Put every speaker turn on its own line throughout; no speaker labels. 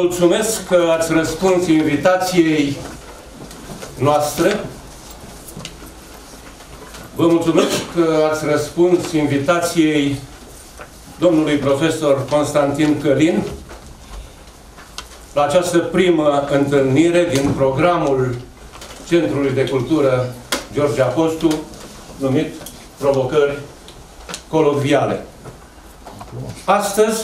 mulțumesc că ați răspuns invitației noastre. Vă mulțumesc că ați răspuns invitației domnului profesor Constantin Călin la această primă întâlnire din programul Centrului de Cultură George Acostu, numit Provocări colocviale. Astăzi,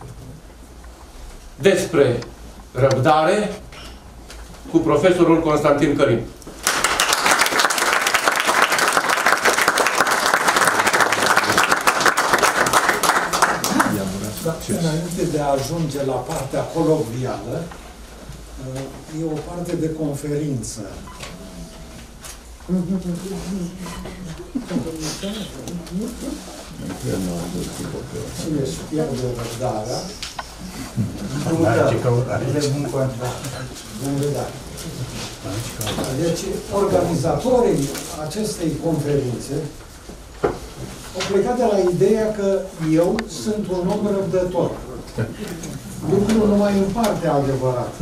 despre răbdare cu profesorul Constantin Călin.
Înainte de a ajunge la partea colocvială, e o parte de conferință. Cine își pierde răbdarea? Deci, organizatorii acestei conferințe au plecat de la ideea că eu sunt un om răbdător. Lucrul numai în parte adevărat.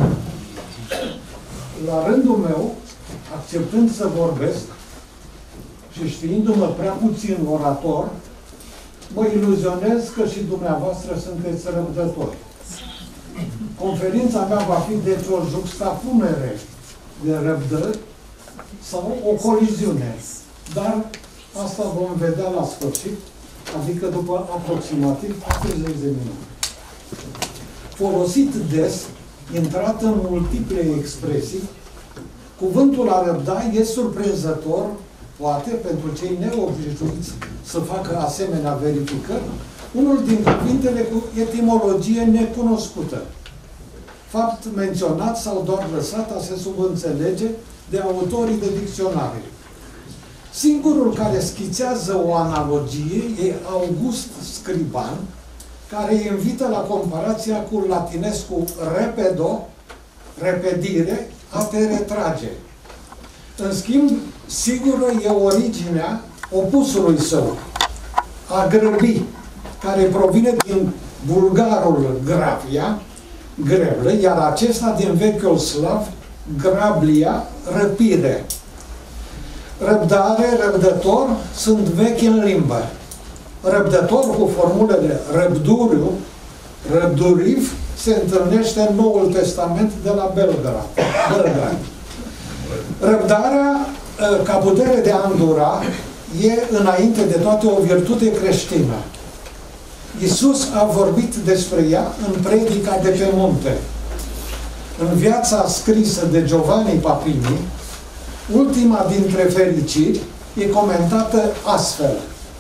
La rândul meu, acceptând să vorbesc și știindu-mă prea puțin orator, mă iluzionez că și dumneavoastră sunteți răbdători. Conferința mea va fi deci o juxtapunere de răbdări sau o coliziune. Dar asta vom vedea la sfârșit, adică după aproximativ 30 de minute. Folosit des, intrat în multiple expresii, cuvântul a răbda e surprinzător, poate, pentru cei neobișnuiți să facă asemenea verificări, unul din cuvintele cu etimologie necunoscută. Fapt menționat sau doar lăsat a se subînțelege de autorii de dicționare. Singurul care schițează o analogie e August Scriban, care invită la comparația cu latinescul repedo, repedire, a te retrage. În schimb, sigură e originea opusului său, a grăbi, care provine din bulgarul gravia, greblă, iar acesta din vechiul slav, grablia, răpire. Răbdare, răbdător sunt vechi în limbă. Răbdător cu formulele răbduriu, răbduriv, se întâlnește în Noul Testament de la Belgrad. Răbdarea, ca putere de a îndura, e înainte de toate o virtute creștină. Iisus a vorbit despre ea în predica de pe munte. În viața scrisă de Giovanni Papini, ultima dintre fericiri e comentată astfel.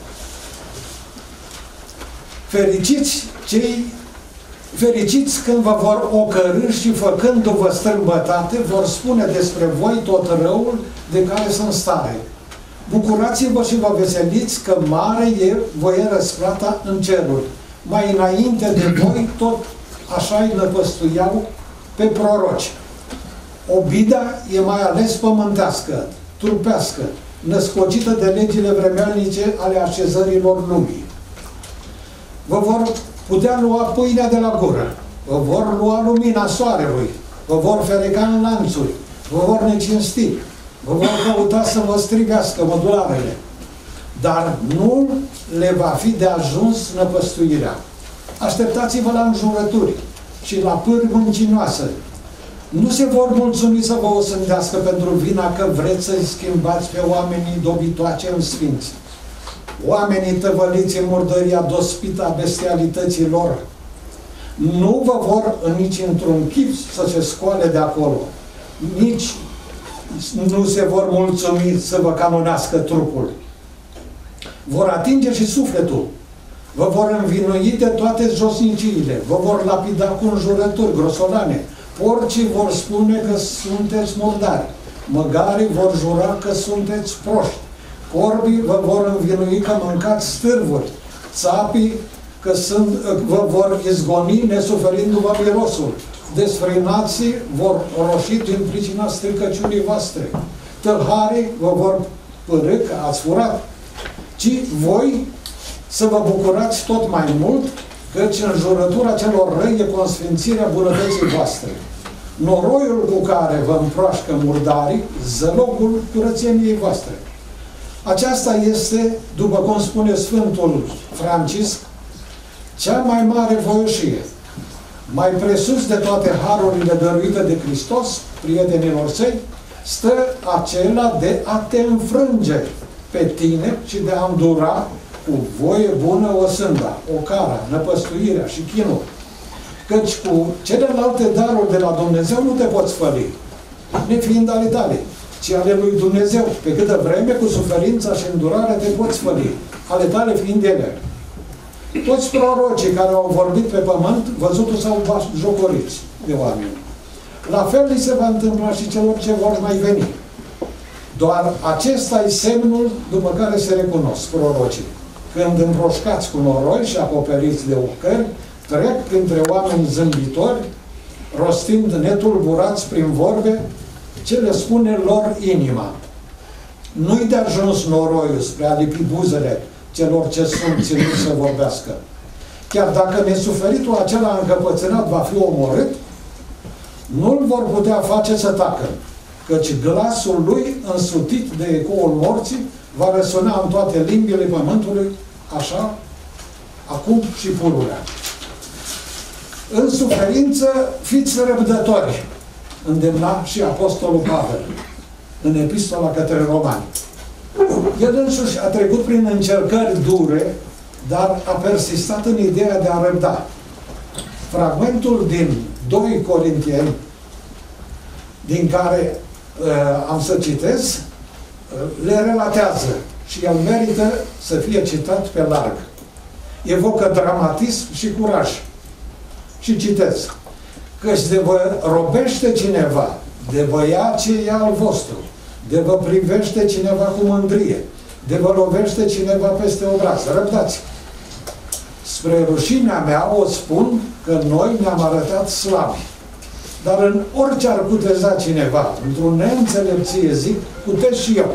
Fericiți când vă vor ocărî și făcându-vă strâmbătate, vor spune despre voi tot răul de care sunt stare. Bucurați-vă și vă veseliți că mare e voie răsplata în ceruri. Mai înainte de voi tot așa-i năpăstuiau pe proroci. Obida e mai ales pământească, trupească, născocită de legile vremelnice ale așezărilor lumii. Vă vor putea lua pâinea de la gură, vă vor lua lumina soarelui, vă vor fereca în lanțuri, vă vor necinsti, vă vor căuta să vă strivească mădularele, dar nu le va fi de ajuns năpăstuirea. Așteptați-vă la înjurături și la pârghi mâncinoase. Nu se vor mulțumi să vă osândească pentru vina că vreți să-i schimbați pe oamenii dobitoace în sfinți. Oamenii tăvăliți în murdăria dospită a bestialității lor nu vă vor nici într-un chip să se scoale de acolo. Nici nu se vor mulțumi să vă canonească trupul. Vor atinge și sufletul. Vă vor învinui de toate josniciile. Vă vor lapida cu înjurături grosolane. Porcii vor spune că sunteți murdari. Măgarii vor jura că sunteți proști. Corbii vă vor învinui că mâncați stârvuri. Țapii că vă vor izgoni nesuferindu-vă mirosul. Desfrânații vor roși din pricina stricăciunii voastre. Tâlharii vă vor părâ că ați furat. Ci voi să vă bucurați tot mai mult căci înjurătura celor răi e consfințirea bunătății voastre. Noroiul cu care vă împroașcă murdarii, zălogul curățeniei voastre. Aceasta este, după cum spune Sfântul Francisc, cea mai mare voioșie. Mai presus de toate harurile dăruite de Hristos, prietenilor săi, stă acela de a te înfrânge pe tine și de a îndura cu voie bună osânda, ocara, năpăstuirea și chinul. Căci cu celelalte daruri de la Dumnezeu nu te poți făli, nefiind ale tale, ci ale lui Dumnezeu, pe câtă vreme cu suferința și îndurarea te poți făli, ale tale fiind ele. Toți prorocii care au vorbit pe pământ, văzutul s-au jocoriți de oameni. La fel li se va întâmpla și celor ce vor mai veni. Doar acesta e semnul după care se recunosc prorocii. Când împroșcați cu noroi și acoperiți de ocări, trec printre oameni zâmbitori, rostind netulburați prin vorbe ce le spune lor inima. Nu-i de ajuns noroiul spre a lipi buzele celor ce sunt ținuți să vorbească. Chiar dacă nesuferitul acela încăpățânat va fi omorât, nu-l vor putea face să tacă, căci glasul lui, însutit de ecoul morții, va răsuna în toate limbile pământului, așa, acum și pururea. În suferință, fiți răbdători, îndemna și Apostolul Pavel în epistola către Romani. El însuși a trecut prin încercări dure, dar a persistat în ideea de a răbda. Fragmentul din 2 Corinteni, din care am să citesc, le relatează și el merită să fie citat pe larg. Evocă dramatism și curaj. Și citesc: căci de vă robește cineva, de vă ia ce e al vostru, de vă privește cineva cu mândrie, de vă lovește cineva peste obraz. Răbdați! Spre rușinea mea o spun că noi ne-am arătat slabi. Dar în orice ar cuteza cineva, într-o neînțelepție zic, cutez și eu.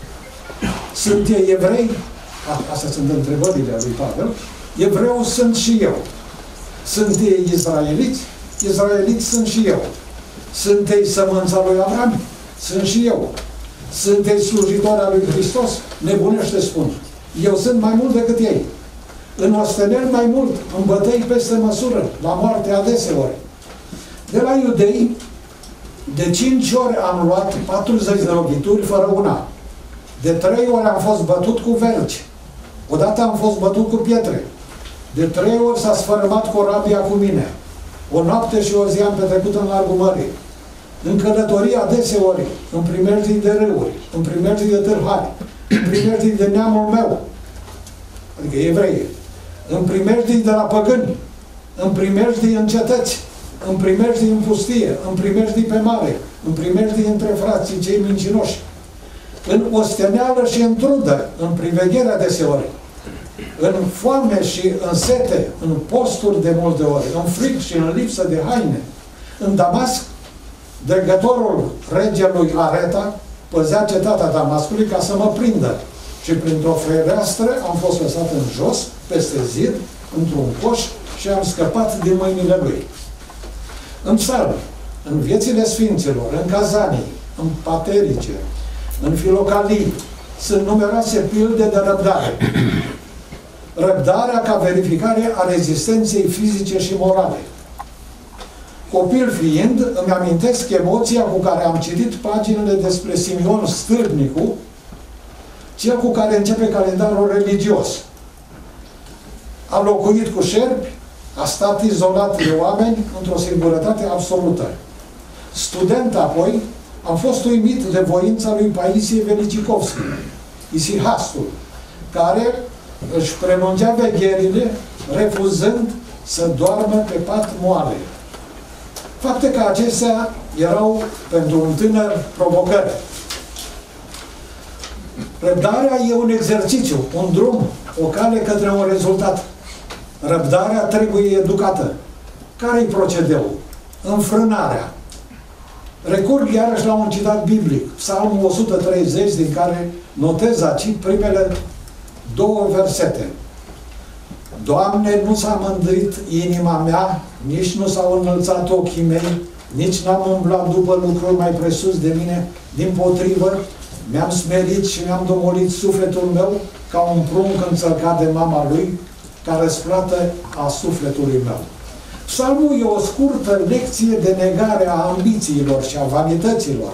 Sunt ei evrei? Astea sunt întrebările lui Pavel. Evreu sunt și eu. Sunt ei izraeliți? Izraeliți sunt și eu. Sunt ei sămânța lui Avram? Sunt și eu. Sunt ei slujitori al lui Hristos? Nebunește spun. Eu sunt mai mult decât ei. În ostenel mai mult, în bătăi peste măsură, la moarte adeseori. De la iudei, de 5 ori am luat 40 de lovituri fără una. De 3 ori am fost bătut cu vergi. Odată am fost bătut cu pietre. De 3 ori s-a sfărâmat corabia cu mine. O noapte și o zi am petrecut în largul mării. În călătorie adeseori, în primejdii de râuri, în primejdii de târhari, în primejdii de neamul meu, adică evrei, în primejdii de la păgâni, în primejdii în cetăți, în primejdii în pustie, în primejdii pe mare, în primejdii între frații cei mincinoși, în osteneală și în trudă, în privegherea deseori, în foame și în sete, în posturi de multe ori, în frig și în lipsă de haine. În Damasc, dregătorul regelui Areta păzea cetatea Damascului ca să mă prindă și printr-o fereastră am fost lăsat în jos, peste zid, într-un coș și am scăpat din mâinile lui. În psalmi, în viețile sfinților, în cazanii, în paterice, în filocalii, sunt numeroase pilde de răbdare. Răbdarea ca verificare a rezistenței fizice și morale. Copil fiind, îmi amintesc emoția cu care am citit paginile despre Simeon Stâlpnicu, cel cu care începe calendarul religios. A locuit cu șerpi, a stat izolat de oameni într-o singurătate absolută. Student apoi, am fost uimit de voința lui Paisie Velicicovski, isihastul, care își prelungea vegherile, refuzând să doarmă pe pat moale. Fapte că acestea erau pentru un tânăr provocări. Răbdarea e un exercițiu, un drum, o cale către un rezultat. Răbdarea trebuie educată. Care-i procedeul? Înfrânarea. Recurg iarăși la un citat biblic, Psalmul 130, din care notez aici primele 2 versete. Doamne, nu s-a mândrit inima mea, nici nu s-au înălțat ochii mei, nici n-am umblat după lucruri mai presus de mine, dimpotrivă, mi-am smerit și mi-am domolit sufletul meu ca un prunc înțărcat de mama lui, ca răsplată a sufletului meu. Psalmul e o scurtă lecție de negare a ambițiilor și a vanităților.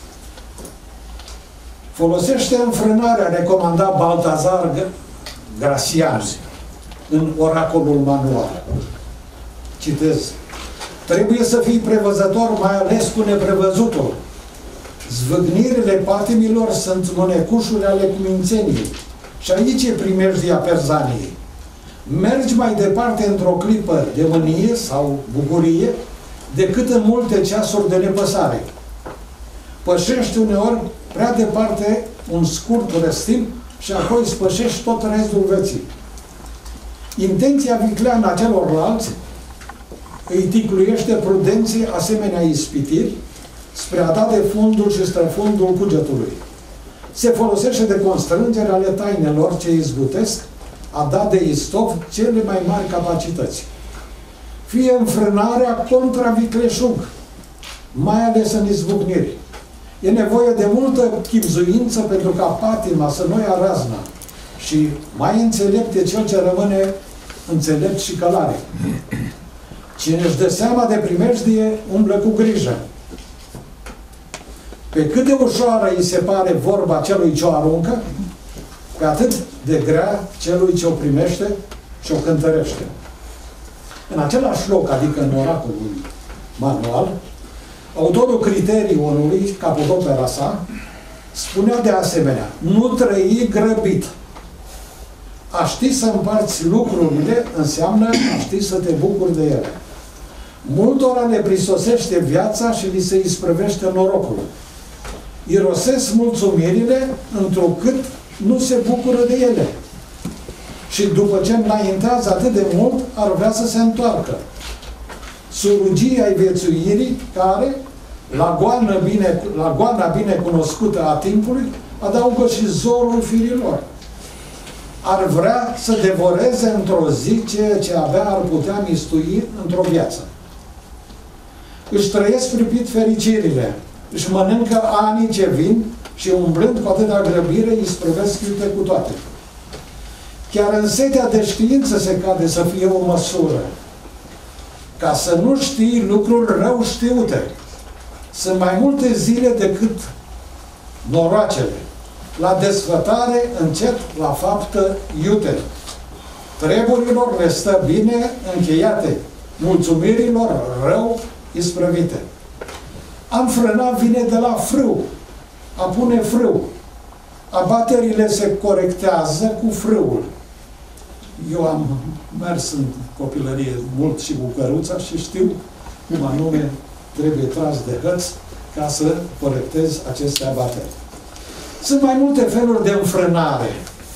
Folosește înfrânarea, recomanda Baltazar Gracian în Oracolul Manual. Citez. Trebuie să fii prevăzător, mai ales cu neprevăzutul. Zvâgnirile patimilor sunt mânecușuri ale cumințeniei. Și aici e primejdia perzaniei. Mergi mai departe într-o clipă de mânie sau bucurie decât în multe ceasuri de nepăsare. Pășești uneori prea departe un scurt răstim și apoi spășești tot restul vieții. Intenția vicleană a celorlalți îi ticluiește prudenție asemenea ispitiri spre a da de fundul și străfundul cugetului. Se folosește de constrângere ale tainelor ce izbutesc a da de istov cele mai mari capacități. Fie înfrânarea contra vicleșug, mai ales în izbucniri. E nevoie de multă chibzuință pentru ca patima să nu ia razna și mai înțelept e cel ce rămâne înțelept și călare. Cine își dă seama de primejdie, umblă cu grijă. Pe cât de ușoară îi se pare vorba celui ce o aruncă, pe atât de grea celui ce o primește și o cântărește. În același loc, adică în Oracolul Manual, autorul Criterionului, capodopera sa, spunea de asemenea: nu trăi grăbit. A ști să împarți lucrurile înseamnă a ști să te bucuri de ele. Multora le prisosește viața și li se isprăvește norocul. Irosesc mulțumirile întrucât nu se bucură de ele. Și după ce înaintează atât de mult, ar vrea să se întoarcă. Surugia ai viețuirii care, la goana bine cunoscută a timpului, adaugă și zorul firilor. Ar vrea să devoreze într-o zi ceea ce abia ar putea mistui într-o viață. Își trăiesc pripit fericirile, își mănâncă anii ce vin și umblând cu atâta grăbire îi sprăvesc iute cu toate. Chiar în setea de știință se cade să fie o măsură. Ca să nu știi lucruri rău știute. Sunt mai multe zile decât noroacele. La desfătare încet, la faptă iute. Treburilor le stă bine încheiate. Mulțumirilor rău isprăvite. A înfrâna vine de la frâu. A pune frâu. Abaterile se corectează cu frâul. Eu am mers în copilărie mult și cu căruța și știu cum anume trebuie tras de hăț ca să corectez aceste abateri. Sunt mai multe feluri de înfrânare.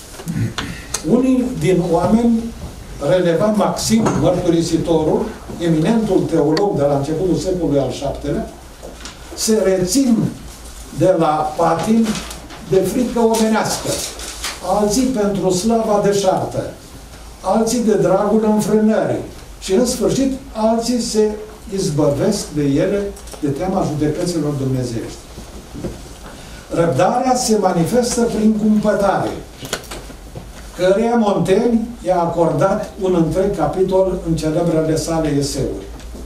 Unii din oameni, relevant Maxim, mărturisitorul, eminentul teolog de la începutul secolului al VII-lea, se rețin de la patim de frică omenească, alții pentru slava deșartă, alții de dragul înfrânării și, în sfârșit, alții se izbăvesc de ele de teama judecăților dumnezeiești. Răbdarea se manifestă prin cumpătare, căreia Montaigne i-a acordat un întreg capitol în celebrele sale eseuri.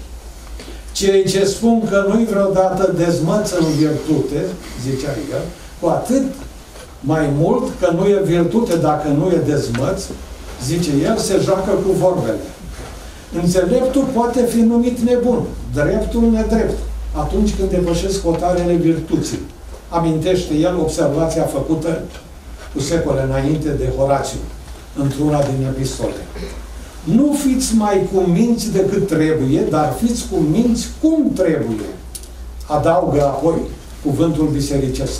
Cei ce spun că nu-i vreodată dezmăță în virtute, zicea el, cu atât mai mult că nu e virtute dacă nu e dezmăț, zice el, se joacă cu vorbele. Înțeleptul poate fi numit nebun, dreptul nedrept, atunci când depășesc hotarele virtuții. Amintește el observația făcută cu secole înainte de Horațiu, într-una din epistole. Nu fiți mai cuminți decât trebuie, dar fiți cuminți cum trebuie. Adaugă apoi cuvântul bisericesc.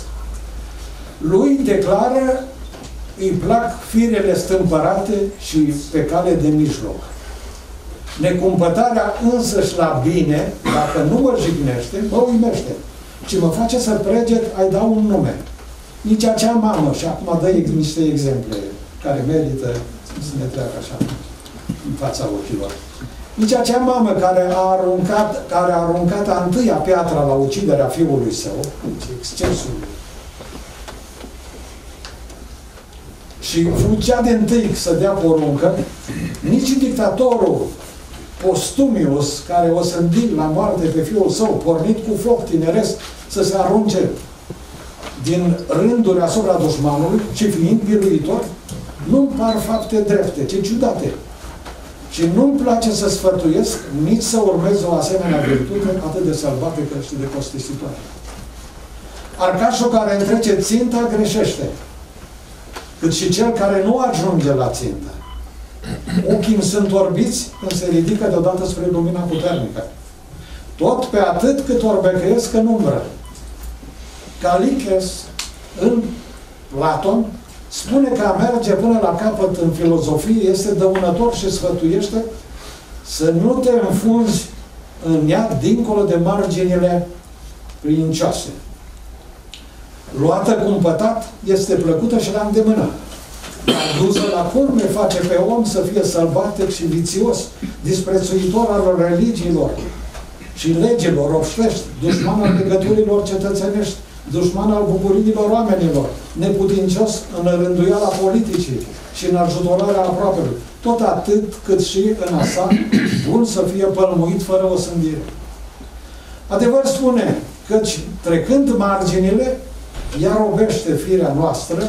Lui declară, îi plac firele stâmpărate și pe cale de mijloc. Necumpătarea însăși la bine, dacă nu mă jignește, mă uimește. Și mă face să preget, ai da un nume. Nici acea mamă, și acum dă niște exemple care merită să ne treacă așa. în fața ochilor. Nici acea mamă care a aruncat a întâia piatra la uciderea fiului său, deci excesul, și fugea de întâi să dea poruncă, nici dictatorul Postumius, care o sândi la moarte pe fiul său, pornit cu foc tineresc să se arunce din rânduri asupra dușmanului și fiind biruitor, nu-mi par fapte drepte, ci ciudate. Și nu-mi place să sfătuiesc, nici să urmez o asemenea virtute atât de sălbatică și de costisitoare. Arcașul care întrece ținta greșește, cât și cel care nu ajunge la țintă. Ochii îmi sunt orbiți când se ridică deodată spre lumina puternică. Tot pe atât cât orbecăiesc în umbră. Caliches, în Platon, spune că a merge până la capăt în filozofie este dăunător și sfătuiește să nu te înfunzi în ea dincolo de marginile princioase. Luată cumpătat este plăcută și la îndemână. Dusă la culme face pe om să fie sălbatic și vițios, disprețuitor al religiilor și legilor obștești, dușman al legăturilor cetățenești, dușman al bucuriilor oamenilor, neputincios în rânduiala politicii și în ajutorarea aproapelui, tot atât cât și în a sa, bun să fie pălmuit fără o sândire. Adevăr spune, căci trecând marginile, ea robește firea noastră,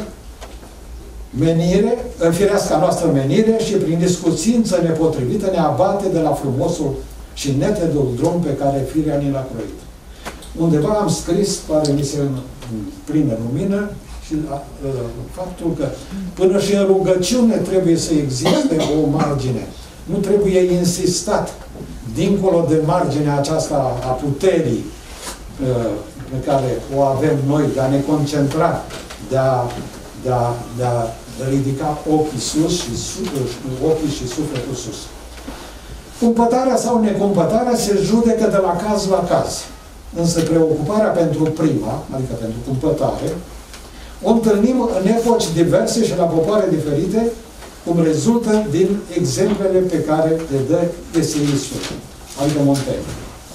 fireasca noastră menire și prin discuțință nepotrivită ne abate de la frumosul și netedul drum pe care firea ni l-a croit. Undeva am scris, pare mi se în plină lumină, și faptul că până și în rugăciune trebuie să existe o margine. Nu trebuie insistat dincolo de marginea aceasta a puterii pe care o avem noi, de a ne concentra, de a ridica ochii sus și ochii și sufletul sus. Cumpătarea sau necumpătarea se judecă de la caz la caz. Însă preocuparea pentru prima, adică pentru cumpătare, o întâlnim în epoci diverse și la popoare diferite, cum rezultă din exemplele pe care le dă eseistul, adică Montaigne.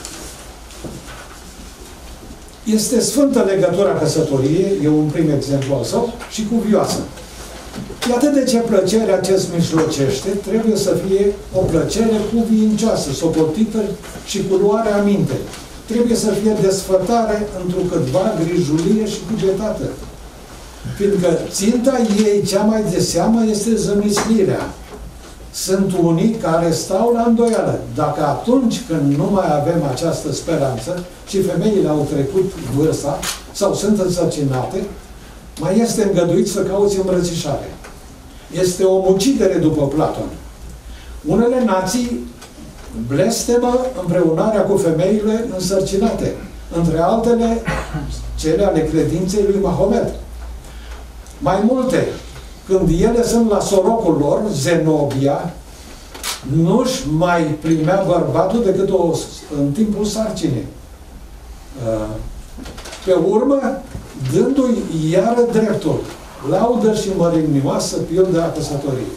Este sfântă legătura căsătoriei, e un prim exemplu al său, și cuvioasă. E atât de ce plăcere acest mijlocește, trebuie să fie o plăcere cuvincioasă, socotită și cu luare aminte. Trebuie să fie desfătare întrucâtva grijulie și cugetată. Fiindcă ținta ei cea mai de seamă este zămislirea. Sunt unii care stau la îndoială. Dacă atunci când nu mai avem această speranță și femeile au trecut vârsta sau sunt însărcinate, mai este îngăduit să cauți îmbrățișare. Este o mucidere după Platon. Unele nații blestemă împreunarea cu femeile însărcinate, între altele cele ale credinței lui Mahomet. Mai multe, când ele sunt la sorocul lor, Zenobia, nu-și mai primea bărbatul decât în timpul sarcinii. Pe urmă, dându-i iară dreptul, laudă și mărinimoasă pildă a căsătoriei.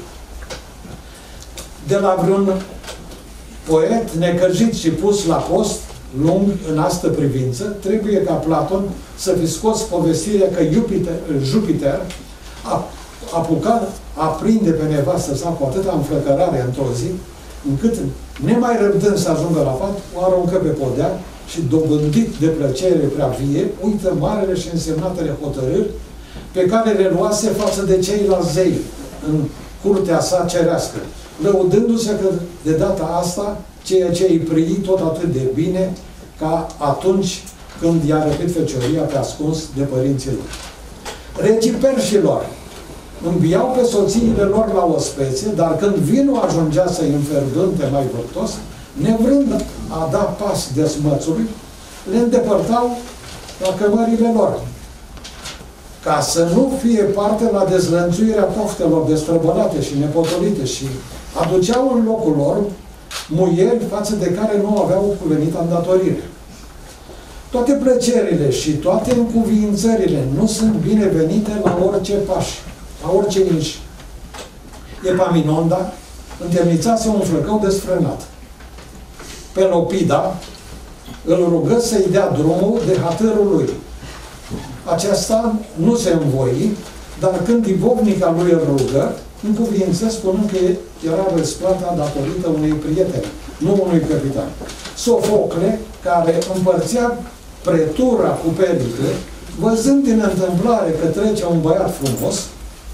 De la vreun poet necăjit și pus la post, lung în astă privință, trebuie ca Platon să fi scos povestirea că Jupiter apucat a prinde pe nevastă sa cu atâta înflăcărare într-o zi, încât, nemai răbdând să ajungă la pat, o aruncă pe podea și, dobândit de plăcere prea vie, uită marele și însemnatele hotărâri pe care le luase față de ceilalți zei în curtea sa cerească, lăudându-se că de data asta ceea ce îi prii tot atât de bine ca atunci când i-a răpit fecioria pe ascuns de părinții lor. Regii perșilor înviau pe soțiile lor la ospețe, dar când vinul ajungea să-i înferdânte mai vârtos, nevrând a da pas desmățului, le îndepărtau la cămările lor, ca să nu fie parte la dezlănțuirea poftelor destrăbălate și nepotolite și aduceau în locul lor muieri față de care nu aveau cuvenită îndatorire. Toate plăcerile și toate încuviințările nu sunt binevenite la orice pași, la orice nici. Epaminonda, întemnițase un flăcău desfrânat. Pelopida îl rugă să-i dea drumul de hatărul lui. Aceasta nu se învoi, dar când divovnica lui îl rugă, în cuvință, spunând că era răsplata datorită unei prieteni, nu unui capitan. Sofocle, care împărțea pretura cu Pericle, văzând din întâmplare că trece un băiat frumos,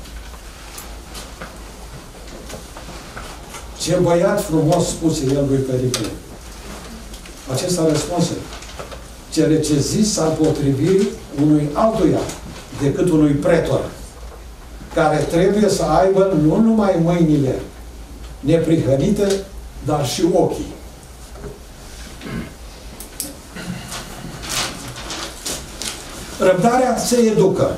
ce băiat frumos, spuse el lui Pericle. Acesta răspunse, cele ce zis s-ar potrivi unui altuia decât unui pretor, care trebuie să aibă nu numai mâinile neprihănite, dar și ochii. Răbdarea se educă.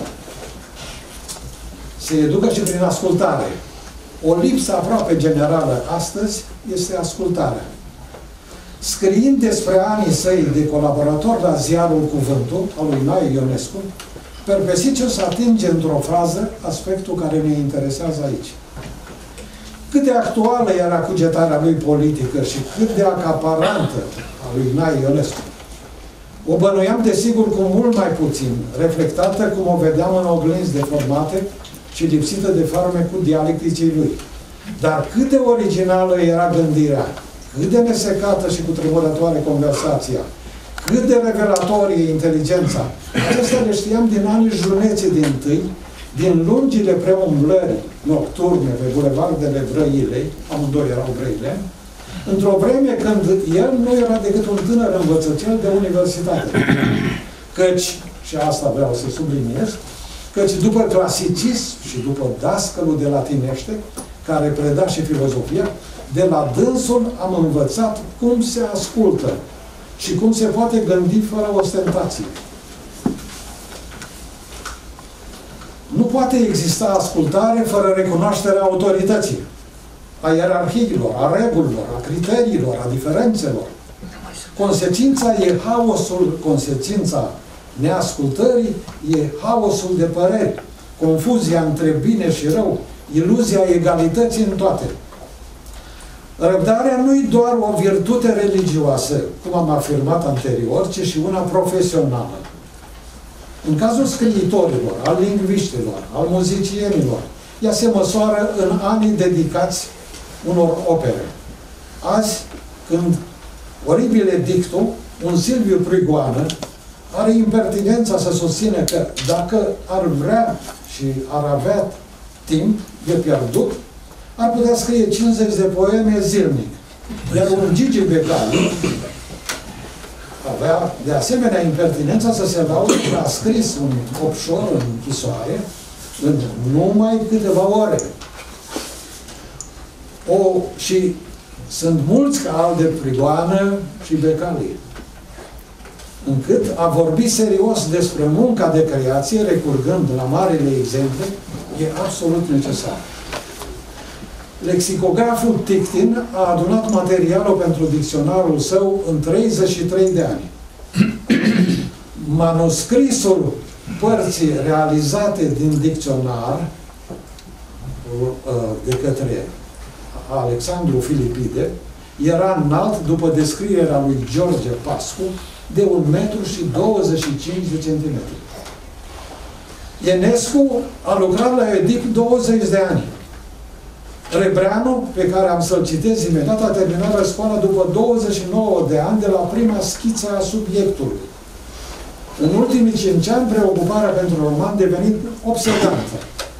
Se educă și prin ascultare. O lipsă aproape generală astăzi este ascultarea. Scriind despre anii săi de colaborator la ziarul Cuvântul, al lui Nae Ionescu, Perpesiciu se atinge într-o frază aspectul care ne interesează aici. Cât de actuală era cugetarea lui politică și cât de acaparantă a lui Nae Ionescu. O bănuiam, desigur, cu mult mai puțin, reflectată cum o vedeam în oglinzi deformate și lipsită de farmecul dialecticii lui. Dar cât de originală era gândirea, cât de nesecată și cutremurătoare conversația, cât de revelatorie inteligența. Acestea le știam din anii juneții dintâi, din lungile preumblări nocturne pe bulevardele Brăilei, amândoi erau Brăile, într-o vreme când el nu era decât un tânăr învățăcel de universitate. Căci, și asta vreau să subliniez, căci după clasicism și după dascălul de latinește, care preda și filozofia, de la dânsul am învățat cum se ascultă și cum se poate gândi fără ostentație. Nu poate exista ascultare fără recunoașterea autorității, a ierarhiilor, a regulilor, a criteriilor, a diferențelor. Consecința e haosul, consecința neascultării e haosul de păreri, confuzia între bine și rău, iluzia egalității în toate. Răbdarea nu-i doar o virtute religioasă, cum am afirmat anterior, ci și una profesională. În cazul scriitorilor, al lingviștilor, al muzicienilor, ea se măsoară în anii dedicați unor opere. Azi, când oribile dictu, un Silviu Prigoană are impertinența să susține că dacă ar vrea și ar avea timp de pierdut, ar putea scrie 50 de poeme zilnic. Iar un Gigi Becali avea de asemenea impertinența să se laude că a scris un obșor în închisoare în numai câteva ore. Și sunt mulți ca al de Prigoană și Becali, încât a vorbi serios despre munca de creație, recurgând la marile exemple, e absolut necesar. Lexicograful Tictin a adunat materialul pentru dicționarul său în 33 de ani. Manuscrisul părții realizate din dicționar de către Alexandru Filipide era înalt, după descrierea lui George Pascu, de 1,25 m. Ionescu a lucrat la Edict 20 de ani. Rebreanu, pe care am să-l citez imediat, a terminat școala după 29 de ani de la prima schiță a subiectului. În ultimii 5 ani, preocuparea pentru roman devenit obsedantă.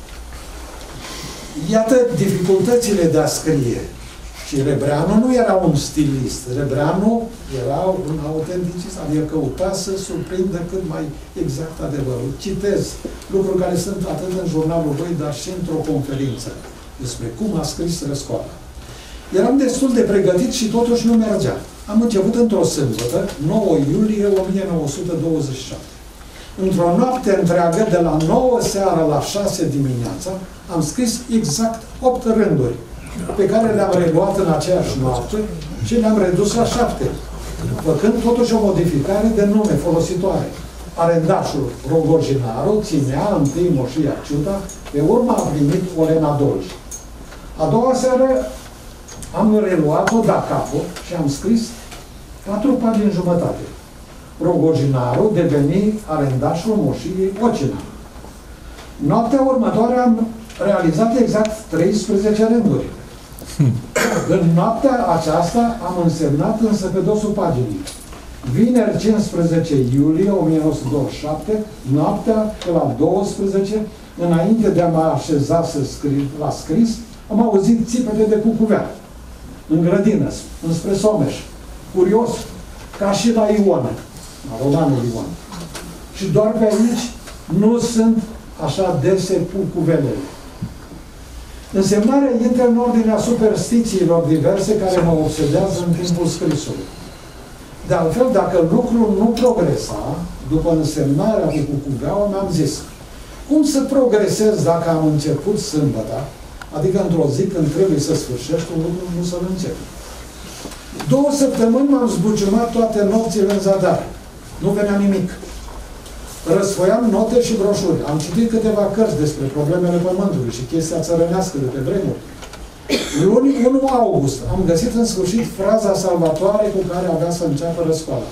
Iată dificultățile de a scrie. Și Rebreanu nu era un stilist. Rebreanu era un autenticist, adică căuta să surprindă cât mai exact adevărul. Citez lucruri care sunt atât în jurnalul lui, dar și într-o conferință despre cum a scris Răscoala. Eram destul de pregătit și totuși nu mergea. Am început într-o sâmbătă, 9 iulie 1927. Într-o noapte întreagă, de la 9 seara la 6 dimineața, am scris exact 8 rânduri, pe care le-am reluat în aceeași noapte și le-am redus la 7, făcând totuși o modificare de nume folositoare. Arendașul Rogojinaru ținea întâi Moșia Ciuda, pe urmă a primit Olena Dolj. A doua seară am reluat-o da capul și am scris 4 pagini jumătate. Rogoginarul deveni arendașul moșiei Ocina. Noaptea următoare am realizat exact 13 rânduri. În noaptea aceasta am însemnat însă pe dosul paginii. Vineri 15 iulie 1927, noaptea la 12, înainte de a mă așeza să scriu la scris, am auzit țipete de cucuvea. În grădină, înspre Someș. Curios, ca și la Ion, la romanul Ion. Și doar pe aici nu sunt așa dese cucuvelele. Însemnarea intră în ordinea superstițiilor diverse care mă obsedează în timpul scrisului. De altfel, dacă lucrul nu progresa, după însemnarea cu cucuveaua, mi-am zis, cum să progresez dacă am început sâmbătă, adică într-o zi când trebuie să sfârșești un lucru, nu să-l începi. 2 săptămâni m-am zbuciumat toate nopțile în zadar. Nu venea nimic. Răsfoiam note și broșuri. Am citit câteva cărți despre problemele pământului și chestia țărănească de pe vremuri. Luni 1 august am găsit în sfârșit fraza salvatoare cu care avea să înceapă răscoala.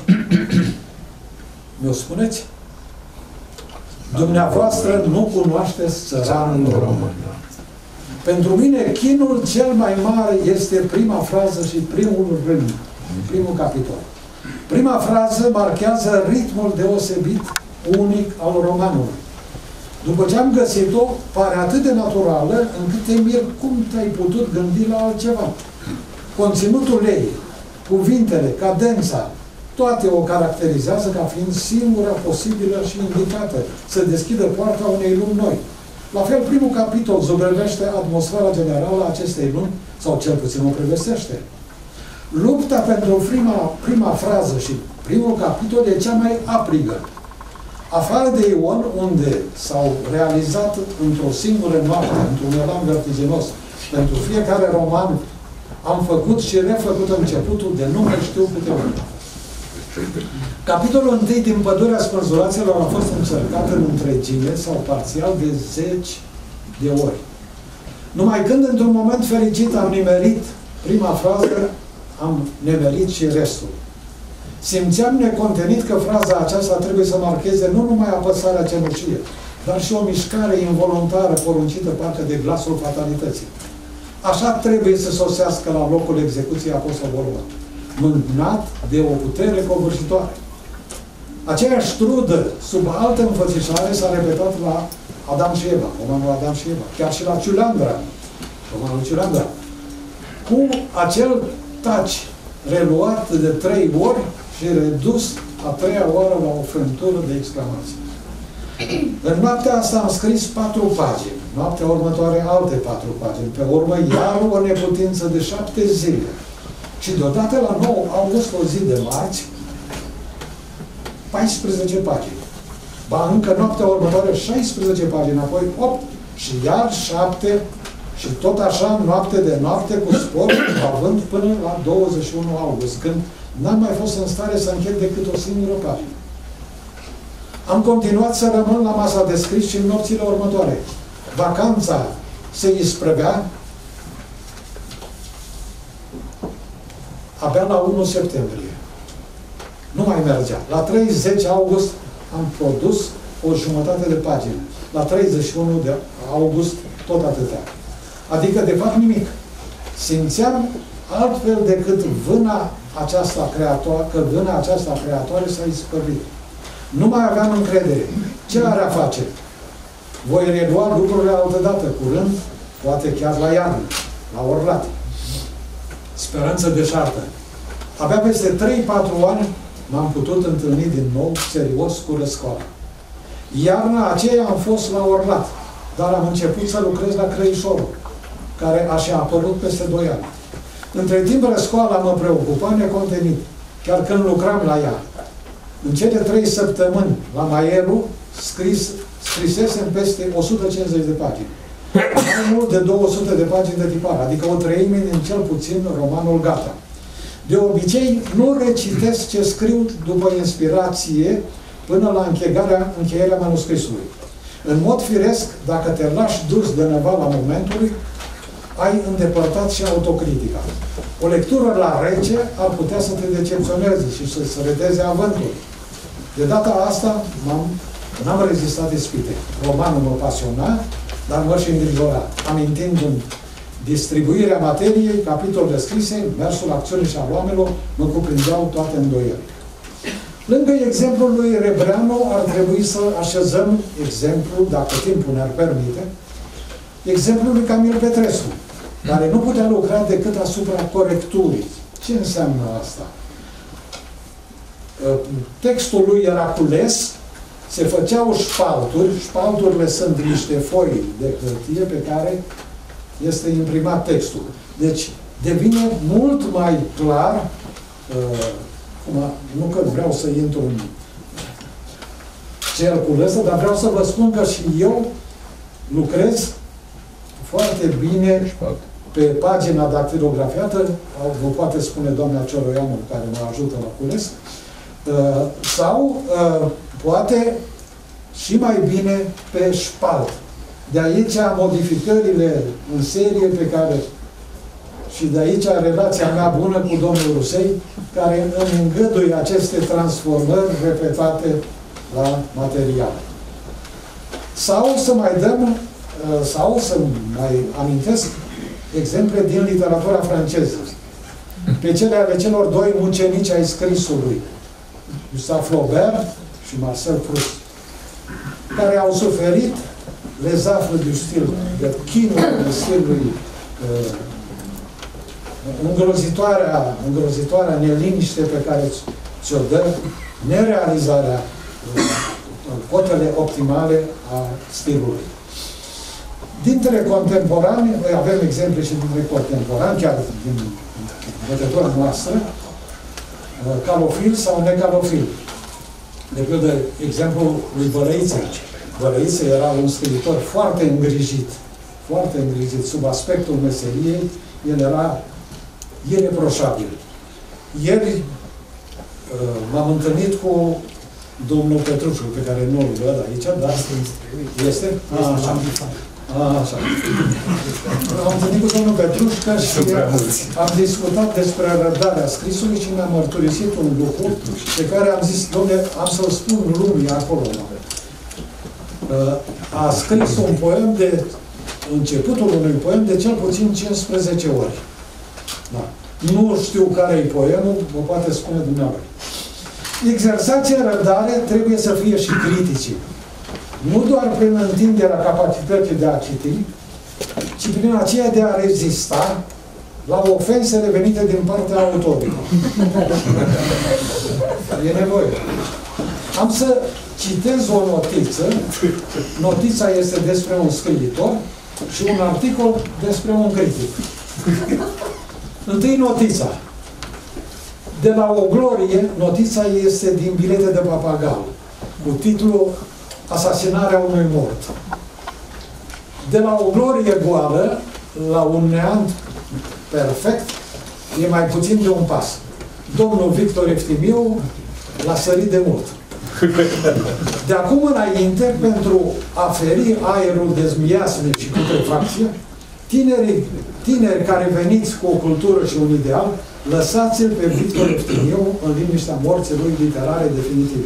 Mi-o spuneți? Dumneavoastră nu cunoașteți țăranul român. Pentru mine, chinul cel mai mare este prima frază și primul rând, primul capitol. Prima frază marchează ritmul deosebit, unic al romanului. După ce am găsit-o, pare atât de naturală, încât te mir cum te-ai putut gândi la altceva. Conținutul ei, cuvintele, cadența, toate o caracterizează ca fiind singura posibilă și indicată să deschidă poarta unei lumi noi. La fel, primul capitol zugrăvește atmosfera generală a acestei lumi, sau cel puțin o prevestește. Lupta pentru prima frază și primul capitol e cea mai aprigă. Afară de Ion, unde s-au realizat într-o singură noapte, într-un elan vertiginos, pentru fiecare roman, am făcut și refăcut începutul de nu mai știu câte ori. Capitolul 1 din Pădurea Spânzuraților a fost încercat în întregime sau parțial de 10 de ori. Numai când, într-un moment fericit, am nimerit prima frază, am nimerit și restul. Simțeam necontenit că fraza aceasta trebuie să marcheze nu numai apăsarea cenușie, dar și o mișcare involuntară poruncită parcă de glasul fatalității. Așa trebuie să sosească la locul execuției apostolului, mândnat de o putere covârșitoare. Aceeași trudă, sub altă înfățișare, s-a repetat la Adam și Eva, romanul Adam și Eva, chiar și la Ciuleandra, romanul Ciuleandra, cu acel taci reluat de 3 ori și redus a 3-a oară la o frântură de exclamație. În noaptea asta am scris 4 pagini, noaptea următoare alte 4 pagini, pe urmă iar o neputință de 7 zile. Și deodată la 9 august, o zi de marți, 14 pagini. Ba, încă noaptea următoare 16 pagini, apoi 8 și iar 7 și tot așa noapte de noapte cu spor, având până la 21 august, când n-am mai fost în stare să închei decât o singură pagină. Am continuat să rămân la masa de scris și în nopțile următoare. Vacanța se isprăvea abia la 1 septembrie. Nu mai mergea. La 30 august am produs o jumătate de pagină. La 31 de august tot atâtea. Adică, de fapt, nimic. Simțeam altfel decât vâna aceasta creatoare, că vâna aceasta creatoare s-a ispăvit. Nu mai aveam încredere. Ce are a face? Voi relua lucrurile altădată, curând, poate chiar la iarnă, la orlat. Speranță deșartă. Abia peste 3-4 ani m-am putut întâlni din nou serios cu răscoala. Iarna aceea am fost la orlat, dar am început să lucrez la Crăișorul, care a și apărut peste 2 ani. Între timp, răscoala mă preocupa necontenit, chiar când lucram la ea. În cele 3 săptămâni la Maieru, scrisesem peste 150 de pagini. Mai mult de 200 de pagini de tipar, adică o treime din cel puțin romanul gata. De obicei, nu recitesc ce scriu după inspirație până la încheierea manuscrisului. În mod firesc, dacă te lași dus de năvala momentului, ai îndepărtat și autocritica. O lectură la rece ar putea să te decepționeze și să redeze avântul. De data asta n-am rezistat ispitei. Romanul mă pasiona, dar mă și îngrijora. Amintindu-mi distribuirea materiei, capitolele scrise, mersul acțiunii și al oamenilor, mă cuprindeau toate îndoielile. Lângă exemplul lui Rebreanu ar trebui să așezăm exemplul, dacă timpul ne-ar permite, exemplul lui Camil Petrescu, care nu putea lucra decât asupra corecturii. Ce înseamnă asta? Textul lui era cules, se făceau șpalturi, șpalturile sunt niște foi de hârtie pe care este imprimat textul. Deci devine mult mai clar, nu că vreau să intru în cercul ăsta, dar vreau să vă spun că și eu lucrez foarte bine pe pagina dactilografiată, vă poate spune doamna Cioroianu, care mă ajută la cules, sau poate și mai bine pe șpalt. De aici modificările în serie pe care și de aici relația mea bună cu domnul Rusei, care îmi îngăduie aceste transformări repetate la material. Sau să mai dăm, sau să mai amintesc exemple din literatura franceză. Pe cele ale celor doi mucenici ai scrisului, Gustave Flaubert și Marcel Proust, care au suferit les affres du stil, de chinul stilului, îngrozitoarea neliniște pe care ți-o dă nerealizarea cotele optimale a stilului. Dintre contemporani, avem exemple și dintre contemporani, chiar din învățătura noastră, calofil sau necalofil. De pildă, exemplul lui Bălăiță. Bălăiță era un scriitor foarte îngrijit, sub aspectul meseriei, el era ireproșabil. Ieri m-am întâlnit cu domnul Petrușcu, pe care nu-l văd aici, dar este? Așa. Am întâlnit cu domnul Petrușca și am discutat despre răbdarea scrisului și mi-am mărturisit un lucru pe care am zis, dom'le, am să-l spun lumii acolo. A scris un poem de începutul unui poem de cel puțin 15 ori. Da. Nu știu care e poemul, vă poate spune dumneavoastră. Exersația răbdare trebuie să fie și criticii. Nu doar prin întinderea capacității de a citi, ci prin aceea de a rezista la ofensele venite din partea autorului. E nevoie. Am să citez o notiță. Notița este despre un scriitor și un articol despre un critic. Întâi notița. De la o glorie, notița este din Bilete de Papagal, cu titlul Asasinarea unui mort. De la o glorie goală la un neant perfect e mai puțin de un pas. Domnul Victor Eftimiu l-a sărit de mult. De acum înainte, pentru a feri aerul de zmiasme și putrefacție, tineri care veniți cu o cultură și un ideal, lăsați-l pe Victor Eftimiu în liniștea morții lui literare definitive.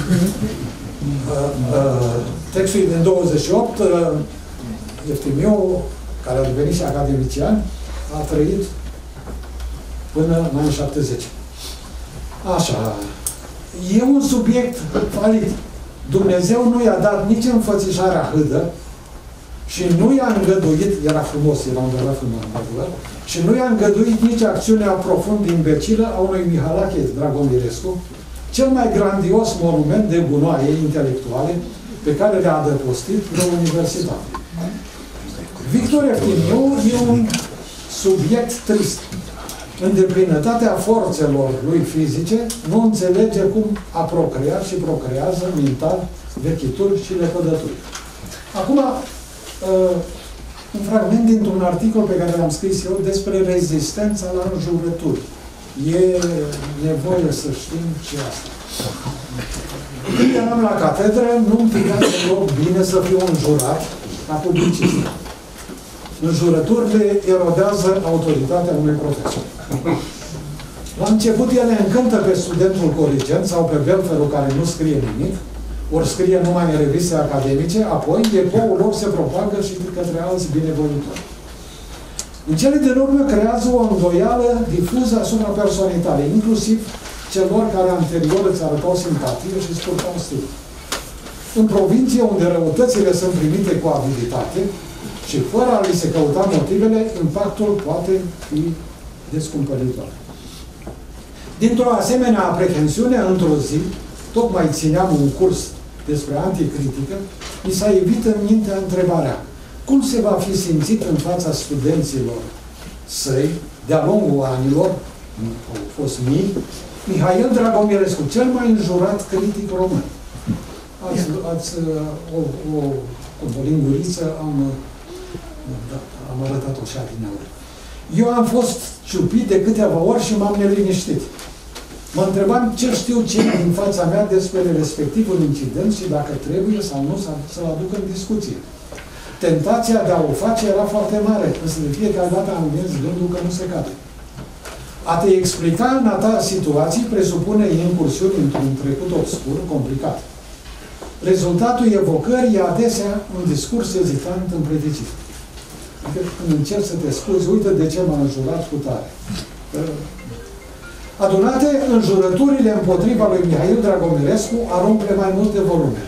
Textul din 28, Eftimiu, care a devenit și academician, a trăit până în anii 70. Așa. E un subiect falit. Dumnezeu nu i-a dat nici înfățișarea hâdă și nu i-a îngăduit, era frumos, era un bărbat frumos, și nu i-a îngăduit nici acțiunea profund imbecilă a unui Mihalache Dragomirescu, cel mai grandios monument de gunoaie intelectuale pe care le-a adăpostit la universitate. Victor Eftimiu e un subiect trist. În deplinătatea forțelor lui fizice, nu înțelege cum a procreat și procrează mental vechituri și lepădături. Acum, un fragment dintr-un articol pe care l-am scris eu despre rezistența la înjurături. E nevoie să știm și asta. Când eram la catedră, nu-mi putea deloc bine să fiu înjurat ca publicist. Înjurăturile erodează autoritatea unui profesor. La început ele încântă pe studentul corigent sau pe belferul care nu scrie nimic, ori scrie numai în reviste academice, apoi ecoul lor se propagă și către alți binevoitori. În cele din urmă creează o îndoială difuză asupra persoanei tale, inclusiv celor care anterior îți arătau simpatie și îți purtau stil. În provincie unde răutățile sunt primite cu abilitate și fără a li se căuta motivele, impactul poate fi descumpăritor. Dintr-o asemenea aprehensiune, într-o zi, tocmai țineam un curs despre anticritică, mi s-a evit în mintea întrebarea: cum se va fi simțit în fața studenților săi, de-a lungul anilor, au fost mii, Mihail Dragomirescu, cel mai înjurat critic român. O linguriță am arătat-o și adineauri. Eu am fost ciupit de câteva ori și m-am neliniștit. Mă întrebam ce știu cei din fața mea despre respectivul incident și dacă trebuie sau nu să-l aduc în discuție. Tentația de a o face era foarte mare, însă de fiecare dată am gândit gândul că nu se cade. A te explica în atare situații presupune incursiuni într-un trecut obscur, complicat. Rezultatul evocării e adesea un discurs ezitant împredicit. Adică când încerci să te scuzi, uite de ce m-a înjurat cu tare. Adunate, înjurăturile împotriva lui Mihail Dragomirescu aruncă mai multe volume.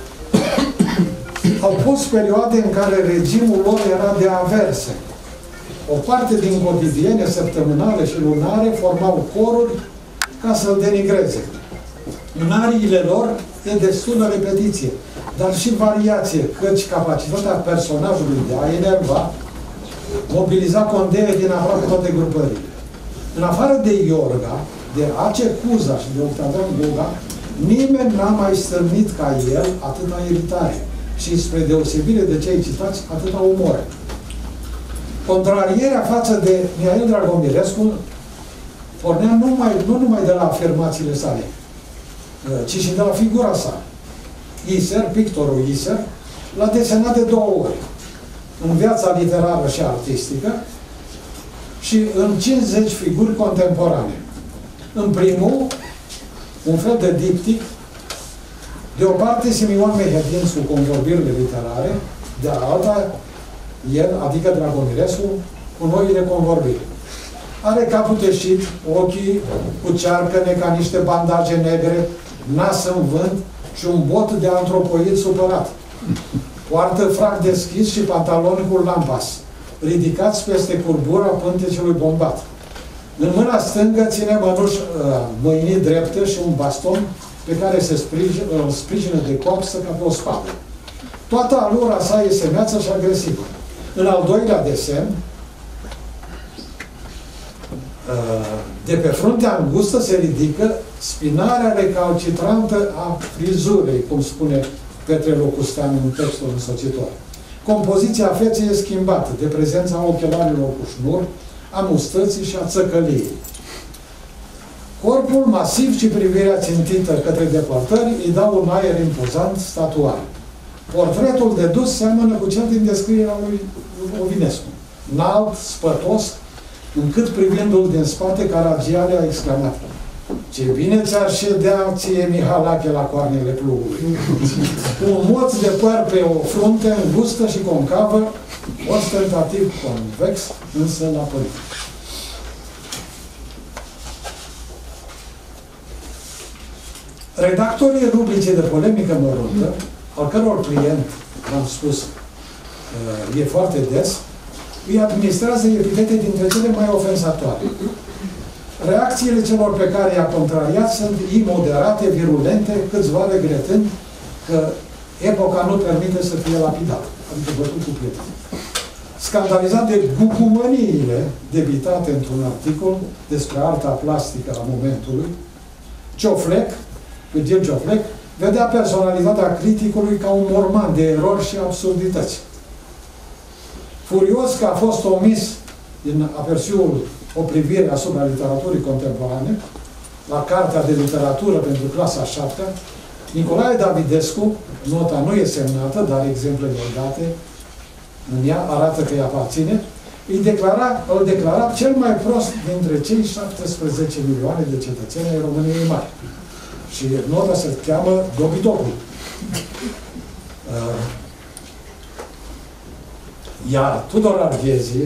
Au fost perioade în care regimul lor era de averse. O parte din cotidiene săptămânale și lunare formau coruri ca să-l denigreze. În ariile lor e destulă repetiție, dar și variație, căci capacitatea personajului de a enerva mobiliza condeie din aproape toate grupările. În afară de Iorga, de Ace Cuza și de Octavian Goga, nimeni n-a mai stârnit ca el atâta iritare și, spre deosebire de cei citați, atâta umor. Contrarierea față de Mihail Dragomirescu pornea nu numai de la afirmațiile sale, ci și de la figura sa. Iser, pictorul Iser, l-a desenat de 2 ori. În viața literară și artistică și în 50 figuri contemporane. În primul, un fel de diptic, de o parte Simion Mehedinț cu convorbirile literare, de alta el, adică Dragomirescu, cu noile convorbiri. Are capul teșit, ochii cu cearcăne ca niște bandaje negre, nas în vânt și un bot de antropoid supărat. Poartă frac deschis și pantaloni cu lampas, ridicați peste curbura pântecelui bombat. În mâna stângă ține mâinii drepte și un baston pe care se sprijină de coapsă ca pe o spadă. Toată alura sa e semeață și agresivă. În al doilea desen, de pe fruntea îngustă se ridică spinarea recalcitrantă a frizurei, cum spune Petre Locusteanu în textul însocitor. Compoziția feței e schimbată de prezența ochelarilor cu șnur, a mustății și a țăcăliei. Corpul masiv și privirea țintită către depărtări îi dau un aer impozant statuar. Portretul de dus seamănă cu cel din descrierea lui Ovinescu. Înalt, spătos, încât privindu-l din spate, Caragiale a exclamat: ce bine ți-ar ședea ție, Mihalache, la coarnele plugului. Un moț de păr pe o frunte îngustă și concavă, ostentativ convex, însă la păr. Redactorii rubricii de polemică măruntă, al căror client, v-am spus, e foarte des, îi administrează epitete dintre cele mai ofensatoare. Reacțiile celor pe care i-a contrariat sunt imoderate, virulente, câțiva regretând că epoca nu permite să fie lapidat, adică bătut cu pietre. Scandalizat de bucumăniile debitate într-un articol despre arta plastică a momentului, Cioflec, Gil Cioflec, vedea personalitatea criticului ca un morman de erori și absurdități. Furios că a fost omis din apersiul o privire asupra literaturii contemporane, la Cartea de Literatură pentru clasa 7, Nicolae Davidescu, nota nu e semnată, dar exemplele date, în ea arată că îi aparține, îl declara cel mai prost dintre cei 17 milioane de cetățeni ai României Mari. Și nota se cheamă Dobitocul. Iar Tudor Arghezi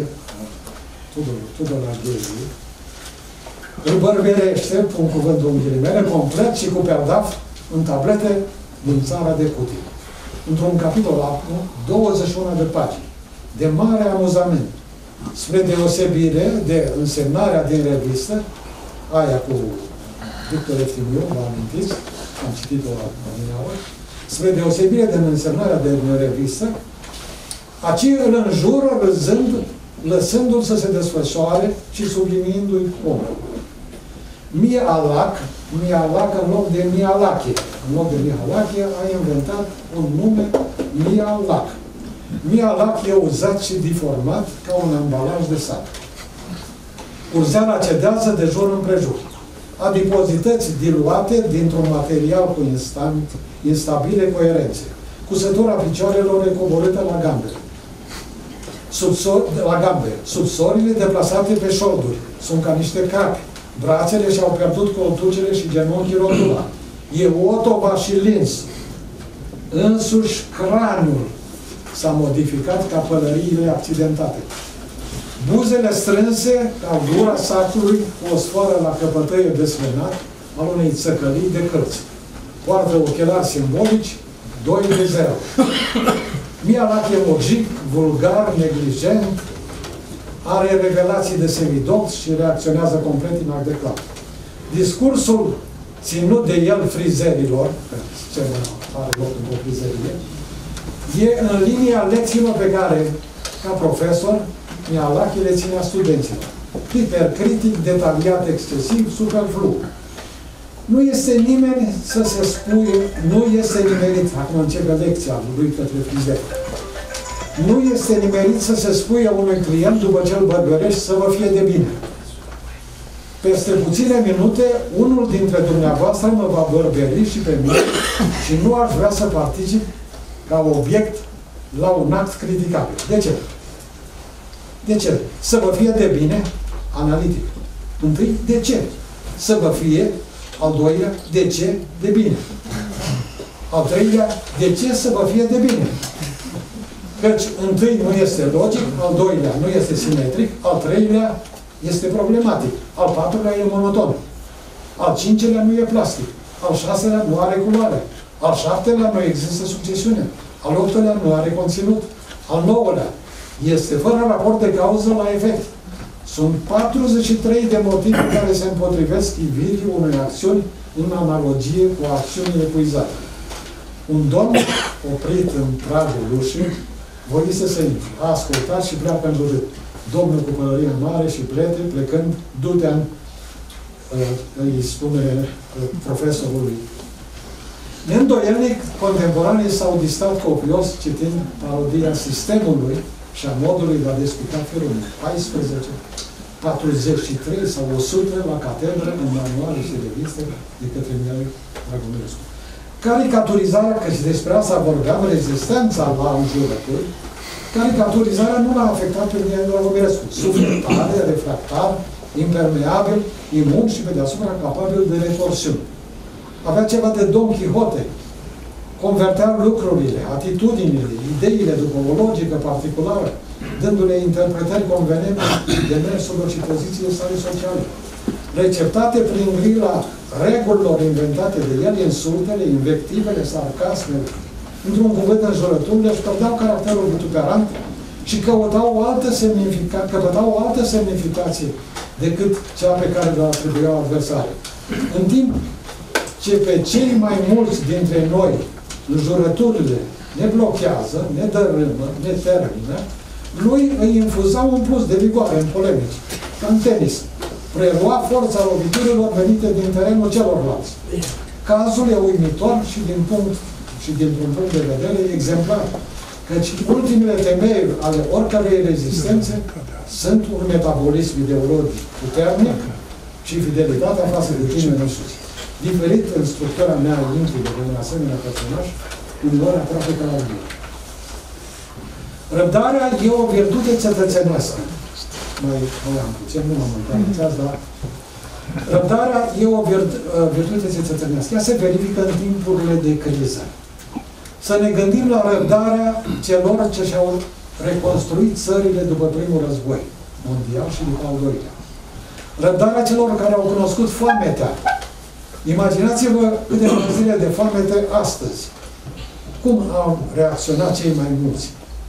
îl bărberește, pun cuvântul în ghilimele, complet și cu perdaf în tablete din țara de cutii. Într-un capitol apru, 21 de pagini, de mare amuzament, spre deosebire de însemnarea din revistă, aia cu Victor Eftimiu, vă amintiți, am citit-o adineauri, spre deosebire de însemnarea din revistă, aci îl înjură râzând, lăsându-l să se desfășoare și subliniindu-i omul. Mialac în loc de Mialache. În loc de Mihalache a inventat un nume Mialac. Mialac e uzat și deformat ca un ambalaj de sac. Uzeala cedează de jur împrejur. Adipozități diluate dintr-un material cu instabile coerențe. Cusătura picioarelor e coborâtă la gambe. Subsorile deplasate pe șolduri. Sunt ca niște capi. Brațele și-au pierdut coltucele și genunchii rotula. E otova și lins. Însuși craniul s-a modificat ca pălăriile accidentate. Buzele strânse ca gura sacului cu o sfoară la căpătăie desfrenat al unei țăcălii de cărți. Poartă ochelari simbolici, 2 de 0. Mialac e mogic, vulgar, neglijent, are revelații de semidox și reacționează complet inadecvat. Discursul ținut de el frizerilor, ce are loc într-o frizerie, e în linia lecțiilor pe care, ca profesor, Mialac le ținea studenților. Hipercritic, detaliat, excesiv, superflu. Nu este nimeni să se spune, nu este nimerit, acum începe lecția lui către frizer, nu este nimerit să se spuie unui client după ce îl bărbărești să vă fie de bine. Peste puține minute, unul dintre dumneavoastră mă va bărberi și pe mine și nu aș vrea să particip ca obiect la un act criticabil. De ce? De ce? Să vă fie de bine, analitic. Întâi, de ce? Să vă fie, al doilea, de ce? De bine. Al treilea, de ce să vă fie de bine? Căci întâi nu este logic, al doilea nu este simetric, al treilea este problematic, al patrulea e monoton, al cincelea nu e plastic, al șaselea nu are culoare, al șaptelea nu există succesiune, al optelea nu are conținut, al nouălea este fără raport de cauză la efect. Sunt 43 de motive care se împotrivesc ivirii unei acțiuni în analogie cu acțiunile epuizate. Un domn oprit în pragul ușii voise să intre. A ascultat și pleacă în râd. Domnul cu pălărie mare și plete, plecând, du-te îi spune profesorului. Neîndoielnic, contemporanii s-au distrat copios citind parodia sistemului și a modului de a descurca firul. 14, 43 sau 100 la catedră, în manuale și reviste de către Mihail Dragomilescu. Caricaturizarea, căci despre asta vorbeam, rezistența la înjurături, caricaturizarea nu l-a afectat pe Mihail Dragomilescu. Suflet tare, refractar, impermeabil, imun și pe deasupra capabil de retorsiune. Avea ceva de Don Quixote. Convertea lucrurile, atitudinile, ideile după o logică particulară, dându-le interpretări convenente de mersurilor și pozițiile sale sociale. Receptate prin grila regulilor inventate de el, insultele, invectivele, sarcasmele, într-un cuvânt înjurăturile, își pierdeau caracterul vituperant și căpătau o altă semnificație decât cea pe care le atribuiau adversarii. În timp ce pe cei mai mulți dintre noi înjurăturile ne blochează, ne dărâmă, ne termină, lui îi infuza un plus de vigoare în polemici, ca în tenis. Prelua forța loviturilor venite din terenul celorlalți. Cazul e uimitor și dintr-un punct de vedere exemplar, căci ultimele temei ale oricărei rezistențe sunt un metabolism ideologic puternic și fidelitatea față de tine însuți. Diferit în structura mea limpidă de un asemenea personaj, uneori aproape ca la bine. Răbdarea e o virtute cetățenească. Mai am puțin, nu m-am uitat, dar răbdarea e o virtute cetățenească. Ea se verifică în timpurile de criză. Să ne gândim la răbdarea celor ce și-au reconstruit țările după primul război mondial și după al doilea. Răbdarea celor care au cunoscut foametea. Imaginați-vă câteva zile de foamete astăzi. Cum au reacționat cei mai mulți?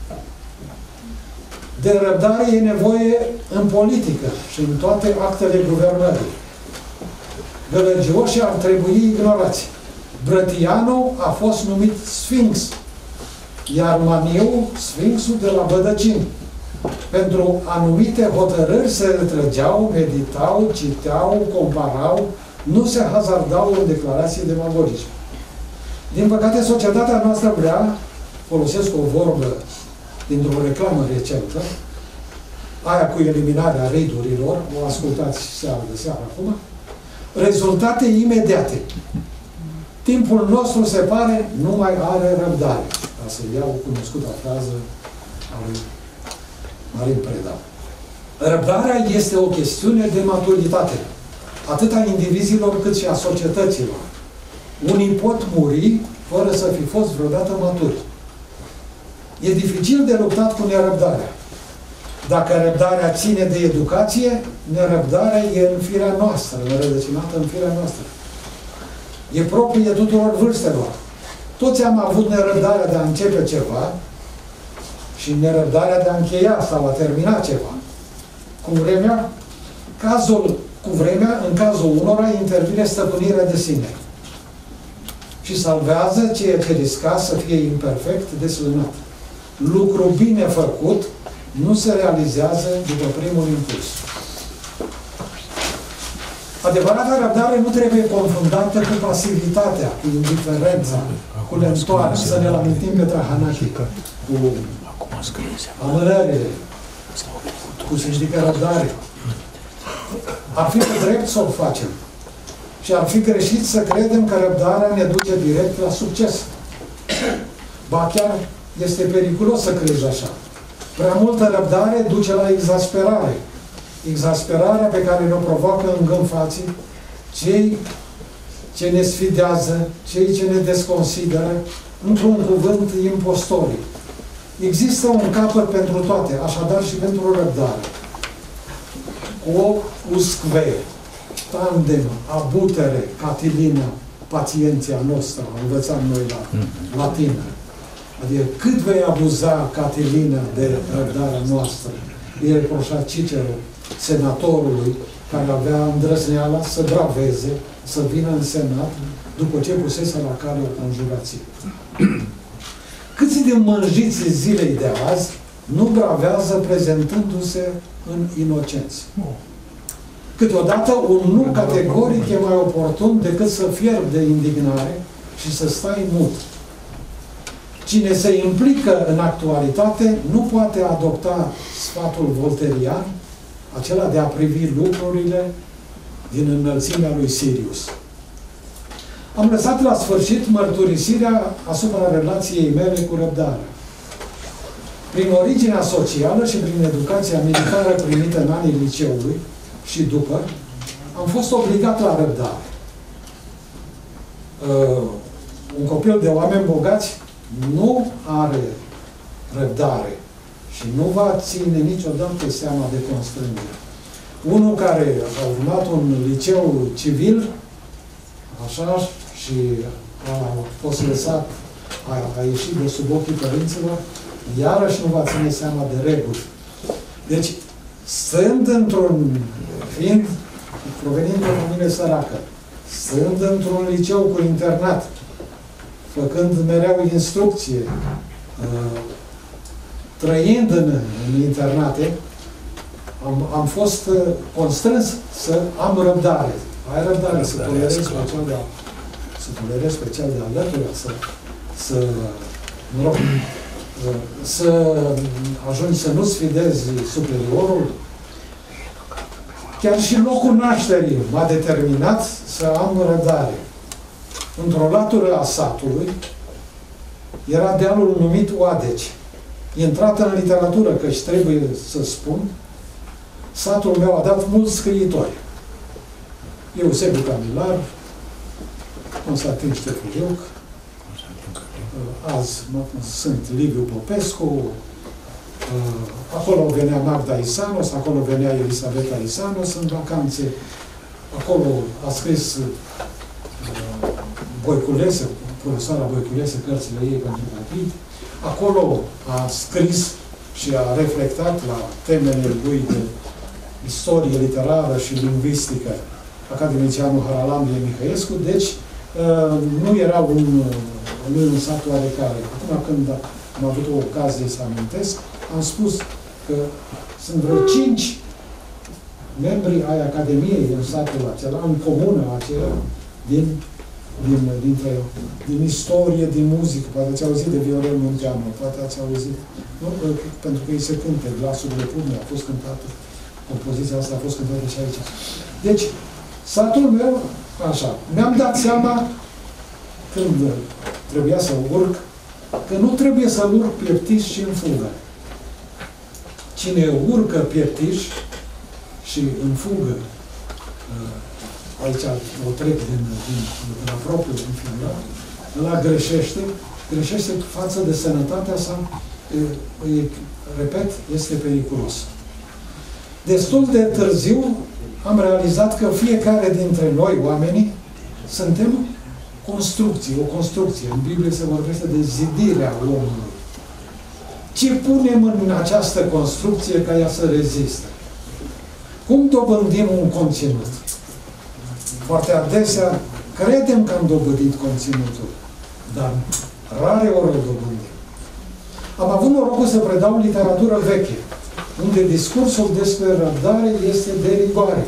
De răbdare e nevoie în politică și în toate actele guvernării. Gălăgioșii ar trebui ignorați. Brătianu a fost numit Sfinx, iar Maniu, Sfinxul de la Bădăcini. Pentru anumite hotărâri se retrăgeau, meditau, citeau, comparau, nu se hazardau în declarații demagogice. Din păcate, societatea noastră vrea, folosesc o vorbă dintr-o reclamă recentă, aia cu eliminarea raidurilor, o ascultați seara de seară acum, rezultate imediate. Timpul nostru, se pare, nu mai are răbdare. Ca să iau cunoscută frază a lui Marin Preda. Răbdarea este o chestiune de maturitate, atât a indivizilor cât și a societăților. Unii pot muri fără să fi fost vreodată maturi. E dificil de luptat cu nerăbdarea. Dacă răbdarea ține de educație, nerăbdarea e în firea noastră, înrădăcinată în firea noastră. E proprie tuturor vârstelor. Toți am avut nerăbdarea de a începe ceva și nerăbdarea de a încheia sau a termina ceva. Cu vremea, în cazul unora, intervine stăpânirea de sine și salvează ceea ce risca să fie imperfect deslănat. Lucru bine făcut nu se realizează după primul impuls. Adevărata răbdare nu trebuie confundată cu pasivitatea, cu indiferența, cu lentoarea. Să ne amintim pe Trahanachi, cu amărările, cu să-și zică răbdare. Ar fi pe drept să o facem. Și ar fi greșit să credem că răbdarea ne duce direct la succes. Ba chiar este periculos să crezi așa. Prea multă răbdare duce la exasperare. Exasperarea pe care ne-o provoacă îngânfații cei ce ne sfidează, cei ce ne desconsideră, într-un cuvânt, impostorii. Există un capăt pentru toate, așadar și pentru răbdare. O usque, tandem, abutere, catilina, pacienția noastră, învățam noi la latină. Adică cât vei abuza, Catilina, de răbdarea noastră? Îi reproșa Cicero, senatorului, care avea îndrăzneala să braveze, să vină în senat, după ce pusese la cale o conjurație. Câți din mânjiții zilei de azi nu bravează prezentându-se în inocență? Câteodată un nu categoric e mai oportun decât să fierbi de indignare și să stai mut. Cine se implică în actualitate nu poate adopta sfatul volterian, acela de a privi lucrurile din înălțimea lui Sirius. Am lăsat la sfârșit mărturisirea asupra relației mele cu răbdarea. Prin originea socială și prin educația militară primită în anii liceului și după, am fost obligat la răbdare. Un copil de oameni bogați nu are răbdare și nu va ține niciodată seama de constrângere. Unul care a urmat un liceu civil, așa, și a fost lăsat, a ieșit de sub ochii părinților, iarăși nu va ține seama de reguli. Deci, provenind de o familie săracă, stând într-un liceu cu internat, făcând mereu instrucție, trăind în internate, am fost constrâns să am răbdare. Ai răbdare, să tolerezi pe cel de alături, să ajungi să nu sfidezi superiorul. Chiar și locul nașterii m-a determinat să am răbdare. Într-o latură a satului era dealul numit Oadeci. intrat în literatură, căci trebuie să spun, satul meu a dat mulți scriitori. Eusebiu Camilar, Constantin Ștefăriuc, azi sunt Liviu Popescu, acolo venea Magda Isanos, acolo venea Elisabeta Isanos în vacanțe, acolo a scris Voiculese, profesoara Voiculese, cărțile ei pentru copii, acolo a scris și a reflectat la temele lui de istorie literară și lingvistică academicianul Haralamie Mihăescu, deci nu era un sat oarecare. Acum când am avut o ocazie să amintesc, am spus că sunt vreo 5 membri ai Academiei în satul acela, în comuna aceea, din istorie, din muzică. Poate ați auzit de Viorel Munteanu, poate ați auzit, nu? Pentru că îi se cânte, glasurile pune, a fost cântată, compoziția asta a fost cântată și aici. Deci, satul meu, așa, mi-am dat seama, când trebuia să urc, că nu trebuie să urc pieptiș și în fugă. Cine urcă pieptiș și în fugă, aici o trec din apropiu, din final, ăla greșește față de sănătatea sa, repet, este periculos. Destul de târziu am realizat că fiecare dintre noi, oamenii, suntem construcții, o construcție. În Biblie se vorbește de zidirea omului. Ce punem în această construcție ca ea să reziste? Cum dobândim un conținut? Foarte adesea credem că am dobândit conținutul, dar rare ori o dobândim. Am avut norocul să predau literatură veche, unde discursul despre răbdare este de rigoare.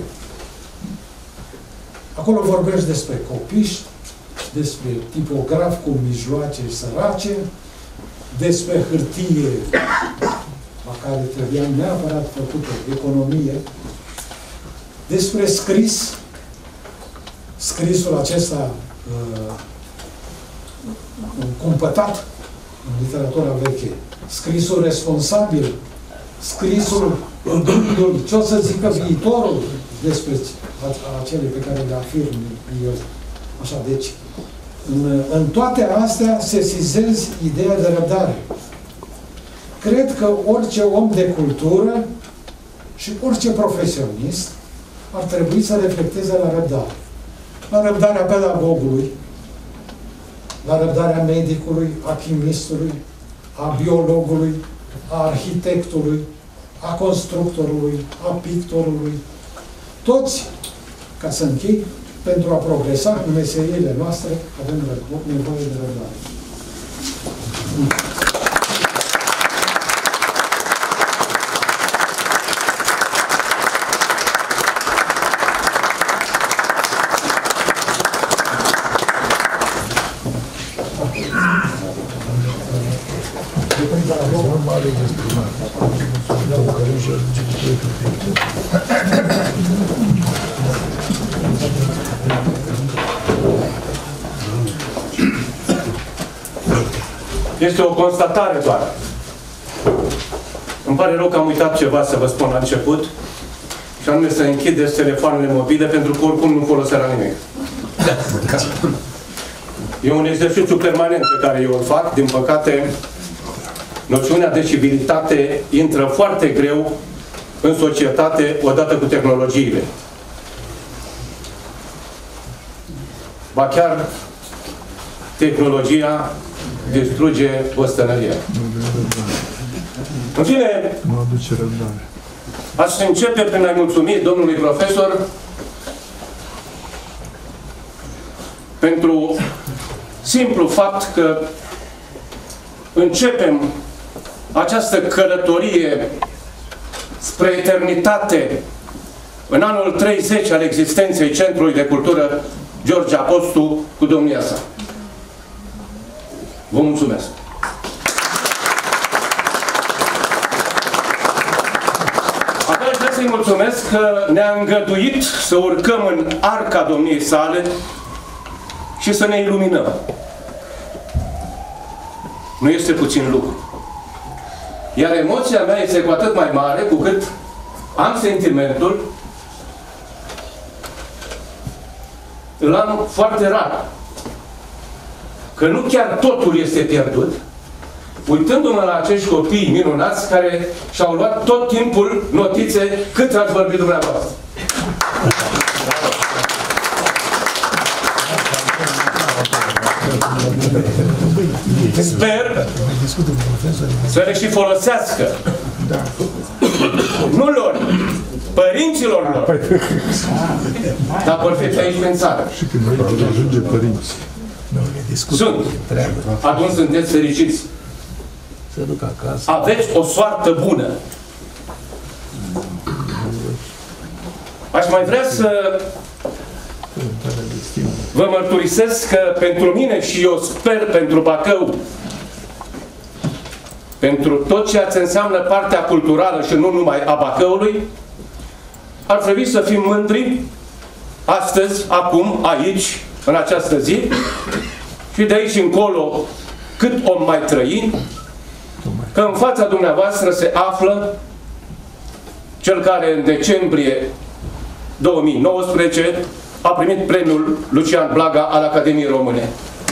Acolo vorbești despre copiști, despre tipograf cu mijloace sărace, despre hârtie la care trebuia neapărat făcută economie, despre scris, scrisul acesta cumpătat în literatura veche, scrisul responsabil, scrisul în gândul, ce o să zică viitorul despre acele pe care le afirm eu. Așa, deci, în toate astea sesizezi ideea de răbdare. Cred că orice om de cultură și orice profesionist ar trebui să reflecteze la răbdare. La răbdarea pedagogului, la răbdarea medicului, a chimistului, a biologului, a arhitectului, a constructorului, a pictorului. Toți, ca să închei, pentru a progresa în meseriile noastre, avem nevoie de răbdare.
Este o constatare doar. Îmi pare rău că am uitat ceva să vă spun la început, și anume să închideți telefoanele mobile, pentru că oricum nu folosea la nimic. E un exercițiu permanent pe care eu îl fac. Din păcate, noțiunea de civilitate intră foarte greu în societate odată cu tehnologiile. Ba chiar tehnologia distruge băstănăria. În fine, aș începe prin a-i mulțumi domnului profesor pentru simplu fapt că începem această călătorie spre eternitate în anul 30 al existenței Centrului de Cultură George Apostu cu domnia sa. Vă mulțumesc! Apoi aș vrea să-i mulțumesc că ne-a îngăduit să urcăm în arca domniei sale și să ne iluminăm. Nu este puțin lucru. Iar emoția mea este cu atât mai mare cu cât am sentimentul, îl am foarte rar, că nu chiar totul este pierdut, uitându-mă la acești copii minunați care și-au luat tot timpul notițe cât ați vorbit dumneavoastră. Sper să le și folosească. Nu lor, părinților lor. Dar perfect aici în țară. Sunt. Atunci sunteți fericiți. Aveți o soartă bună. Aș mai vrea să vă mărturisesc că pentru mine și eu sper pentru Bacău, pentru tot ceea ce înseamnă partea culturală și nu numai a Bacăului, ar trebui să fim mândri astăzi, acum, aici, în această zi și de aici încolo, cât om mai trăi, că în fața dumneavoastră se află cel care în decembrie 2019 a primit premiul Lucian Blaga al Academiei Române.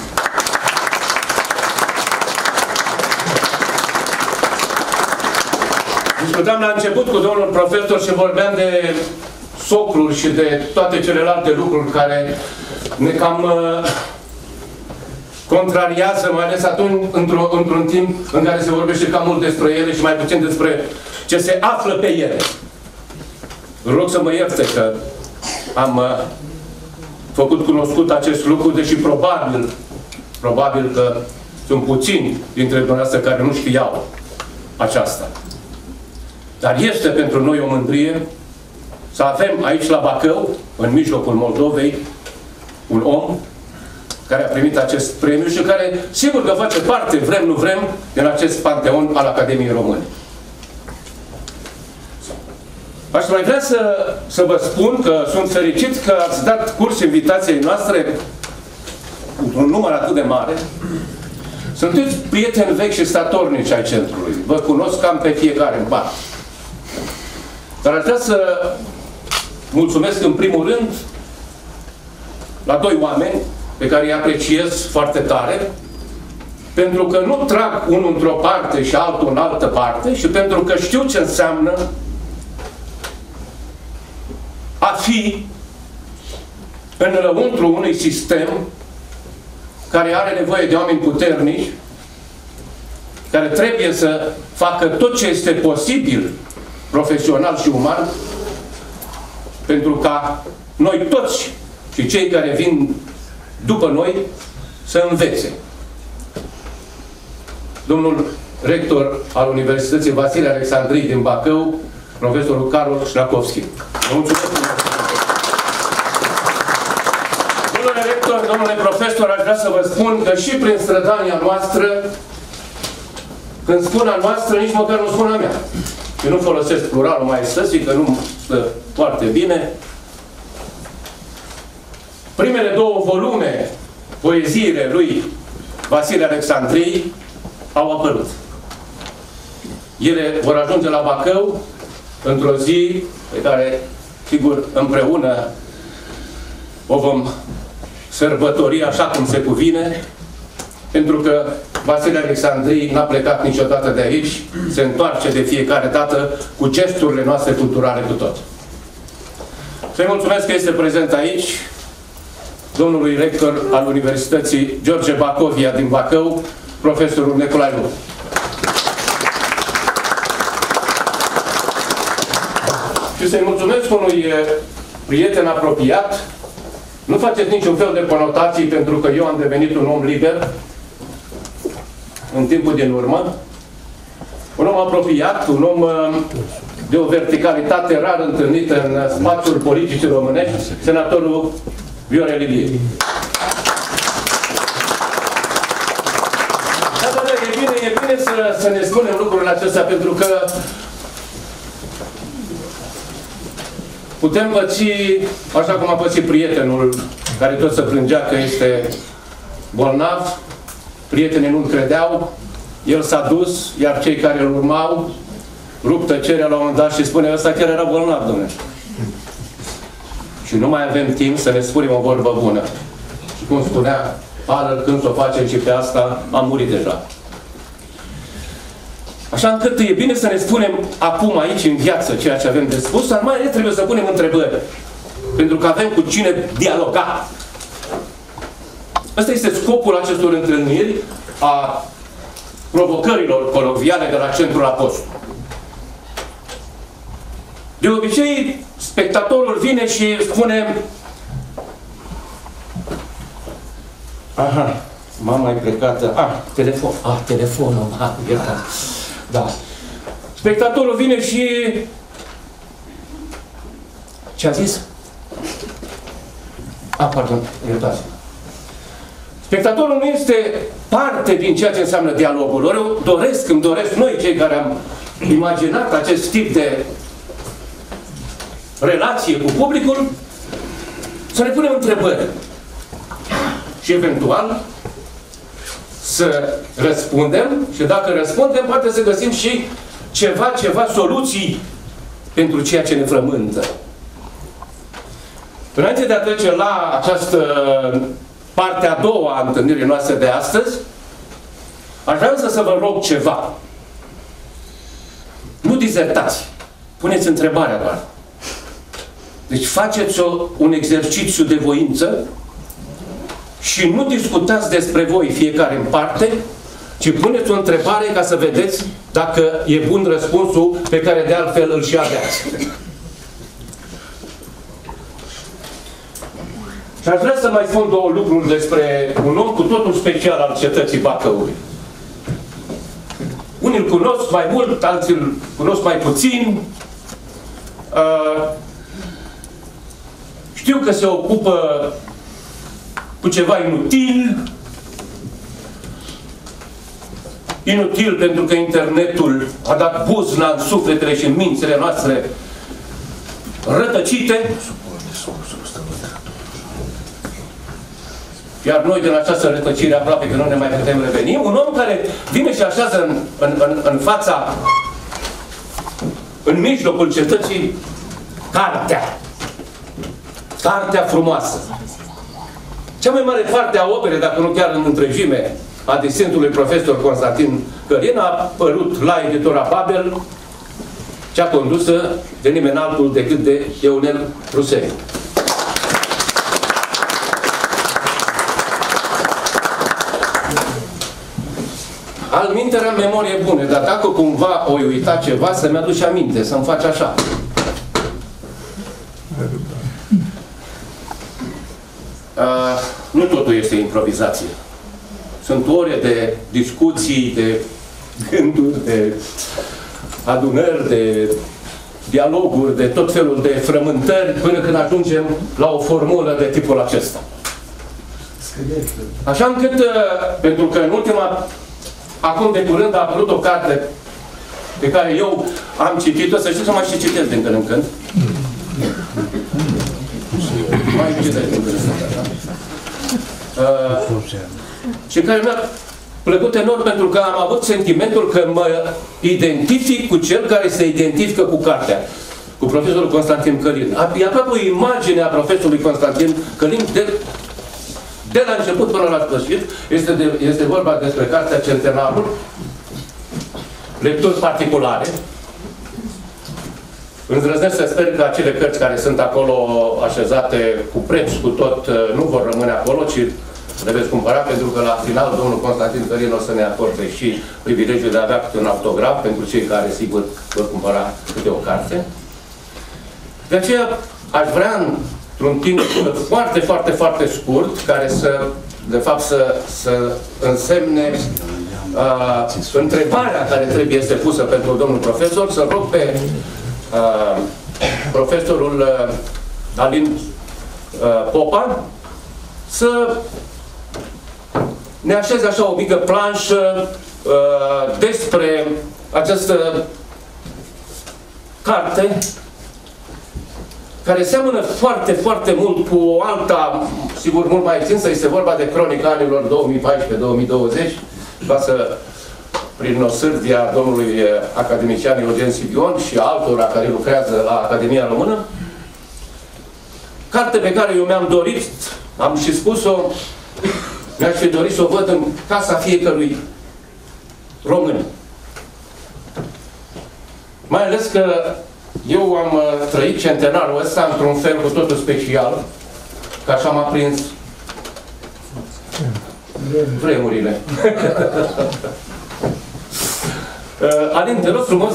Discutam la început cu domnul profesor și vorbeam de socluri și de toate celelalte lucruri care ne cam contrariază, mai ales atunci, într-un timp în care se vorbește cam mult despre ele și mai puțin despre ce se află pe ele. Îl rog să mă ierte că am făcut cunoscut acest lucru, deși probabil că sunt puțini dintre dumneavoastră care nu știau aceasta. Dar este pentru noi o mândrie să avem aici la Bacău, în mijlocul Moldovei, un om care a primit acest premiu și care, sigur că face parte, vrem nu vrem, din acest panteon al Academiei Române. Aș mai vrea să vă spun că sunt fericit că ați dat curs invitației noastre într-un număr atât de mare. Sunteți prieteni vechi și statornici ai centrului. Vă cunosc cam pe fiecare în parte. Dar aș vrea să mulțumesc în primul rând la doi oameni pe care îi apreciez foarte tare, pentru că nu trag unul într-o parte și altul în altă parte și pentru că știu ce înseamnă a fi în lăuntru unui sistem care are nevoie de oameni puternici, care trebuie să facă tot ce este posibil, profesional și uman, pentru ca noi toți și cei care vin după noi să învețe. Domnul rector al Universității Vasile Alexandrii din Bacău, profesorul Carol Șnacovski. Vă mulțumesc! Domnule rector, domnule profesor, aș vrea să vă spun că și prin strădania noastră, când spun a noastră, nici măcar nu spun a mea. Eu nu folosesc pluralul maestății, că nu stă foarte bine. Primele două volume, poeziile lui Vasile Alexandrii, au apărut. Ele vor ajunge la Bacău într-o zi pe care, sigur, împreună o vom sărbători așa cum se cuvine, pentru că Vasile Alexandrii n-a plecat niciodată de aici, se întoarce de fiecare dată cu gesturile noastre culturale cu tot. Să-i mulțumesc că este prezent aici domnului rector al Universității George Bacovia din Bacău, profesorul Nicolae Lu. Și să-i mulțumesc unui prieten apropiat. Nu faceți niciun fel de conotații, pentru că eu am devenit un om liber în timpul din urmă. Un om apropiat, un om de o verticalitate rar întâlnită în spațiul politicii românești, senatorul Viorel Ilie. Da, e bine să ne spunem lucrurile acestea, pentru că putem păți, așa cum a pățit prietenul care tot se plângea că este bolnav, prietenii nu-l credeau, El s-a dus, iar cei care îl urmau rup tăcerea la un moment dat și spune, ăsta chiar era bolnav, domnule. Și nu mai avem timp să ne spunem o vorbă bună. Și cum spunea Haller, când s-o facem și pe asta, am murit deja. Așa încât e bine să ne spunem acum aici în viață ceea ce avem de spus, dar mai trebuie să punem întrebări. Pentru că avem cu cine dialoga. Ăsta este scopul acestor întâlniri a provocărilor coloviale de la Centrul Apostol. De obicei, spectatorul vine și spune: aha, m-am mai plecat. Telefon. Telefonul. Da. Spectatorul vine și... Ce a zis? Pardon, iertați. Spectatorul nu este parte din ceea ce înseamnă dialogul. Eu îmi doresc noi, cei care am imaginat acest tip de relație cu publicul, să ne punem întrebări. Și eventual să răspundem și dacă răspundem, poate să găsim și ceva soluții pentru ceea ce ne frământă. Înainte de a trece la această parte a doua a întâlnirii noastre de astăzi, aș vrea să vă rog ceva. Nu dizertați. Puneți întrebarea doar. Deci faceți un exercițiu de voință și nu discutați despre voi fiecare în parte, ci puneți o întrebare ca să vedeți dacă e bun răspunsul pe care de altfel îl și aveați. Și aș vrea să mai spun două lucruri despre un om cu totul special al cetății Bacăului. Unii îl cunosc mai mult, alții îl cunosc mai puțin. Știu că se ocupă cu ceva inutil. Inutil pentru că internetul a dat buzna în sufletele și în mințile noastre rătăcite. Iar noi din această rătăcire aproape că nu ne mai putem reveni. Un om care vine și așează în fața, în mijlocul cetății, cartea. Cartea frumoasă. Cea mai mare parte a operei, dacă nu chiar în întregime, a descentului profesor Constantin Călin a apărut la editura Babel, cea condusă de nimeni altul decât de Eunel Rusei. Alminter am memorie bună, dar dacă cumva o uita ceva, să-mi aduci aminte, să-mi faci așa. Nu totul este improvizație. Sunt ore de discuții, de gânduri, de adunări, de dialoguri, de tot felul de frământări, până când ajungem la o formulă de tipul acesta. Așa încât, pentru că în ultima, acum de curând a apărut o carte pe care eu am citit-o, să știți că mai și citesc din când în când. Mai citesc din când în când, și care mi-a plăcut enorm pentru că am avut sentimentul că mă identific cu cel care se identifică cu cartea, cu profesorul Constantin Călin. E aproape o imagine a profesorului Constantin Călin de la început până la sfârșit. Este vorba despre cartea Centenarul, lecturi particulare. Îndrăznesc să sper că acele cărți care sunt acolo așezate cu preț, cu tot, nu vor rămâne acolo, ci le veți cumpăra, pentru că la final domnul Constantin Călin o să ne acorde și privilegiul de a avea câte un autograf pentru cei care, sigur, vor cumpăra câte o carte. De aceea aș vrea, într-un timp foarte, foarte, foarte scurt, care să, de fapt, să însemne întrebarea care trebuie să pusă pentru domnul profesor, să rog pe profesorul Alin Popa să ne așeze așa o mică planșă despre această carte care seamănă foarte, foarte mult cu o alta, sigur mult mai extinsă, este vorba de cronica anilor 2014-2020, ca să prin osârdia domnului academician Eugen Sibion și altora care lucrează la Academia Română. Carte pe care eu mi-am dorit, am și spus-o, mi-aș fi dorit să o văd în casa fiecărui român. Mai ales că eu am trăit centenarul ăsta într-un fel cu totul special, că așa m-a prins vremurile. Alin, te rog frumos,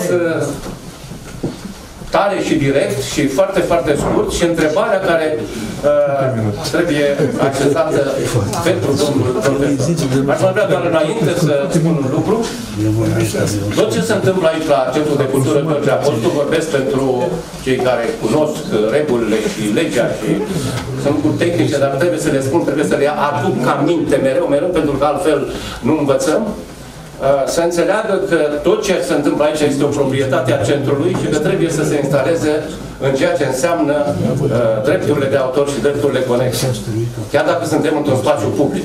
tare și direct și foarte, foarte scurt și întrebarea care trebuie accesată pentru domnul profesor. Aș mai vrea doar înainte să spun un lucru. Tot ce se întâmplă aici la Centrul de Cultură George Apostu, vorbesc pentru cei care cunosc regulile și legea și sunt lucruri tehnice, dar trebuie să le spun, trebuie să le aduc aminte mereu, pentru că altfel nu învățăm. Să înțeleagă că tot ce se întâmplă aici este o proprietate a centrului și că trebuie să se instaleze în ceea ce înseamnă drepturile de autor și drepturile conexe. Chiar dacă suntem într-un spațiu public.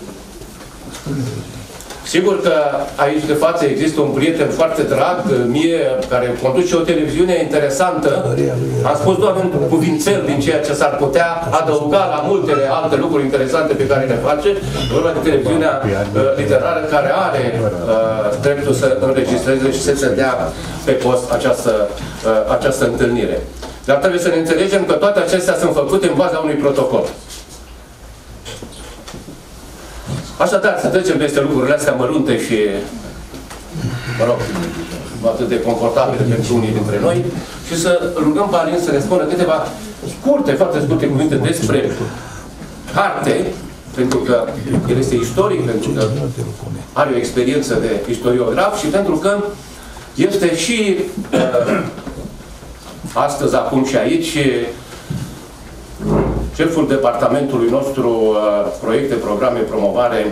Sigur că aici de față există un prieten foarte drag, mie, care conduce o televiziune interesantă. Am spus doar un cuvințel din ceea ce s-ar putea adăuga la multele alte lucruri interesante pe care le face. Vorba de televiziunea literară care are dreptul să înregistreze și să se dea pe post această întâlnire. Dar trebuie să ne înțelegem că toate acestea sunt făcute în baza unui protocol. Așadar, să trecem peste lucrurile astea mărunte și, mă rog, atât de confortabile pentru unii dintre noi și să rugăm pe Alin să ne spună câteva scurte, foarte scurte cuvinte despre carte, pentru că el este istoric, pentru că are o experiență de istoriograf și pentru că este și astăzi, acum și aici, șeful departamentului nostru, proiecte, programe, promovare,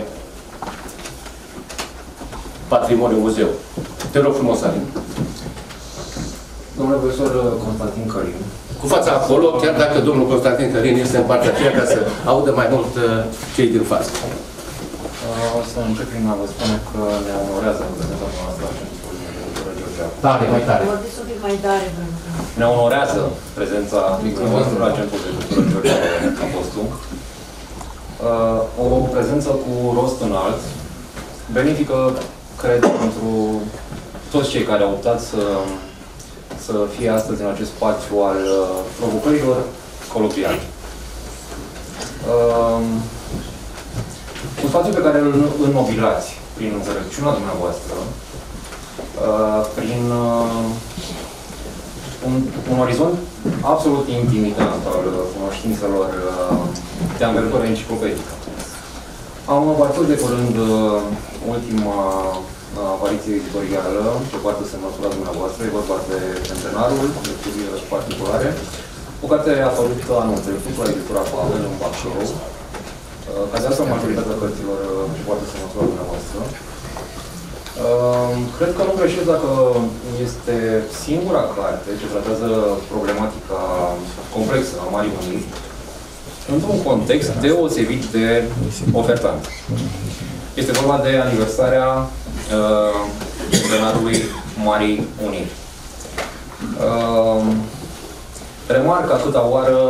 patrimoniu, muzeu. Te rog frumos, Alin.
Domnule profesor Constantin Călin.
Cu fața acolo, chiar dacă domnul Constantin Călin este în partea aceea, ca să audă mai mult cei din față.
O să încep prin a vă spune că ne onorează prezența noastră la Centrul de Cultură George Apostu.
Tare, mai tare.
Ne onorează prezența noastră la Centrul de Cultură George Apostu. O prezență cu rost înalt, benefică, cred, pentru toți cei care au optat să fie astăzi în acest spațiu al provocărilor coloquiale. Un spațiu pe care îl înnobilați prin înțelepciunea dumneavoastră, prin un orizont absolut intimidant al cunoștințelor de anvergură enciclopedică. Am parcurs de curând ultima apariție editorială pe poartă semnătura dumneavoastră, e vorba de Centenarul, de studii particulare, o carte a apărut anul trecut la editura Pavel în Bacău, ca de asta majoritatea cărților pe poartă semnătura dumneavoastră. Cred că nu greșesc dacă este singura carte ce tratează problematica complexă a Marii Uniri într-un context deosebit de ofertant. Este vorba de aniversarea centenarului Marii Uniri. Remarc atâta oară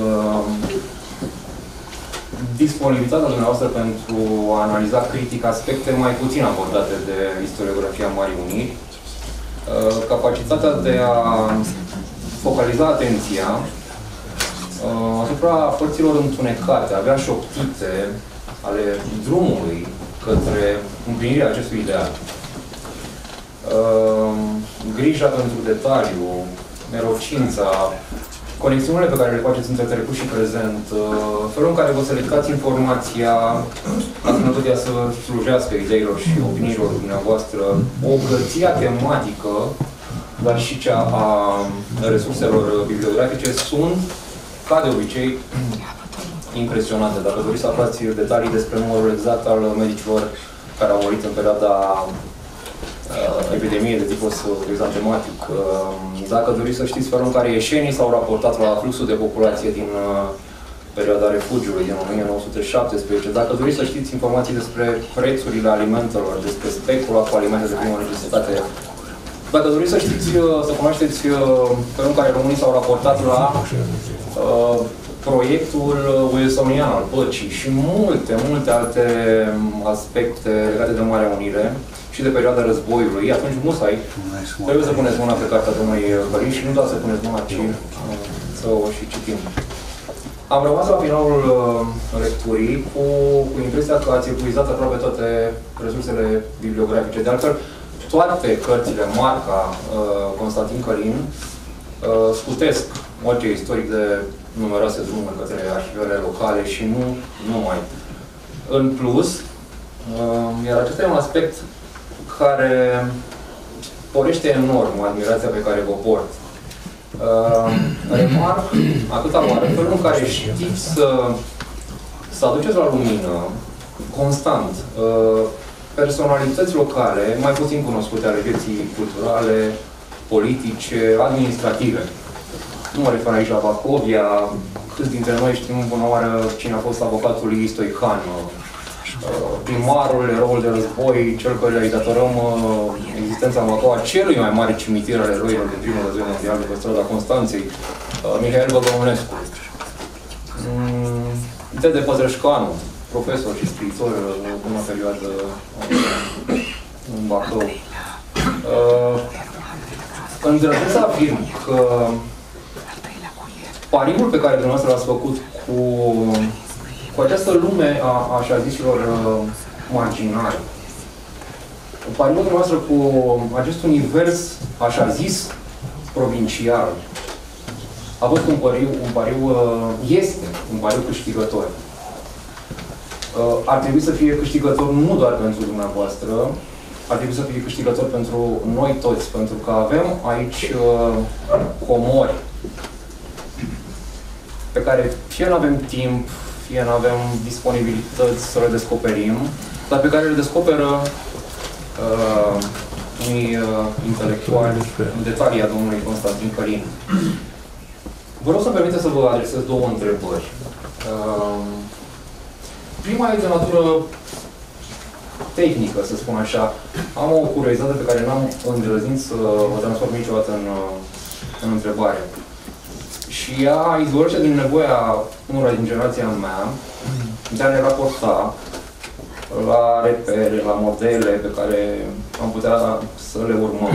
disponibilitatea dumneavoastră pentru a analiza critic aspecte mai puțin abordate de istoriografia Marii Uniri, capacitatea de a focaliza atenția asupra părților întunecate, abia șoptite, ale drumului către împlinirea acestui ideal. Grija pentru detaliu, nerocința, conexiunile pe care le faceți între trecut și prezent, felul în care vă selectați informația, astfel ea să slujească ideilor și opiniilor dumneavoastră, o găția tematică, dar și cea a resurselor bibliografice sunt, ca de obicei, impresionante. Dacă doriți să aflați detalii despre numărul exact al medicilor care au murit în perioada epidemie de tipos exantematic. Dacă doriți să știți felul în care ieșenii s-au raportat la fluxul de populație din perioada refugiului din 1917. Dacă doriți să știți informații despre prețurile alimentelor, despre specula cu alimente de primă necesitate, dacă doriți să știți, să cunoașteți felul în care românii s-au raportat la proiectul wilsonian al păcii și multe alte aspecte legate de Marea Unire și de perioada războiului, atunci musai trebuie să puneți mâna pe cartea domnului Călin și nu doar să puneți mâna, ci să o și citim. Am rămas la finalul lecturii cu impresia că ați epuizat aproape toate resursele bibliografice. De altfel, toate cărțile marca Constantin Călin scutesc orice istoric de numeroase drumuri către arhivele locale și nu numai. În plus, iar acesta e un aspect care porește enorm admirația pe care vă port. Remarc atâta oară felul în care știți să aduceți la lumină constant personalități locale mai puțin cunoscute ale vieții culturale, politice, administrative. Nu mă refer aici la Bacovia, câți dintre noi știm bună oară cine a fost avocatul lui Stoican, primarul, eroul de război, cel care îi datorăm existența în Bacova celui mai mare cimitir al eroilor din primul război mondial de pe strada Constanței, Mihail Băgăunescu. Ted de Pătrășcanu, profesor și scriitor în o perioadă în Bacău. Îndrăznesc să afirm că pariul pe care dumneavoastră l-ați făcut cu această lume a așa zisilor marginali, pariul dumneavoastră cu acest univers așa zis provincial, a fost este un pariu câștigător. Ar trebui să fie câștigător nu doar pentru dumneavoastră, ar trebui să fie câștigător pentru noi toți, pentru că avem aici comori pe care fie nu avem timp, fie nu avem disponibilități să le descoperim, dar pe care le descoperă unii intelectuali în detalii a domnului Constantin Călin. Vă rog să-mi permiteți să vă adresez două întrebări. Prima e de natură tehnică, să spun așa. Am o curiozitate pe care n-am îndrăznit să o transform niciodată în întrebare. Și ea izvorăște din nevoia unora din generația mea de a ne raporta la repere, la modele pe care am putea să le urmăm.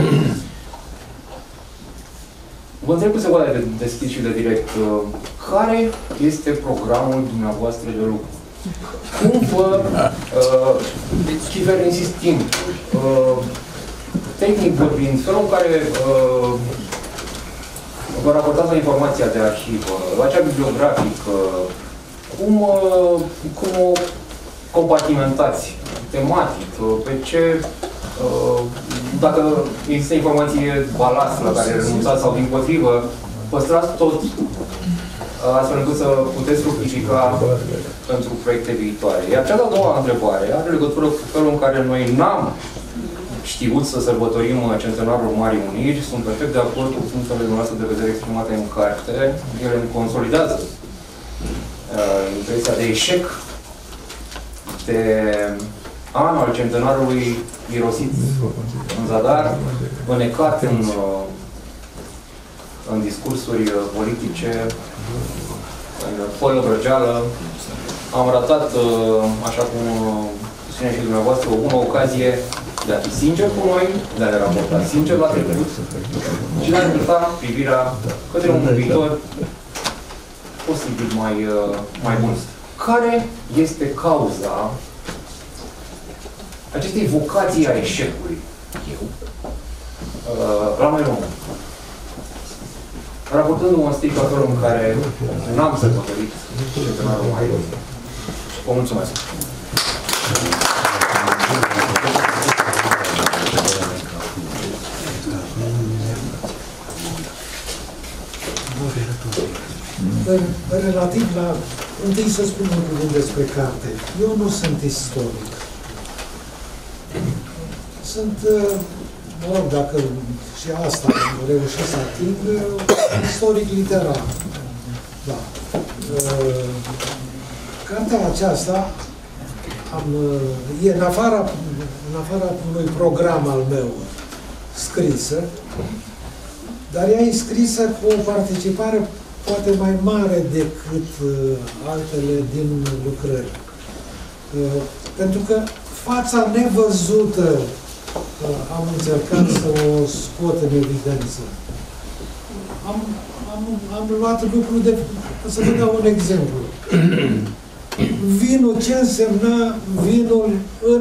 Vă întreb cu se poate de deschis și de direct, care este programul dumneavoastră de lucru? Cum vă cibernetizați timpul? Tehnic vorbind, felul în care vă raportați la informația de arhivă, la cea bibliografică, cum o compartimentați tematic, pe ce, dacă există informație balast la care renunțați sau dimpotrivă, păstrați tot astfel încât să puteți fructifica pentru proiecte viitoare. Iar cea de-a doua întrebare are legătură cu felul în care noi n-am știut să sărbătorim centenarul Marii Uniri. Sunt perfect de acord cu punctele dumneavoastră de vedere exprimate în carte. Ele îmi consolidează impresia de eșec de an al centenarului irosit în zadar, înecat în discursuri politice, în foaie vrăgeală. Am ratat, așa cum spunea și dumneavoastră, o bună ocazie de a fi sincer cu noi, de a ne raporta sincer la trecut și de a îndrepta privirea către un viitor posibil mai bun. Care este cauza acestei vocații a eșecului la noi români? Raportându-mă strict la felul în care n-am sărbătorit centenarul Marii Uniri. Vă mulțumesc!
Relativ la... Întâi să spun un cuvânt despre carte. Eu nu sunt istoric. Sunt, mă rog, dacă și asta reușesc să ating, istoric literar. Da. Cartea aceasta e în afara unui program al meu scrisă, dar ea e scrisă cu o participare poate mai mare decât altele din lucrări. Pentru că fața nevăzută am încercat să o scot în evidență. Am luat lucruri de... Să vă dau un exemplu. Vinul, ce însemna vinul în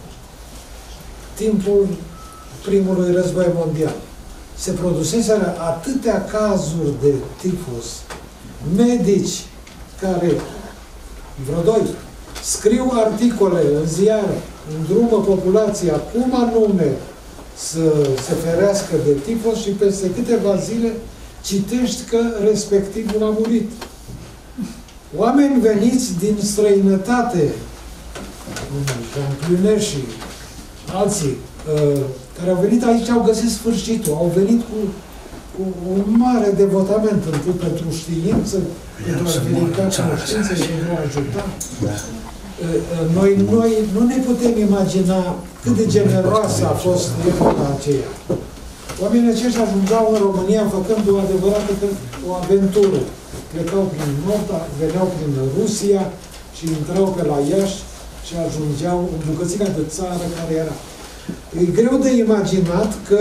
timpul primului război mondial? Se produseseră atâtea cazuri de tifus, medici care, vreo doi, scriu articole în ziare, îndrumă populația cum anume să se ferească de tifus și peste câteva zile citești că respectivul a murit. Oameni veniți din străinătate, Plânești și alții, care au venit aici, au găsit sfârșitul, au venit cu un mare devotament întâi pentru știință, pentru a verifica cunoștință și pentru a ajuta. Noi nu ne putem imagina cât de generoasă a fost epoca aceea. Oamenii aceștia ajungeau în România făcând o adevărată o aventură. Plecau prin Nota, veneau prin Rusia și intrau pe la Iași și ajungeau în bucățica de țară care era. E greu de imaginat că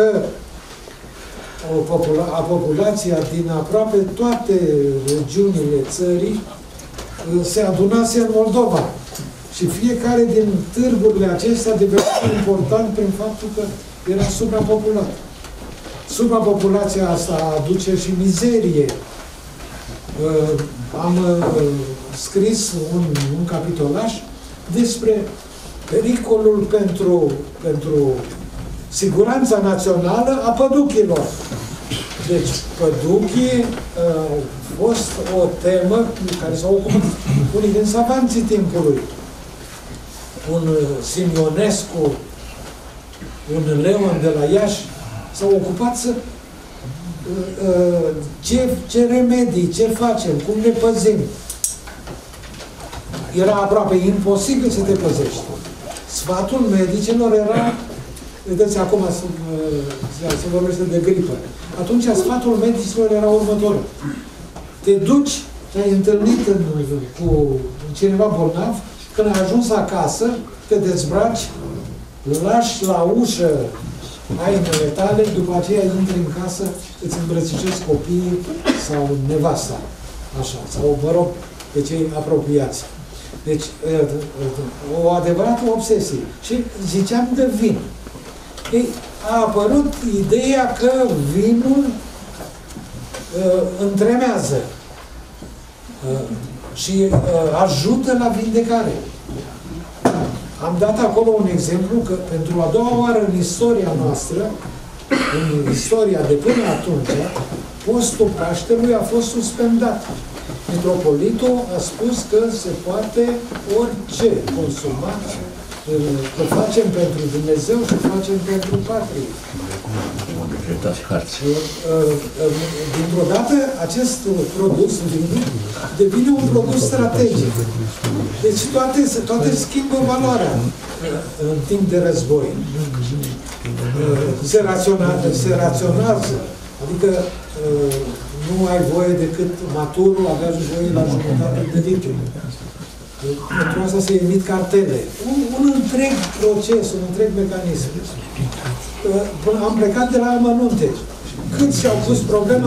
populația din aproape toate regiunile țării se adunase în Moldova. Și fiecare din târgurile acestea devenea important prin faptul că era suprapopulat. Suprapopulația asta aduce și mizerie. Am scris un capitolaș despre pericolul pentru siguranța națională a păduchilor. Deci, păduchii au fost o temă cu care s-au ocupat unii din savanții timpului. Un Simionescu, un Leon de la Iași, s-au ocupat să ce remedii, ce facem, cum ne păzim. Era aproape imposibil să te păzești. Sfatul medicilor era, vedeți, acum se vorbește de gripă. Atunci sfatul medicilor era următorul. Te duci, te-ai întâlnit cu cineva bolnav, când ai ajuns acasă, te dezbraci, lași la ușă hainele tale, după aceea intri în casă, îți îmbrățișezi copiii sau nevasta. Așa, sau, mă rog, pe cei apropiați. Deci, o adevărată obsesie. Și ziceam de vin. Ei, a apărut ideea că vinul întremează și ajută la vindecare. Am dat acolo un exemplu că pentru a doua oară în istoria noastră, în istoria de până atunci, postul Paștelui a fost suspendat. Mitropolitul a spus că se poate orice consuma, că facem pentru Dumnezeu și facem pentru patrie. Dintr-o dată, acest produs devine un produs strategic. Deci toate schimbă valoarea în timp de război. Se raționează. Adică nu ai voie decât maturul, avea voie la jumătate de litru. Pentru asta se emit cartele. Un întreg proces, un întreg mecanism. Am plecat de la amănunte. Cât și-au pus problema,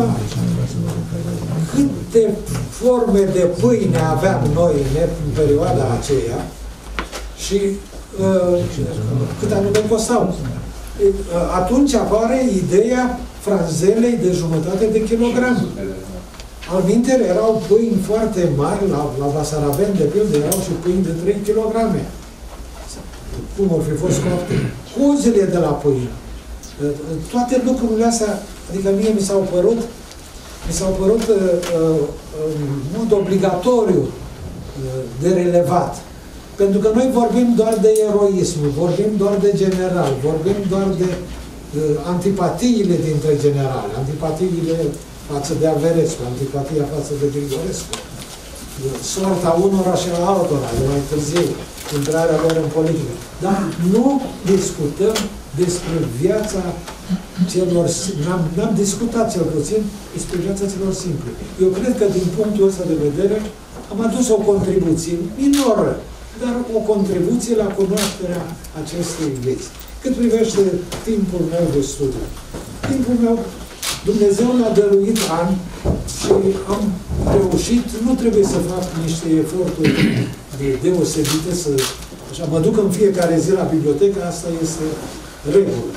câte forme de pâine aveam noi în perioada aceea și cât anume costau. Atunci apare ideea franzelei de jumătate de kilogram. Alminteri erau pâini foarte mari, la Basaraven, de pildă, erau și pâini de 3 kg. Cum ar fi fost coapte? Cozile de la pâine. Toate lucrurile astea, adică mie mi s-au părut în mod obligatoriu de relevat. Pentru că noi vorbim doar de eroism, vorbim doar de general, vorbim doar de antipatiile dintre generale, antipatiile față de Averescu, antipatia față de Grigorescu. soarta unora și a altora, de mai târziu, intrarea lor în politică. Dar nu discutăm despre viața celor, n-am discutat cel puțin despre viața celor simple. Eu cred că din punctul ăsta de vedere am adus o contribuție minoră, dar o contribuție la cunoașterea acestei vieți. Cât privește timpul meu de studiu. Timpul meu, Dumnezeu mi-a dăruit ani și am reușit, nu trebuie să fac niște eforturi deosebite, așa, mă duc în fiecare zi la bibliotecă, asta este regulă.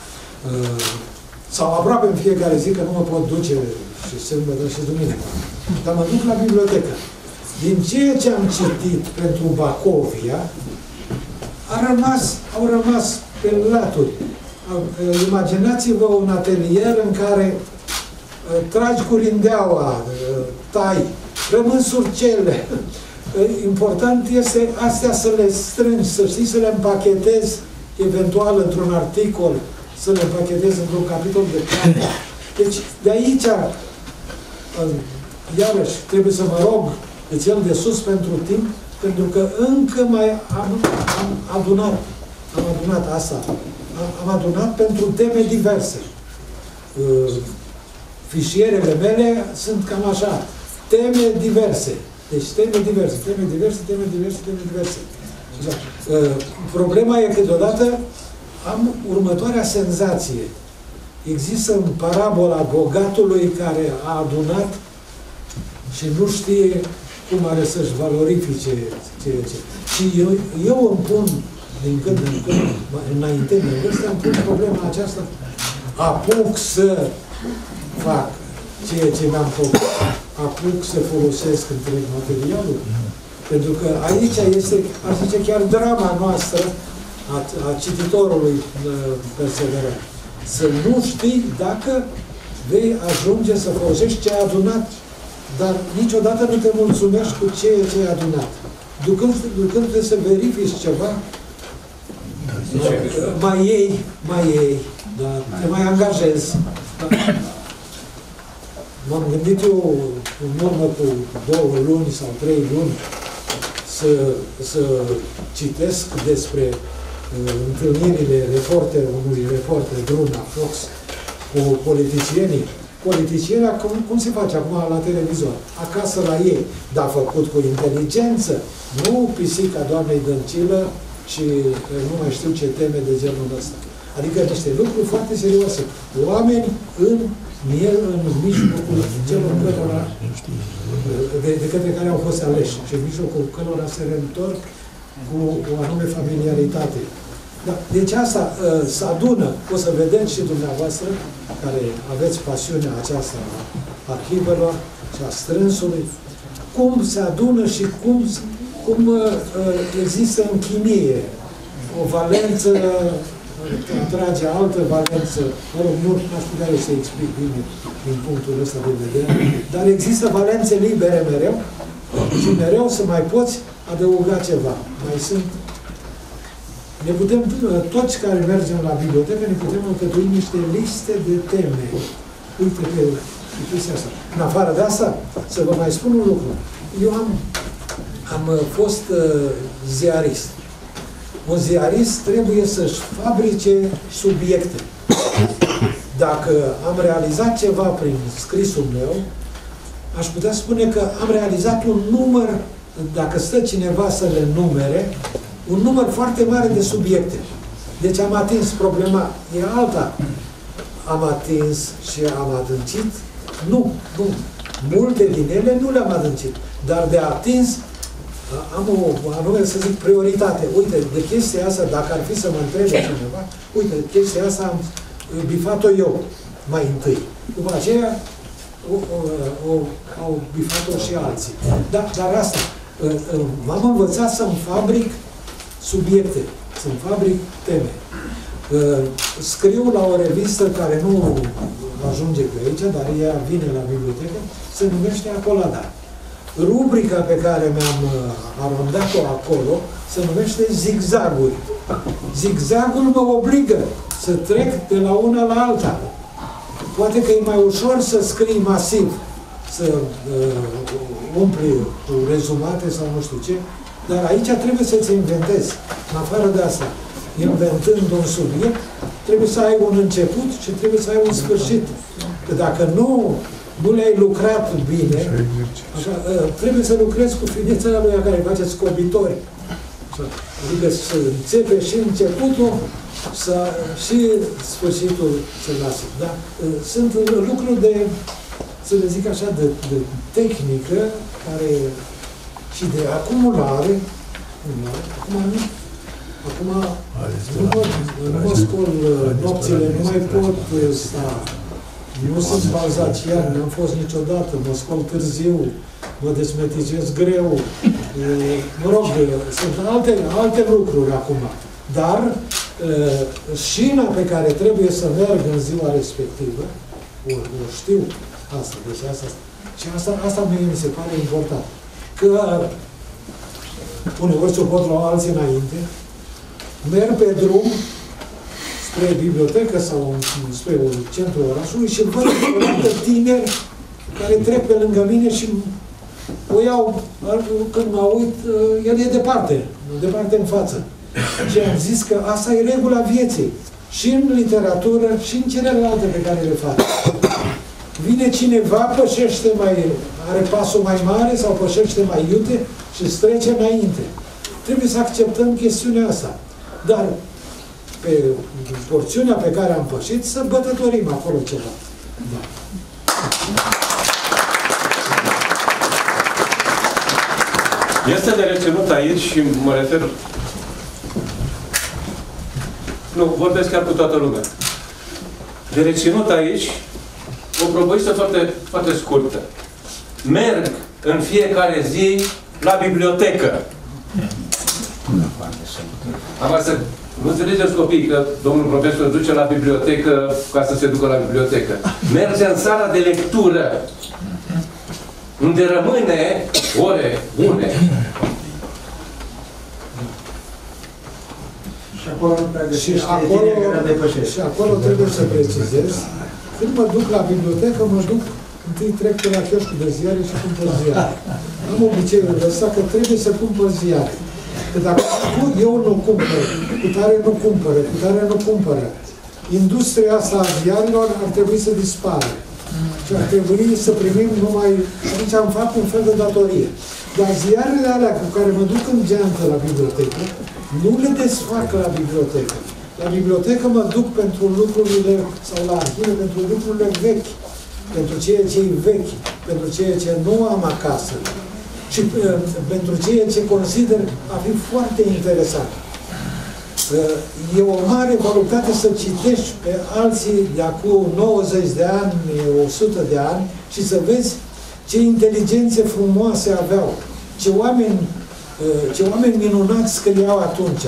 Sau aproape în fiecare zi, că nu mă pot duce și sâmbătă și duminică. Dar mă duc la bibliotecă. Din ceea ce am citit pentru Bacovia, au rămas pe laturi. Imaginați-vă un atelier în care tragi cu rindeaua, tai, rămân surcele. Important este astea să le strângi, să știi, să le împachetezi eventual într-un articol, să le împachetezi într-un capitol de carte. Deci, de aici, iarăși, trebuie să mă rog de cel de sus pentru timp, pentru că încă mai am adunat asta. Am adunat pentru teme diverse. Fișierele mele sunt cam așa. Teme diverse. Deci teme diverse. Problema e că deodată am următoarea senzație. Există în parabola bogatului care a adunat și nu știe cum are să-și valorifice ceea ce. Și eu îmi pun, din când în când, înainte de vârstă, îmi pun problema aceasta. Apuc să fac ceea ce mi-am făcut, apuc să folosesc întreg materialul. Pentru că aici este, ar zice, chiar drama noastră a cititorului perseverent. Să nu știi dacă vei ajunge să folosești ce ai adunat, dar niciodată nu te mulțumești cu ceea ce ai adunat. Ducând să verifici ceva, mai iei, da, te mai angajezi. Da. M-am gândit eu în urmă cu 2 luni sau 3 luni să citesc despre întâlnirile unui reporter, Bruna Fox, cu politicienii. Politicienii, cum se face acum la televizor? Acasă la ei, dar făcut cu inteligență, nu pisica doamnei Dăncilă și nu mai știu ce teme de genul ăsta. Adică niște lucruri foarte serioase. Oameni în mijlocul celor cărora, de către care au fost aleși și în mijlocul cărora se reîntorc cu o anume familiaritate. Da, deci asta se adună, o să vedeți și dumneavoastră, care aveți pasiunea aceasta a arhivelor și a strânsului, cum se adună și cum există în chimie o valență atrage altă valență. Mă rog, nu aș putea eu să explic bine din punctul ăsta de vedere, dar există valențe libere mereu și mereu să mai poți adăuga ceva. Mai sunt... Ne putem, toți care mergem la bibliotecă, ne putem alcătui niște liste de teme. Uite pe chestia asta. În afară de asta, să vă mai spun un lucru. Eu am fost ziarist. Un ziarist trebuie să-și fabrice subiecte. Dacă am realizat ceva prin scrisul meu, aș putea spune că am realizat un număr, dacă stă cineva să le numere, un număr foarte mare de subiecte. Deci am atins problema, e alta. Am atins și am adâncit? Nu. Multe din ele nu le-am adâncit. Dar de atins am o anume, să zic, prioritate. Uite, de chestia asta, dacă ar fi să mă întrebe cineva, uite, chestia asta am bifat-o eu mai întâi. După aceea au bifat-o și alții. Dar asta, m-am învățat să-mi fabric subiecte, să-mi fabric teme. Scriu la o revistă care nu ajunge pe aici, dar ea vine la bibliotecă, se numește Acolada. Rubrica pe care mi-am arondat-o acolo se numește zigzaguri. Zigzagul mă obligă să trec de la una la alta. Poate că e mai ușor să scrii masiv să umpli cu rezumate sau nu știu ce, dar aici trebuie să-ți inventezi. În afară de asta, inventând un subiect, trebuie să ai un început și trebuie să ai un sfârșit. Că dacă nu le-ai lucrat bine, așa, trebuie să lucrezi cu finețele lui care face scobitori. Adică să începe și începutul și sfârșitul se lasă. Da? Sunt lucruri de, să le zic așa, de tehnică care, și de acumulare. Acum nu mă scol nopțile, nu mai pot sta. Nu sunt balzacian, n-am fost niciodată, mă scol târziu, mă desmeticez greu. Mă rog, sunt alte lucruri acum. Dar șina pe care trebuie să merg în ziua respectivă, o știu asta, deci asta. Și asta mi se pare important. Că uneori ți-o pot lua alții înainte, merg pe drum spre bibliotecă sau spre centrul orașului și văd o dată tineri care trec pe lângă mine și o iau, când mă uit, el e departe în față. Și am zis că asta e regula vieții. Și în literatură, și în celelalte pe care le fac. Vine cineva, pășește are pasul mai mare sau pășește mai iute și îți trece înainte. Trebuie să acceptăm chestiunea asta. Dar pe porțiunea pe care am pășit, să bătătorim acolo ceva. Da.
Este de reținut aici și mă refer... Nu, vorbesc chiar cu toată lumea. De reținut aici o propoziție foarte, foarte scurtă. Merg în fiecare zi la bibliotecă. Am să nu înțelegeți copii că domnul profesor duce la bibliotecă ca să se ducă la bibliotecă. Merge în sala de lectură, unde rămâne ore bune.
Și acolo trebuie să precizez. Când mă duc la bibliotecă, întâi trec pe la chioșcul de ziare și cumpăr ziare. Am obiceiul ăsta că trebuie să cumpăr ziare. Că dacă eu nu cumpăr, cu tare nu cumpără, cu tare nu cumpără, industria asta a ziarilor ar trebui să dispară. Și ar trebui să primim numai... Aici am fac un fel de datorie. Dar ziarele alea cu care mă duc în geantă la bibliotecă, nu le desfac la bibliotecă. La bibliotecă mă duc pentru lucrurile, sau la arhive, pentru lucrurile vechi. Pentru ceea ce e vechi, pentru ceea ce nu am acasă. Și pentru ceea ce consider a fi foarte interesant. E o mare voluntate să citești pe alții de acum 90 de ani, 100 de ani și să vezi ce inteligențe frumoase aveau, ce oameni minunați scriau atunci,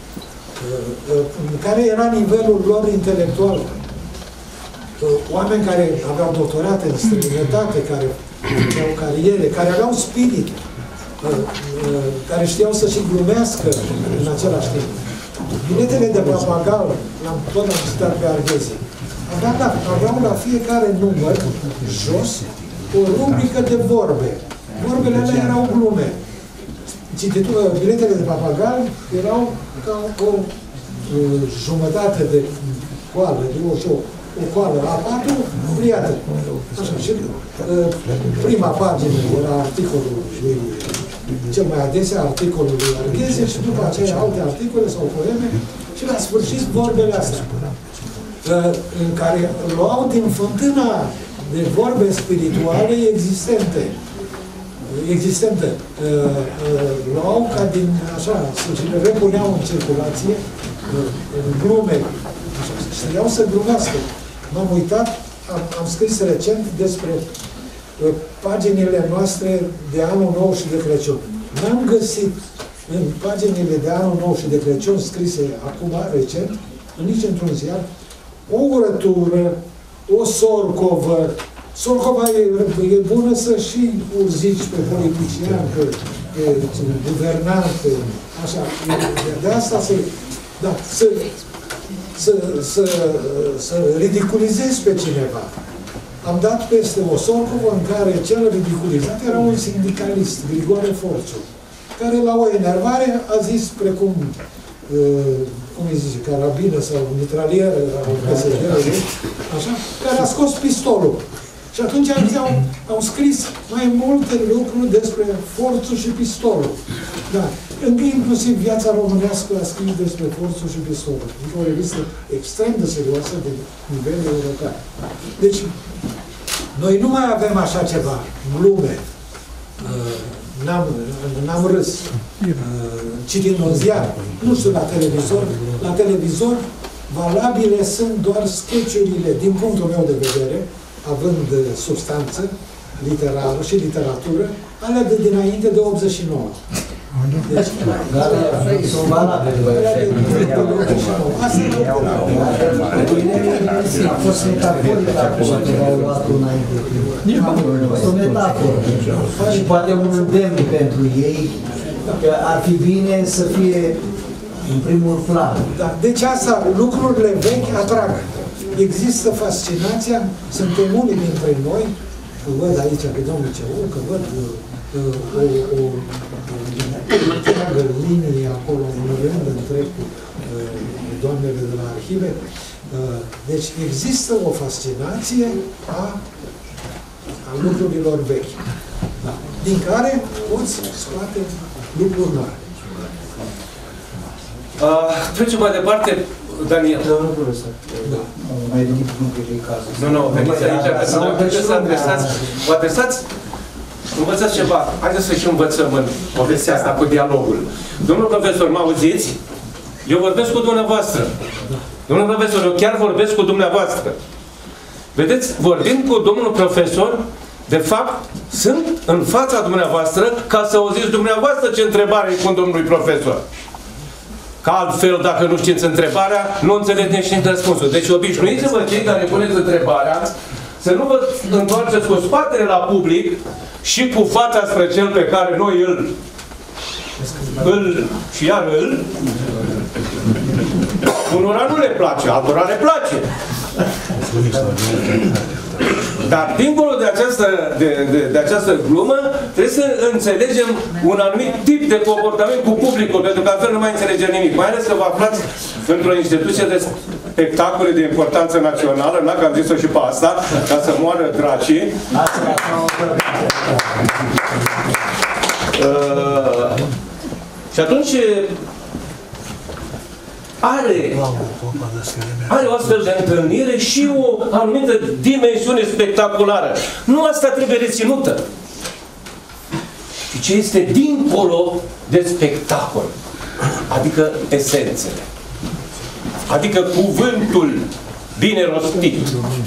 care era nivelul lor intelectual. Oameni care aveau doctorate în străinătate, care aveau cariere, care aveau spirit, care știau să și glumească în același timp. Biletele de papagal, tot am citat pe Arghezi, aveau la fiecare număr, jos, o rubrică de vorbe. Vorbele alea erau glume. Biletele de papagal erau ca o jumătate de coală, de o coală A4, pliată. Și prima pagină era articolul lui, cel mai adesea articolul lui Arghezi și după aceea alte articole sau poeme și la sfârșit vorbele astea, în care luau din fântâna de vorbe spirituale existente. Luau ca din, așa, și le repuneau în circulație, în glume, știau să glumească. M-am uitat, am scris recent despre paginile noastre de Anul Nou și de Crăciun. N-am găsit în paginile de Anul Nou și de Crăciun scrise acum, recent, nici într-un ziar, o urătură, o sorcovă. Sorcova e bună să și urzici pe politician, pe guvernant, așa. De asta să ridiculizezi pe cineva. am dat peste o Sorcovă în care cel ridiculizat era un sindicalist, Grigore Forțu, care la o enervare a zis precum, cum îi zice, carabină sau mitralieră, așa, care a scos pistolul. Și atunci au scris mai multe lucruri despre Forțu și pistolul. Da. Inclusiv Viața Românească a scris despre Forțu și pistolul. Adică o revistă extrem de serioasă de nivel european. Deci, noi nu mai avem așa ceva în lume. N-am râs citind un ziar, nu știu, la televizor. La televizor, valabile sunt doar sketch-urile, din punctul meu de vedere, având substanță literară și literatură, alea de dinainte de 89. Deci,
sunt valabile.
Asta e
a fost metaforică acolo pe care au luat-o înainte. Este o metaforă. Și poate un îndemn pentru ei că ar fi bine să fie în primul plan.
Da, deci asta, lucrurile vechi atrag. Există fascinația, suntem unii dintre noi, că văd aici pe domnul Ceu, că văd o întreagă linie acolo, un rând întreg cu doamnele de la arhive. Deci există o fascinație a lucrurilor vechi, da, din care poți scoate lucruri mari.
Trecem mai departe, Daniel.
Domnul profesor, mai ridic lucrurile în cazul.
Nu, veniți aici, că să vă adresați, învățați ceva. Haideți să și învățăm în povestea asta cu dialogul. Domnul profesor, mă auziți? Eu vorbesc cu dumneavoastră. Domnul profesor, eu chiar vorbesc cu dumneavoastră. Vedeți, vorbind cu domnul profesor, de fapt, sunt în fața dumneavoastră ca să auziți dumneavoastră ce întrebare îi pun domnului profesor. Că altfel, dacă nu știți întrebarea, nu înțelegeți nici răspunsul. Deci obișnuiți-vă cei care puneți întrebarea să nu vă întoarceți cu spatele la public și cu fața spre cel pe care noi și iar îl. Unora nu le place, altora le place. Dar dincolo de această glumă, trebuie să înțelegem un anumit tip de comportament cu publicul, pentru că altfel nu mai înțelegem nimic. Mai ales că vă aflați într-o instituție de spectacole de importanță națională, n-am că am zis-o și pe asta, ca să moară dracii. Și atunci are o astfel de întâlnire și o anumită dimensiune spectaculară. Nu asta trebuie reținută, ci ce este dincolo de spectacol, adică esențele, adică cuvântul bine rostit.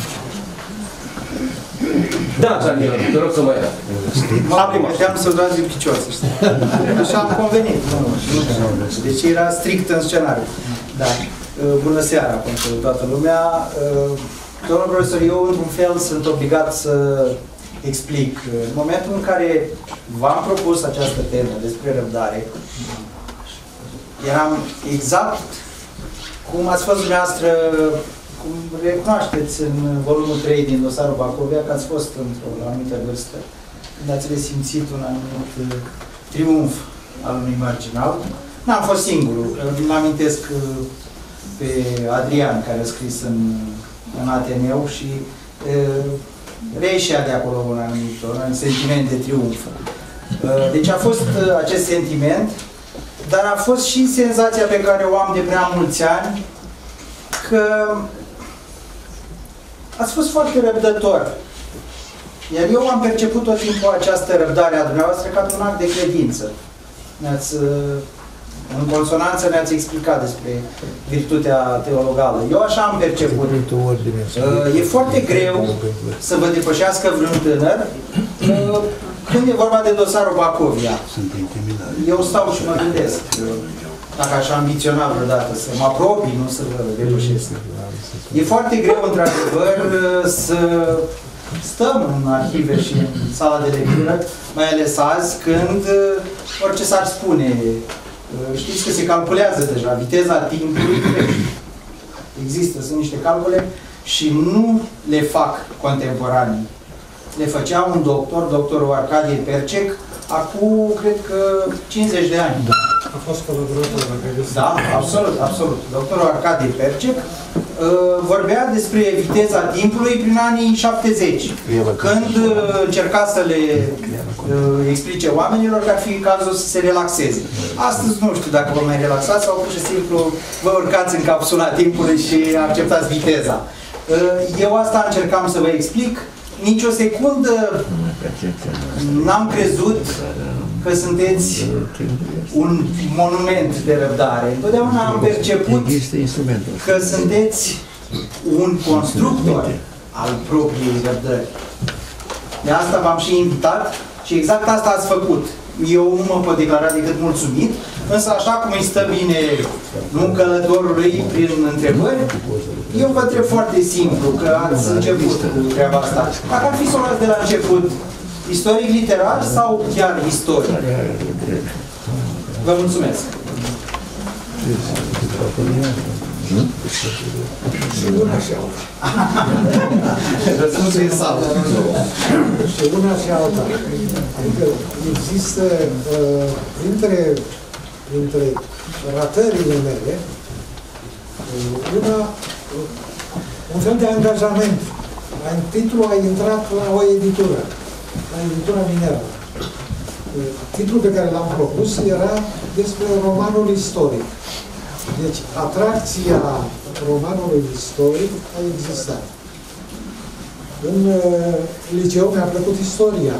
Da, Daniel, te rog să mă ia.
Acum, puteam să doar zi picior, să știi. Așa am convenit. Deci era strict în scenariu. Da. Bună seara pentru toată lumea. Domnul profesor, eu, într-un fel, sunt obligat să explic. În momentul în care v-am propus această temă despre răbdare, eram exact cum ați fost dumneavoastră, cum recunoașteți în volumul 3 din dosarul Bacovia, că ați fost într-o anumită vârstă, când ați resimțit un anumit triumf al unui marginal. N-am fost singurul. Îmi amintesc pe Adrian, care a scris în Ateneu și reieșea de acolo un anumit sentiment de triumf. Deci a fost acest sentiment, dar a fost și senzația pe care o am de prea mulți ani, că ați fost foarte răbdător. Iar eu am perceput tot timpul această răbdare a dumneavoastră ca un act de credință. În consonanță ne-ați explicat despre virtutea teologală. Eu așa am perceput. E foarte greu să vă depășească vreun tânăr când e vorba de dosarul Bacovia. Eu stau și mă gândesc, dacă aș ambiționa vreodată să mă apropii, nu să vă depășesc. E foarte greu, într-adevăr, să stăm în arhive și în sala de lectură, mai ales azi, când orice s-ar spune, știți că se calculează deja, viteza timpului crește. Există, sunt niște calcule și nu le fac contemporanii. Le făcea un doctor, doctorul Arcadie Percec, acum, cred că, 50 de ani.
Da. A fost colaborator la revista.
Da, absolut, absolut. Doctorul Arcadie Percec vorbea despre viteza timpului prin anii 70, când încerca să le explice oamenilor că ar fi cazul să se relaxeze. Astăzi nu știu dacă vă mai relaxați sau pur și simplu vă urcați în capsula timpului și acceptați viteza. Eu asta încercam să vă explic. Nici o secundă n-am crezut că sunteți un monument de răbdare. Întotdeauna am perceput că sunteți un constructor al propriei răbdări. De asta v-am și invitat și exact asta ați făcut. Eu nu mă pot declara decât mulțumit, însă așa cum îi stă bine călătorului prin întrebări, eu vă întreb foarte simplu, că ați început cu treaba asta. Dacă ar fi să o luați de la început, istoric literar sau chiar istoric? Vă mulțumesc!
Și una și alta.
Răspunsul e sală.
Și una și alta. Adică există printre ratările mele un fel de angajament. Titlul a intrat la o editură, la editura Minerva. Titlul pe care l-am propus era despre romanul istoric. Deci, atracția romanului istoric a existat. În liceu mi-a plăcut istoria.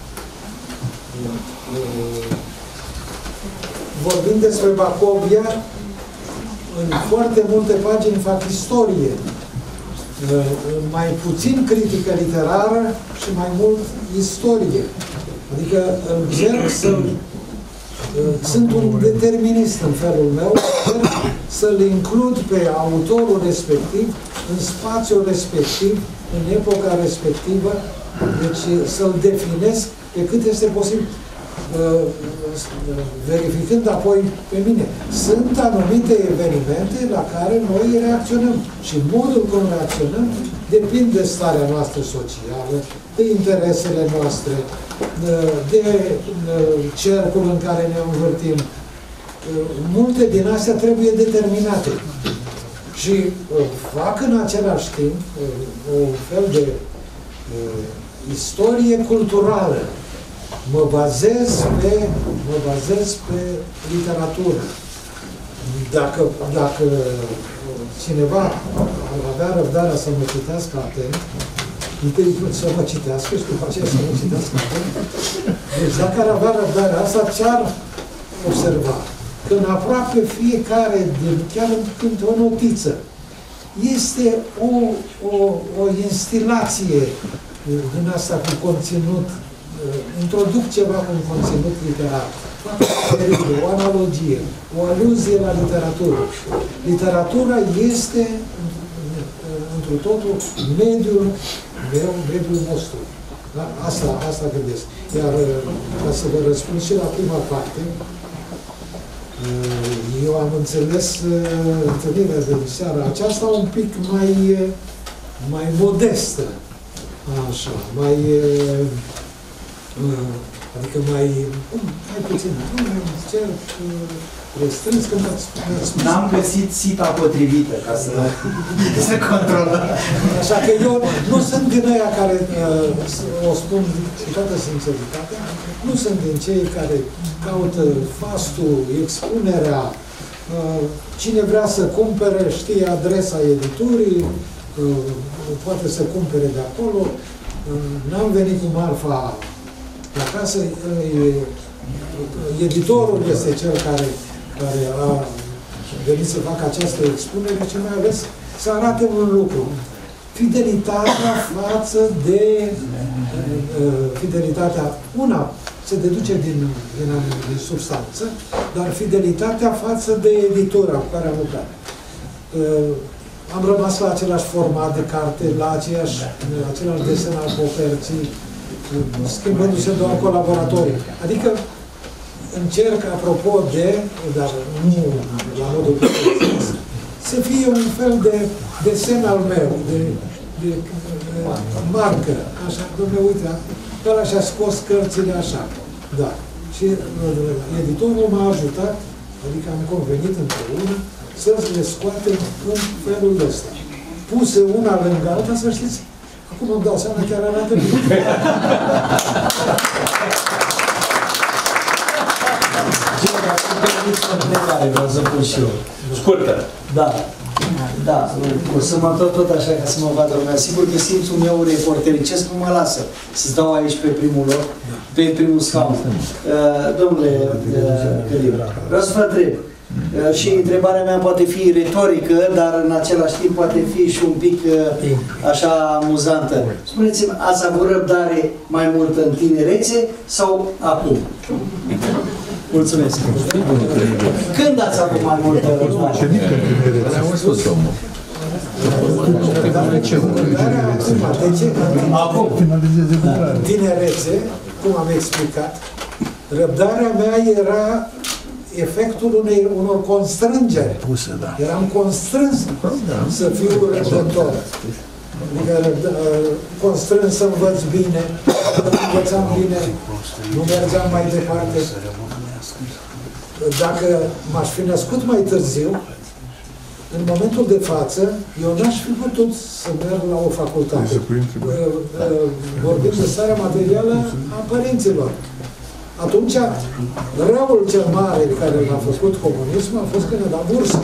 Vorbind despre Bacovia, în foarte multe pagini fac istorie. Mai puțin critică literară și mai mult istorie. Adică încerc sunt un determinist în felul meu, să-l includ pe autorul respectiv, în spațiul respectiv, în epoca respectivă, deci să-l definesc pe cât este posibil, verificând apoi pe mine. Sunt anumite evenimente la care noi reacționăm și modul cum reacționăm depinde de starea noastră socială, de interesele noastre, de cercul în care ne învârtim. Multe din astea trebuie determinate. Și fac în același timp un fel de istorie culturală. Mă bazez pe literatură. Dacă cineva ar avea răbdarea să mă citească atent, întâi să mă citească și după aceea să mă citească atent. Deci dacă ar avea răbdarea asta, ce-ar observa? Că în aproape fiecare, chiar într-o notiță, este o instilație din asta cu conținut, introduc ceva cu un conținut literar, o analogie, o aluzie la literatură. Literatura este întru totul mediul meu, mediul nostru. Da? Asta gândesc. Iar ca să vă răspund și la prima parte, eu am înțeles întâlnirea de seara aceasta un pic mai modestă. Așa, adică mai puțin, mai cerc restrâns, când ați spus.
N-am găsit sita potrivită ca să controlăm.
Așa că eu nu sunt din aia care, o spun cu toată sinceritatea, nu sunt din cei care caută fastul, expunerea, cine vrea să cumpere știe adresa editurii, poate să cumpere de acolo. N-am venit cu marfa la casă, editorul este cel care a venit să facă această expunere și mai ales să arate un lucru. Fidelitatea față de fidelitatea, una se deduce din substanță, dar fidelitatea față de editura cu care am lucrat. Am rămas la același format de carte, la același desen al coperții, schimbându-se doar colaboratorii. Adică încerc, apropo de, dar nu la modul precis, să fie un fel de desen al meu, de marcă. Așa, dom'le, uite, ăla și-a scos cărțile așa. Da. Și editorul m-a ajutat, adică am convenit împreună, să le scoatem în felul ăsta. Puse una lângă alta, să știți, acum îmi dau seama, chiar arată bine.
Vreau să pun și eu.
Scurtă.
Da. Da, o să mă tot așa ca să mă vadă lumea. Sigur că simțul meu reportericesc nu mă lasă să stau aici pe primul loc, pe primul scaun. Domnule Căliu, vreau să vă întreb. Și întrebarea mea poate fi retorică, dar în același timp poate fi și un pic așa amuzantă. Spuneți-mi, ați avut răbdare mai mult în tinerețe sau acum? Mulțumesc. Când ați avut mai multă răbdare?
Am spus, domnul.
Acum, în tinerețe, cum am explicat, răbdarea mea era efectul unor constrângeri. Eram constrâns să fiu răbdător. Adică constrâns să învăț bine, nu învățam bine, nu mergeam mai departe. Dacă m-aș fi născut mai târziu, în momentul de față, eu n-aș fi putut să merg la o facultate. Vorbim de starea materială a părinților. Atunci, răul cel mare care l-a făcut comunismul a fost că ne-a dat bursă.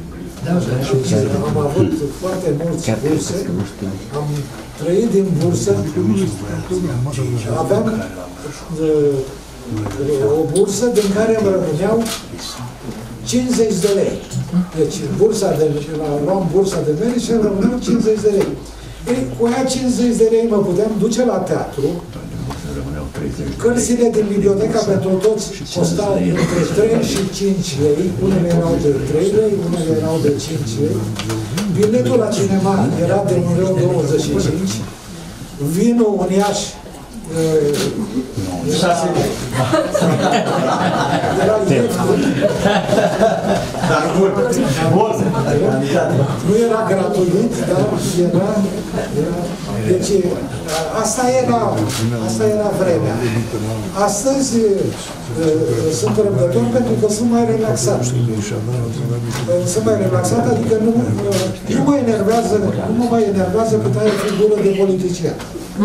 Am avut foarte mulți burse, am trăit din bursă, aveam o bursă din care îmi rămâneau 50 de lei. Deci, luam bursa de merit și îmi rămâneau 50 de lei. Ei, cu aia 50 de lei mă puteam duce la teatru. Cărțile din biblioteca pentru toți costau între 3 și 5 lei, unele erau de 3 lei, unele erau de 5 lei. Biletul la cinema era de 1,25 lei, vinul în Iași 6 lei. Era dar nu era gratuit, dar era deci asta era vremea. Astăzi sunt răbdător pentru că sunt mai relaxat. Sunt mai relaxat, adică nu mă enervează, nu mă mai enervează cât ai o figură de politician.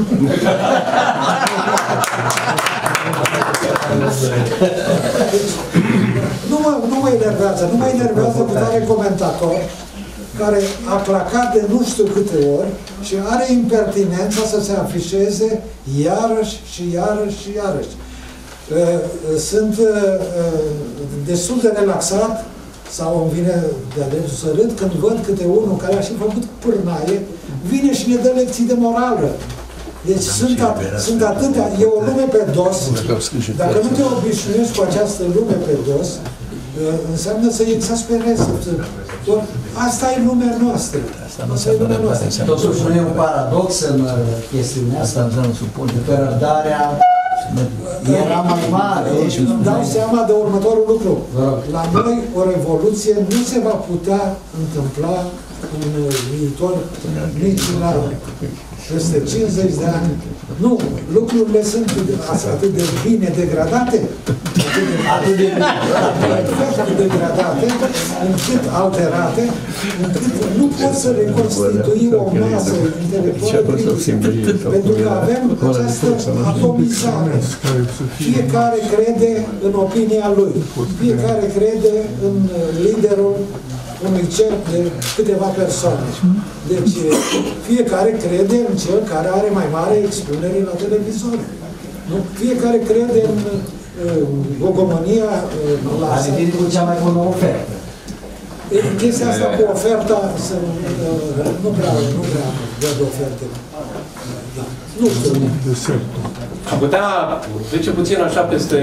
Deci, nu mă enervează, nu mă enervează cât are comentator care a clacat de nu știu câte ori și are impertinența să se afișeze iarăși și iarăși și iarăși. Sunt destul de relaxat sau îmi vine de-a dreptul să râd când văd câte unul care a și făcut pârnaie, vine și ne dă lecții de morală. Deci sunt atâtea, e o lume pe dos. Dacă nu te obișnuiești cu această lume pe dos, înseamnă să-i exasperezi. Asta e lumea noastră. Asta e lumea noastră.
Totuși nu e un paradox în chestiunea asta, că răbdarea era mai mare.
Îmi dau seama de următorul lucru. La noi o revoluție nu se va putea întâmpla în viitor nici la peste 50 de ani. Nu, lucrurile sunt atât de bine degradate, atât de degradate, încât alterate, încât nu poți să reconstitui o masă intelectuală critică, pentru că avem această atomizare. Fiecare crede în opinia lui, fiecare crede în liderul unui cerc de câteva persoane. Deci, fiecare crede în cel care are mai mare expunere la televizor. Nu? Fiecare crede în bogomania la...
Are venit cu cea mai bună ofertă.
Chestia asta cu oferta, nu prea văd oferte. Da. Nu știu.
Am putea trece puțin așa peste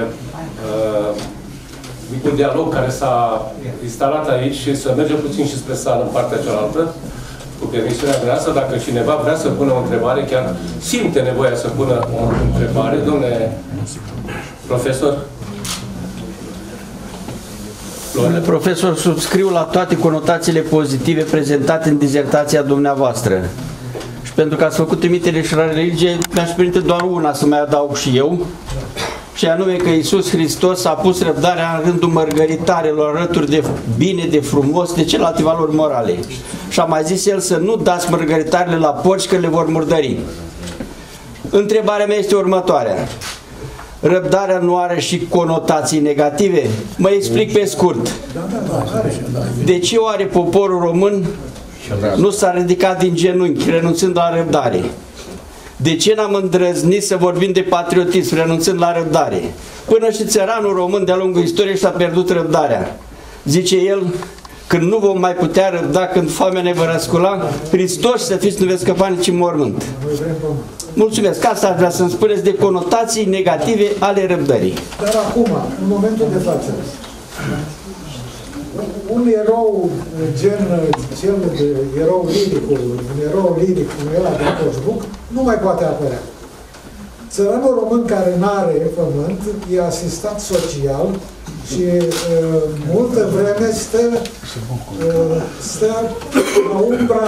micul dialog care s-a instalat aici și să mergem puțin și spre sală în partea cealaltă, cu permisiunea dumneavoastră, dacă cineva vrea să pună o întrebare, chiar simte nevoia să pună o întrebare, domnule profesor.
Domnule profesor, subscriu la toate conotațiile pozitive prezentate în dizertația dumneavoastră. Și pentru că ați făcut trimitere și la religie, mi-aș permite doar una să mai adaug și eu, și anume că Iisus Hristos a pus răbdarea în rândul mărgăritarelor alături de bine, de frumos, de celelalte valori morale. Și a mai zis el să nu dați mărgăritarele la porci că le vor murdări. Întrebarea mea este următoarea. Răbdarea nu are și conotații negative? Mă explic pe scurt. De ce oare poporul român nu s-a ridicat din genunchi, renunțând la răbdare? De ce n-am îndrăznit să vorbim de patriotism, renunțând la răbdare? Până și țăranul român de-a lungul istoriei și-a pierdut răbdarea. Zice el, când nu vom mai putea răbda, când foamea ne va răscula, Hristos să fiți, nu veți scăpa nici în mormânt. Mulțumesc. Asta aș vrea să-mi spuneți de conotații negative ale răbdării.
Dar acum, în momentul de față, un erou gen cel de erou liricul, un erou liric, cum era de Coșbuc, nu mai poate apărea. Țăranul român care n-are pământ e asistat social și multă vreme stă la umbra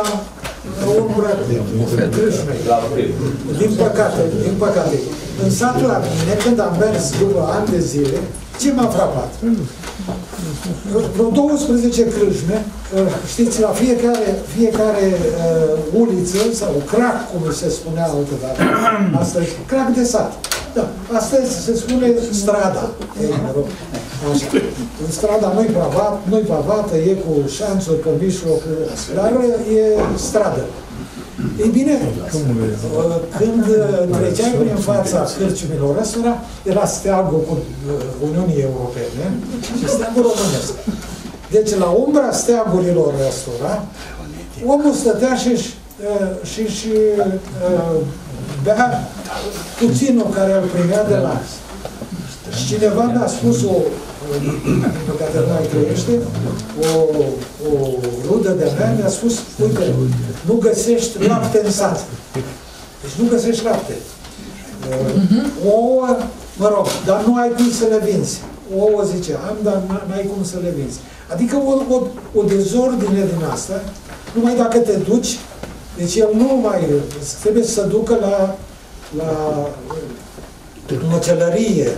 Crâșmei. Din păcate. În satul la mine, când am mers după ani de zile, ce m-a frapat? Vreo 12 crâșme, știți, la fiecare uliță, sau crac, cum se spunea altădată, astăzi, crac de sat. Da, astăzi se spune strada. Așa. În strada nu-i pavată, e cu șanțuri pe mijloc, dar e stradă. Ei bine, când treceai prin fața cârciumilor ăstora, era steagul Uniunii Europene și steagul românesc. Deci, la umbra steagurilor ăstora, omul stătea și bea puținul care îl primea de la. Și cineva mi-a spus, din păcate nu mai trăiește, o rudă de mea mi-a spus, uite, nu găsești lapte în sat. Deci nu găsești lapte. Ouă, mă rog, dar nu ai cum să le vinzi. Ouă, zice, am, dar n-ai cum să le vinzi. Adică o dezordine din asta, numai dacă te duci, deci el nu mai trebuie să se ducă la măcelărie,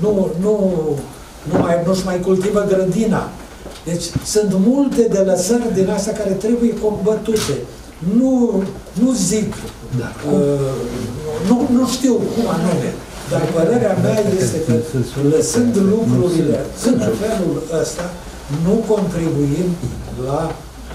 nu-și mai cultivă grădina. Deci sunt multe de lăsări din astea care trebuie combătute. Nu zic, nu știu cum anume, dar părerea mea este că lăsând lucrurile în felul ăsta, nu contribuim la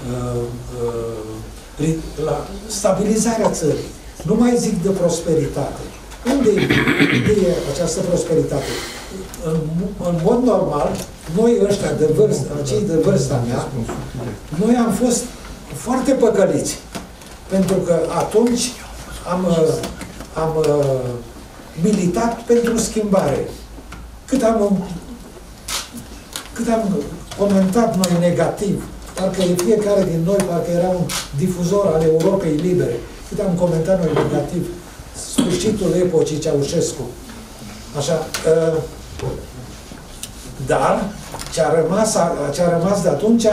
stabilizarea țării. Nu mai zic de prosperitate. Unde e această prosperitate? În mod normal, noi ăștia cei de vârsta mea, noi am fost foarte păcăliți. Pentru că atunci am militat pentru schimbare. Cât am comentat noi negativ, parcă fiecare din noi, parcă era un difuzor al Europei Libere, cât am comentat noi negativ sfârșitul epocii Ceaușescu. Așa, dar ce a rămas de atunci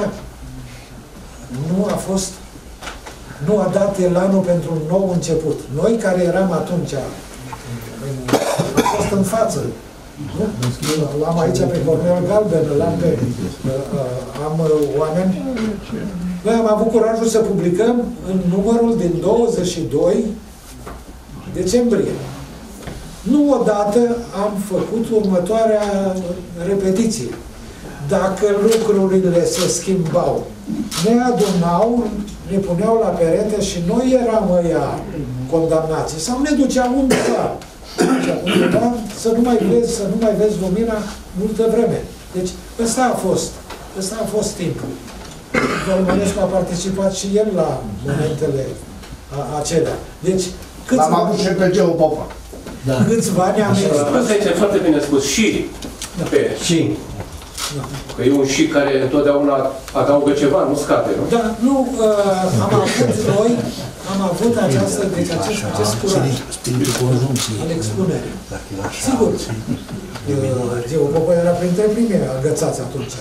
nu a dat elanul pentru un nou început. Noi care eram atunci, am fost în față. L-am aici pe Cornel Galben, am oameni. Noi am avut curajul să publicăm în numărul din 22 decembrie. Nu odată am făcut următoarea repetiție. Dacă lucrurile se schimbau, ne adunau, ne puneau la perete și noi eram ăia condamnați. Sau ne duceam undeva. Să nu mai vezi lumina multă vreme. Deci ăsta a fost timpul. Dolmănescu a participat și el la momentele acelea. Deci
l-am avut și pe Geo Popa.
Câțiva ani am expus.
Asta este foarte bine spus. Și.
Și.
Că e un și care întotdeauna adaugă ceva, nu scade, nu?
Da, nu, am am avut această, deci acest curaj al expunerii. Sigur, Geo Popă era printre primii agățați atunci.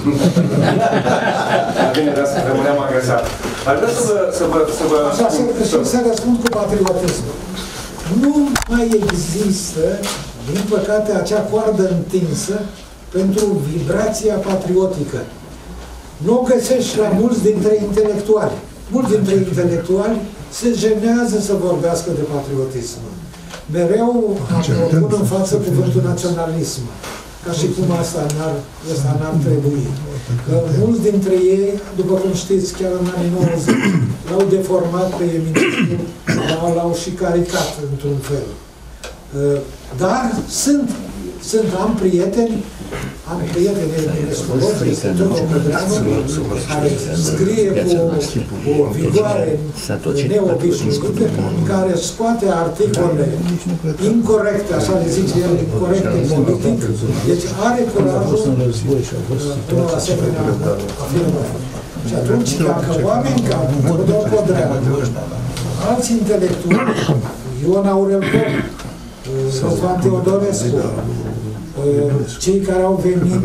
Bine, dar rămâneam agățat. Aș vrea să vă
Așa, să răspund cu patriotismul. Nu mai există, din păcate, acea coardă întinsă pentru vibrația patriotică. Nu o găsești la mulți dintre intelectuali. Mulți dintre intelectuali se jenează să vorbească de patriotism. Mereu pun în față cuvântul naționalism. Ca și cum asta n-ar trebui. Că mulți dintre ei, după cum știți, chiar în anii 90, l-au deformat pe Eminescu, l-au și caricat într-un fel. Dar am prieteni eminescologi, tot o Cădreanu, care scrie cu o vigoare neobișnuită, care scoate articole incorrecte, așa le zice el, incorrecte politic, deci are curajul într-o asemenea afirmare. Și atunci, dacă oameni ca Teodor Codreanu, alți intelectuali, Ion Aurel Pom, Răzvan Teodorescu, cei care au venit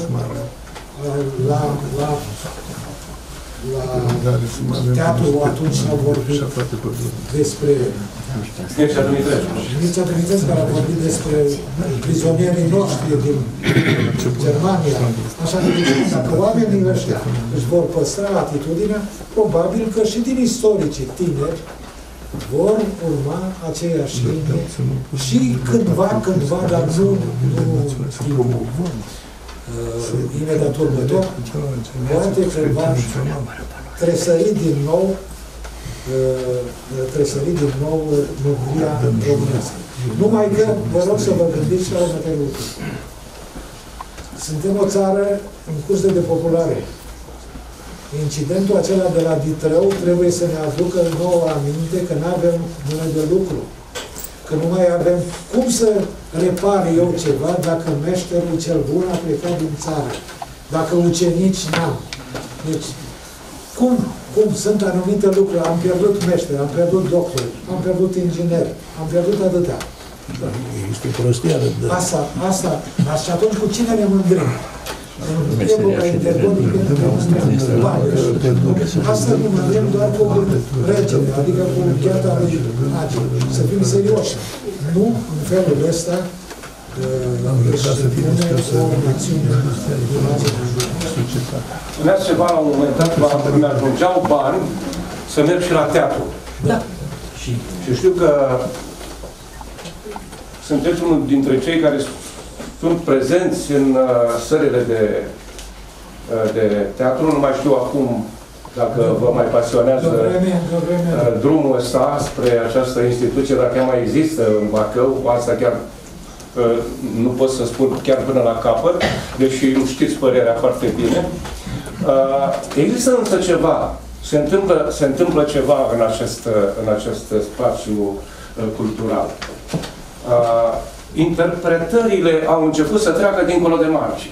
la teatru, atunci au vorbit despre Mircea Dumitrescu, care a vorbit despre prizonierii noștri din Germania. Așa că, dacă oamenii ăștia își vor păstra atitudinea, probabil că și din istoricii tineri vor urma aceeași linie și cândva, dar nu imediat următor, poate că va tresări din nou mândria românească. Numai că vă rog să vă gândiți la următoare lucruri. Suntem o țară în curs de depopulare. Incidentul acela de la Ditrău trebuie să ne aducă nouă aminte că nu avem mână de lucru. Că nu mai avem cum să repar eu ceva dacă meșterul cel bun a plecat din țară. Dacă ucenici n-am. Deci, cum sunt anumite lucruri? Am pierdut meșteri, am pierdut doctori, am pierdut ingineri, am pierdut atâtea.
Este prostia de...
Asta, și atunci cu cine ne mândrim? Epoca interbonică, asta nu mândrim doar cu regele, adică cu gheata lui Hagi. Să fim serioși. Nu în felul ăsta își pune o națiune
Spuneați ceva la un moment dat, mi ajungeau bani să merg și la teatru.
Da.
Și știu că sunteți unul dintre cei care sunt prezenți în sălile de teatru. Nu mai știu acum dacă vă mai pasionează drumul ăsta spre această instituție, dacă ea mai există în Bacău. Asta chiar nu pot să spun chiar până la capăt, deși nu știți părerea foarte bine. Există însă ceva, se întâmplă ceva în acest spațiu cultural. Interpretările au început să treacă dincolo de margini.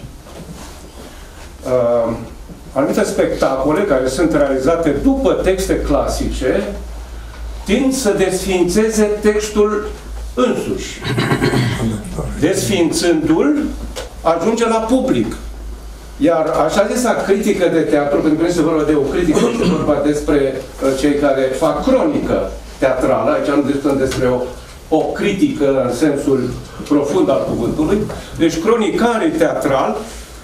Anumite spectacole care sunt realizate după texte clasice tind să desființeze textul însuși. Desființându-l, ajunge la public. Iar așa zisa critică de teatru, pentru că nu se vorba de o critică, este vorba despre cei care fac cronică teatrală, aici nu discutăm despre o critică în sensul profund al cuvântului, deci cronicarii teatrali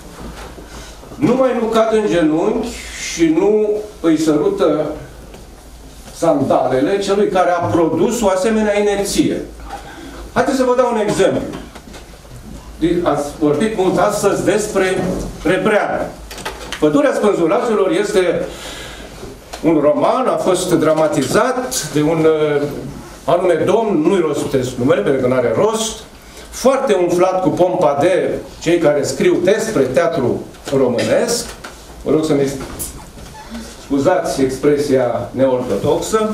nu cad în genunchi și nu îi sărută sandalele celui care a produs o asemenea inerție. Haideți să vă dau un exemplu. Ați vorbit mult astăzi despre Rebreanu. Pădurea Spânzuraților este un roman, a fost dramatizat de un anume domn, nu-i rostesc numele, pentru că nu are rost, foarte umflat cu pompa de cei care scriu despre teatru românesc. Vă rog să-mi scuzați expresia neortodoxă.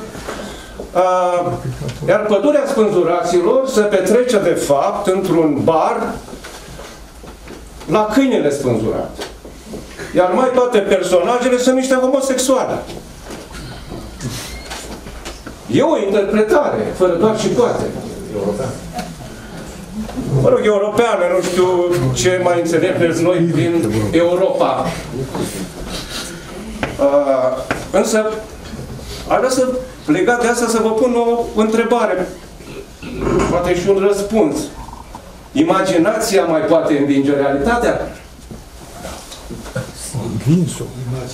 Iar Pădurea Spânzuraților se petrece, de fapt, într-un bar la Câinele Spânzurat. Iar mai toate personajele sunt niște homosexuale. E o interpretare, fără doar și poate. Mă rog, europeană, nu știu ce mai înțelegeți noi prin Europa. Însă, aș vrea să, legat de asta, să vă pun o întrebare, poate și un răspuns. Imaginația mai poate învinge realitatea?
Învins-o.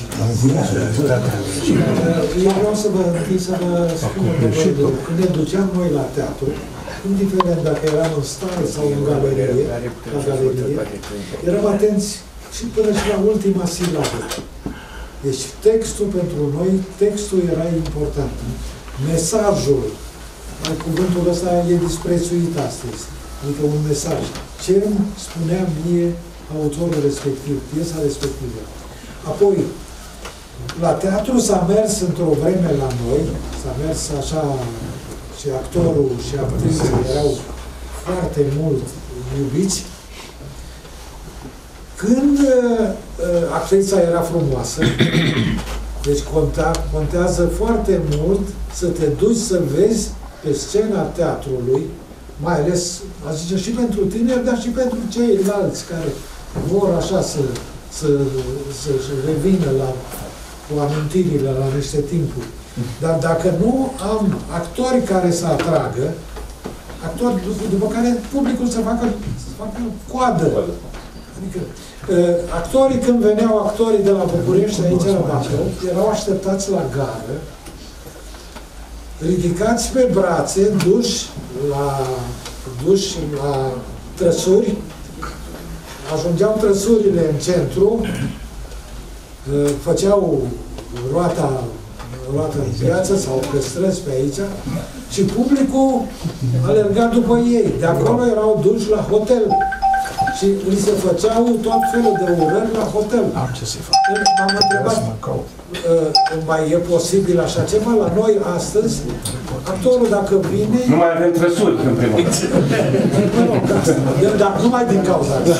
Eu vreau să vă spun când ne duceam noi la teatru, indiferent dacă eram în stare sau în galerie, eram atenți și până și la ultima silabă. Deci textul pentru noi, textul era important. Mesajul, cuvântul ăsta e disprețuit astăzi, adică un mesaj. Ce îmi spunea mie autorul respectiv, piesa respectivă. Apoi, la teatru s-a mers într-o vreme la noi, s-a mers așa, și actorul și actrița erau foarte mult iubiți. Când actrița era frumoasă, deci contează foarte mult să te duci să vezi pe scena teatrului, mai ales, aș zice, și pentru tineri, dar și pentru ceilalți care vor așa să revină cu amintirile la niște timpuri. Dar dacă nu am actori care să atragă, actori după care publicul să facă coadă. Adică, actorii, când veneau actorii de la București, aici la Bacău, erau așteptați la gară, ridicați pe brațe, duși la trăsuri, ajungeau trăsurile în centru, făceau roata în piață sau pe străzi pe aici și publicul alerga după ei. De acolo erau duși la hotel și li se făceau tot felul de urări la hotel. M-am întrebat, mai e posibil așa ceva? La noi astăzi, actorul dacă vine...
Nu mai avem trăsuri, în primul rând.
Dar numai din cauza asta.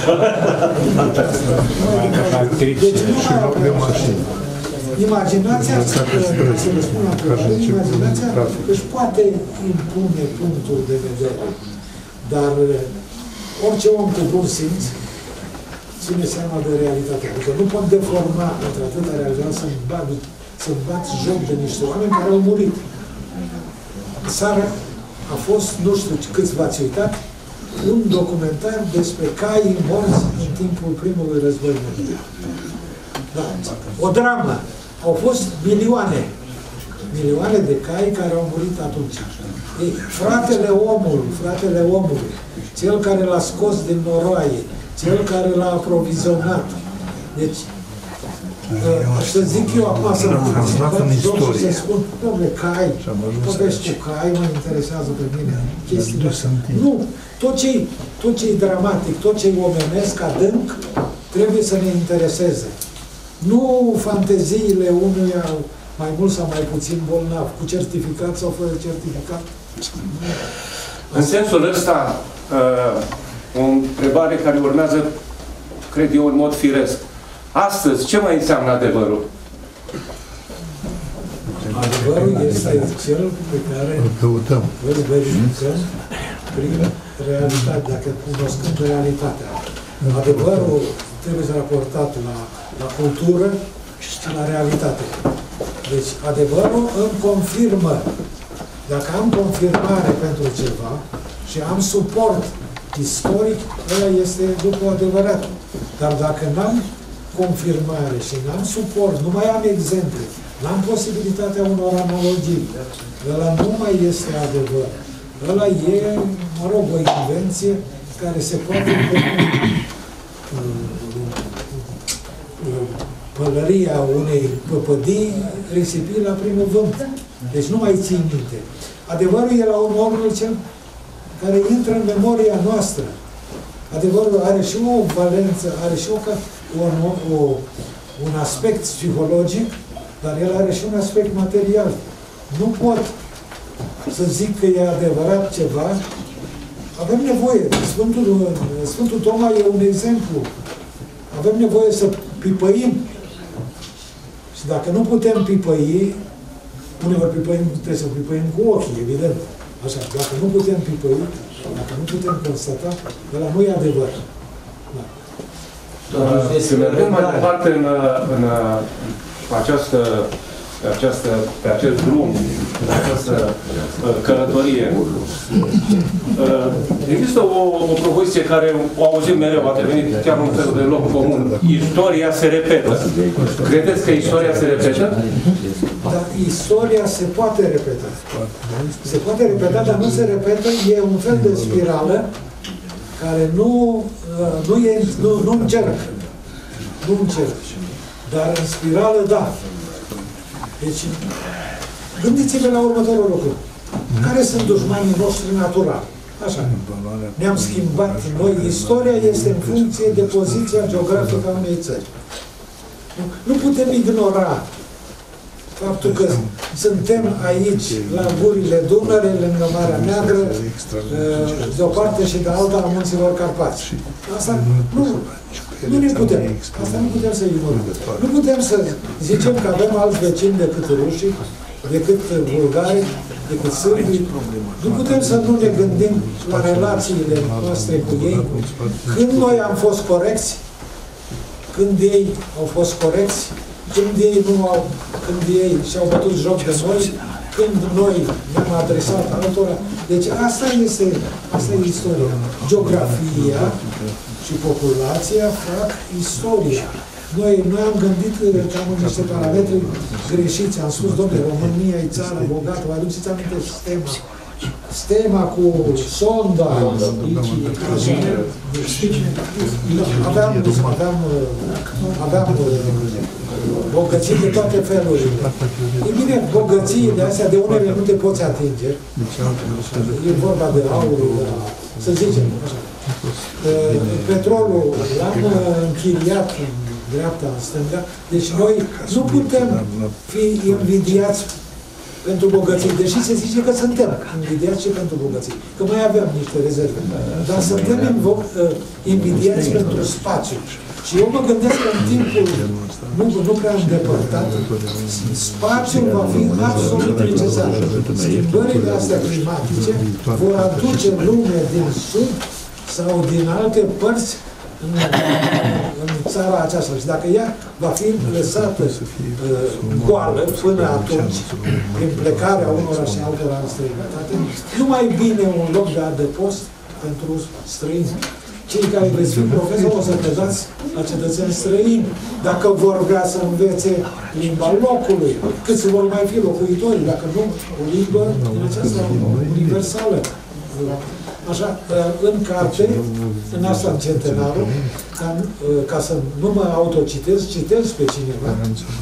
Deci nu mai avem mașini. Imaginația, să vă spun la întrebare, imaginația își poate impune punctul de vedere. Dar orice om cu bun simț ține seama de realitate. Adică nu pot deforma între atâta realitate să-mi bați joc de niște oameni care au murit. Seara a fost, nu știu câți v-ați uitat, un documentar despre caii morți în timpul primului război mondial. Da. O dramă. Au fost milioane de cai care au murit atunci. Ei, fratele omului, cel care l-a scos din noroaie, cel care l-a aprovizionat. Deci, să zic eu acum să să spun, dom'le, cai, povesti cu cai, mă interesează pe mine chestiile. Nu, tot ce-i dramatic, tot ce-i omenesc, adânc, trebuie să ne intereseze. Nu fanteziile unuia mai mult sau mai puțin bolnav, cu certificat sau fără certificat.
În sensul ăsta, o întrebare care urmează, cred eu, în mod firesc. Astăzi, ce mai înseamnă adevărul?
Adevărul este cel pe care îl verificăm prin realitate, dacă cunoscând realitatea. Adevărul trebuie raportat la cultură și la realitate. Deci, adevărul îmi confirmă. Dacă am confirmare pentru ceva și am suport istoric, ăla este lucru adevărat. Dar dacă n-am confirmare și n-am suport, nu mai am exemple, n-am posibilitatea unor analogii, ăla nu mai este adevăr. Ăla e, mă rog, o invenție care se poate pălăria unei păpădii risipi la primul vânt. Deci nu mai ții minte. Adevărul e la urmă cel care intră în memoria noastră. Adevărul are și o valență, are și un aspect psihologic, dar el are și un aspect material. Nu pot să zic că e adevărat ceva. Avem nevoie. Sfântul Toma e un exemplu. Avem nevoie să pipăim. Și dacă nu putem pipăi, Uneori pipăim, trebuie să pipăim cu ochii, evident. Așa, dacă nu putem pipăi, dacă nu putem constata, ăla nu e adevăr. Da.
Să mergem mai departe în pe acest drum, în această călătorie. Există o propoziție care o auzim mereu, a devenit chiar un fel de loc comun. Istoria se repetă. Credeți că istoria se repetă?
Dar istoria se poate repeta. Se poate repeta, dar nu se repetă, e un fel de spirală care nu încerc. Nu încerc. Dar în spirală, da. Deci, gândiți-vă la următorul lucru. Care sunt dușmanii noștri naturali? Așa. Ne-am schimbat noi. Istoria este în funcție de poziția geografică a unei țări. Nu putem ignora faptul că suntem aici, la gurile Dunăre, lângă Marea Neagră, de o parte și de alta a munților Carpați. Asta nu ne putem. Asta nu putem să ignorăm. Nu putem să zicem că avem alți vecini decât rușii, decât bulgarii, decât sârbii. Nu putem să nu ne gândim la relațiile noastre cu ei. Când noi am fost corecți, când ei au fost corecți, când ei și-au bătut joc de noi, când noi ne-am adresat altora. Deci asta e istoria. Geografia și populația fac istoria. Noi am gândit că am niște parametri greșiți. Am spus, domnule, România e țară bogată. Vă aduceți aminte stema cu sonda. Aveam bogății de toate felurile. E bine, bogățiile astea de unele nu te poți atinge. E vorba de aur, să zicem așa. Petrolul l-am închiriat în dreapta, în stânga. Deci noi nu putem fi invidiați pentru bogății, deși se zice că suntem invidiați și pentru bogății, că mai avem niște rezerve. Dar suntem invidiați pentru spațiu. Și eu mă gândesc că în timpul nu prea îndepărtat, spațiul va fi absolut necesar. Schimbările astea climatice vor aduce lumea din sud sau din alte părți în țara aceasta. Și dacă ea va fi lăsată goală până atunci, prin plecarea unora și altora în străinătate, nu mai bine un loc de adăpost pentru străini. Cei care veți fi profesori o să predați la cetățeni străini, dacă vor vrea să învețe limba locului, câți vor mai fi locuitori, dacă nu, o limbă din aceasta universală. Așa, în carte, în asta în centenarul, ca să nu mă autocitez, citez pe cineva,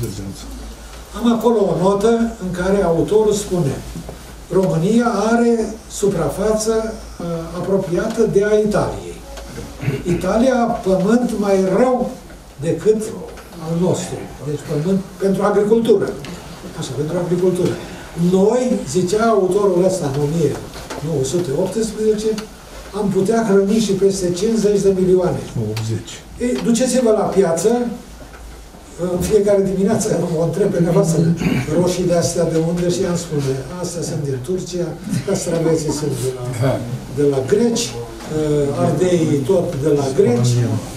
am acolo o notă în care autorul spune: România are suprafață apropiată de a Italiei. Italia, pământ mai rău decât al nostru. Deci pământ pentru agricultură. Așa, pentru agricultură. Noi, zicea autorul ăsta în 1918, am putea hrăni și peste 50 de milioane. 80. Ei, duceți-vă la piață, în fiecare dimineață o întreb pe nevastă, roșiile astea de unde, și ea îmi spune, astea sunt din Turcia, castraveții sunt de la greci, ardeii tot de la greci,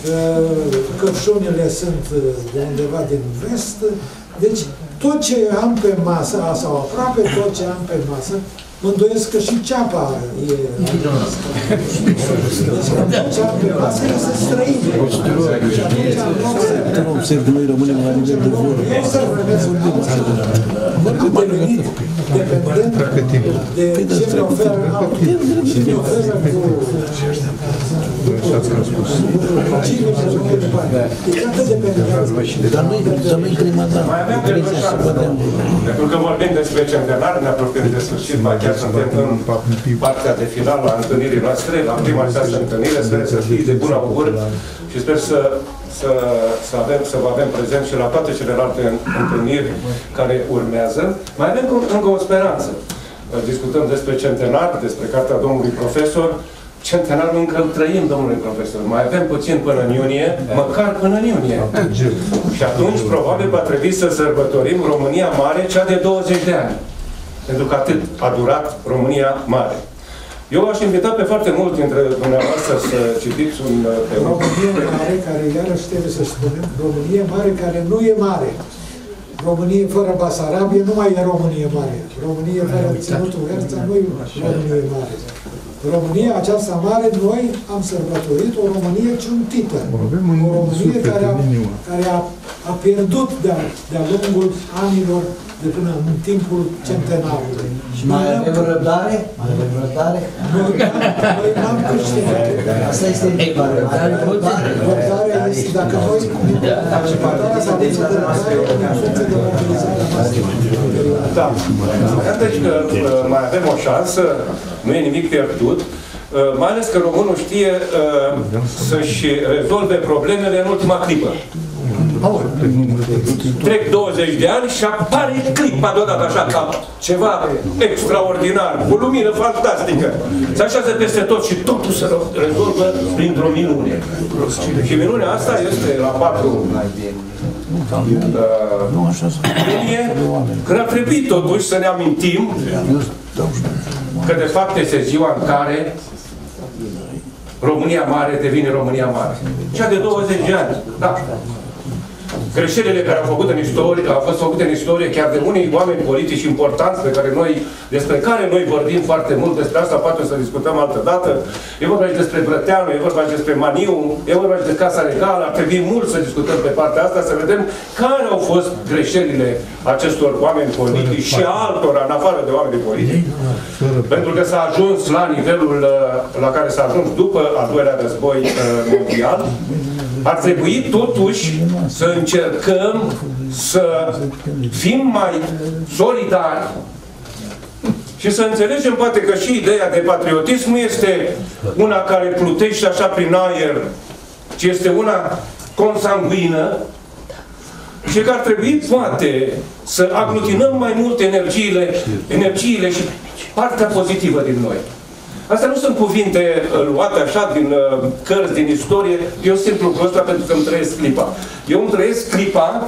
căpșunile sunt de undeva din vest. Deci tot ce am pe masă, sau aproape tot ce am pe masă, mă îndoiesc că și ceapa e... Deci tot ce am pe masă este străin.
Nu observ că noi rămânem la nivel de vorbă.
Cât de venit, dependent de ce ne oferă altul. Și ne oferă cu...
Dar noi primatar.
Pentru că vorbim despre centenar, ne apropiem de sfârșit, chiar suntem în partea de final a întâlnirii noastre, la prima această întâlnire. Sper să fie de bun augur și sper să vă avem prezent și la toate celelalte întâlniri care urmează. Mai avem încă o speranță. Discutăm despre centenar, despre cartea domnului profesor. Centenarul încă îl trăim, domnule profesor. Mai avem puțin până în iunie, măcar până în iunie. Și atunci, probabil, va trebui să sărbătorim România Mare, cea de 20 de ani. pentru că atât a durat România Mare. Eu aș invita pe foarte mult dintre dumneavoastră să citiți un...
România Mare, care iarăși trebuie să spunem, România Mare care nu e mare. România fără Basarabie nu mai e Românie Mare. România fără Ținutul Herța nu e Românie Mare. România aceasta mare, noi am sărbătorit o Românie ciuntită. O Românie care a pierdut de-a lungul anilor de până în timpul centenarului.
Și mai avem răbdare? Mai avem răbdare?
Noi n-am câștigat.
Asta este întrebarea.
Răbdarea este, dacă noi răbdarea s-a văzut de răbdare în funcție de mobilizarea noastră.
Da. Deci că mai avem o șansă, nu e nimic pierdut, mai ales că românul știe să-și rezolve problemele în ultima clipă. Trec 20 de ani și apare clipa deodată așa, ca ceva extraordinar, cu lumină fantastică. Se așează peste tot și totul se rezolvă printr-o minune. Și minunea asta este la 4 iunie, când ar trebui totuși să ne amintim că de fapt este ziua în care România Mare devine România Mare. Cea de 20 de ani. Da. Greșelile care au făcut în istorie, au fost făcute în istorie chiar de unii oameni politici importanți despre care noi vorbim foarte mult, despre asta poate să discutăm altă dată. E vorba și despre Brăteanu, e vorba și despre Maniu, e vorba și de Casa Regală, ar trebui mult să discutăm pe partea asta, să vedem care au fost greșelile acestor oameni politici și altora, în afară de oameni politici, pentru că s-a ajuns la nivelul la care s-a ajuns după al doilea război mondial. Ar trebui totuși să încercăm să fim mai solidari și să înțelegem poate că și ideea de patriotism nu este una care plutește așa prin aer, ci este una consanguină și că ar trebui poate să aglutinăm mai mult energiile și partea pozitivă din noi. Astea nu sunt cuvinte luate așa din cărți, din istorie. Eu simt lucrul ăsta pentru că îmi trăiesc clipa. Eu îmi trăiesc clipa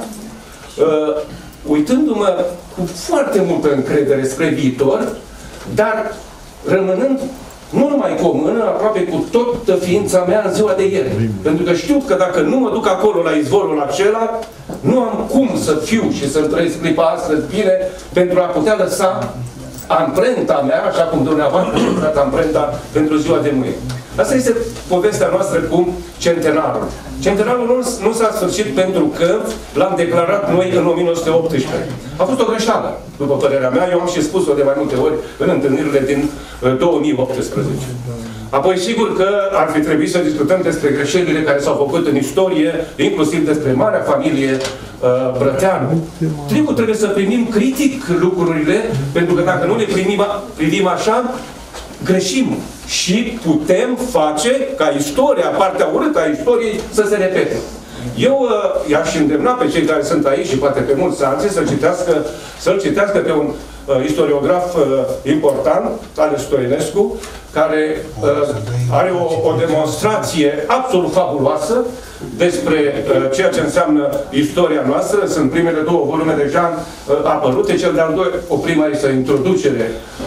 uitându-mă cu foarte multă încredere spre viitor, dar rămânând nu numai cu o mână, aproape cu toată ființa mea în ziua de ieri. Pentru că știu că dacă nu mă duc acolo la izvorul acela, nu am cum să fiu și să-mi trăiesc clipa astăzi bine pentru a putea lăsa amprenta mea, așa cum dumneavoastră a dat amprenta pentru ziua de mâine. Asta este povestea noastră cu centenarul. Centenarul nu s-a sfârșit pentru că l-am declarat noi în 1918. A fost o greșeală, după părerea mea. Eu am și spus-o de mai multe ori în întâlnirile din 2018. Apoi, sigur că ar fi trebuit să discutăm despre greșelile care s-au făcut în istorie, inclusiv despre marea familie Brăteanu. Trebuie să primim critic lucrurile, pentru că dacă nu le privim așa, greșim. Și putem face ca istoria, partea urâtă a istoriei, să se repete. Eu i-aș îndemna pe cei care sunt aici și poate pe mulți alții să-l citească pe un istoriograf important, Ales Stoinescu, care are o demonstrație absolut fabuloasă despre ceea ce înseamnă istoria noastră. Sunt primele două volume deja apărute. Cel de-al doilea, o prima este introducere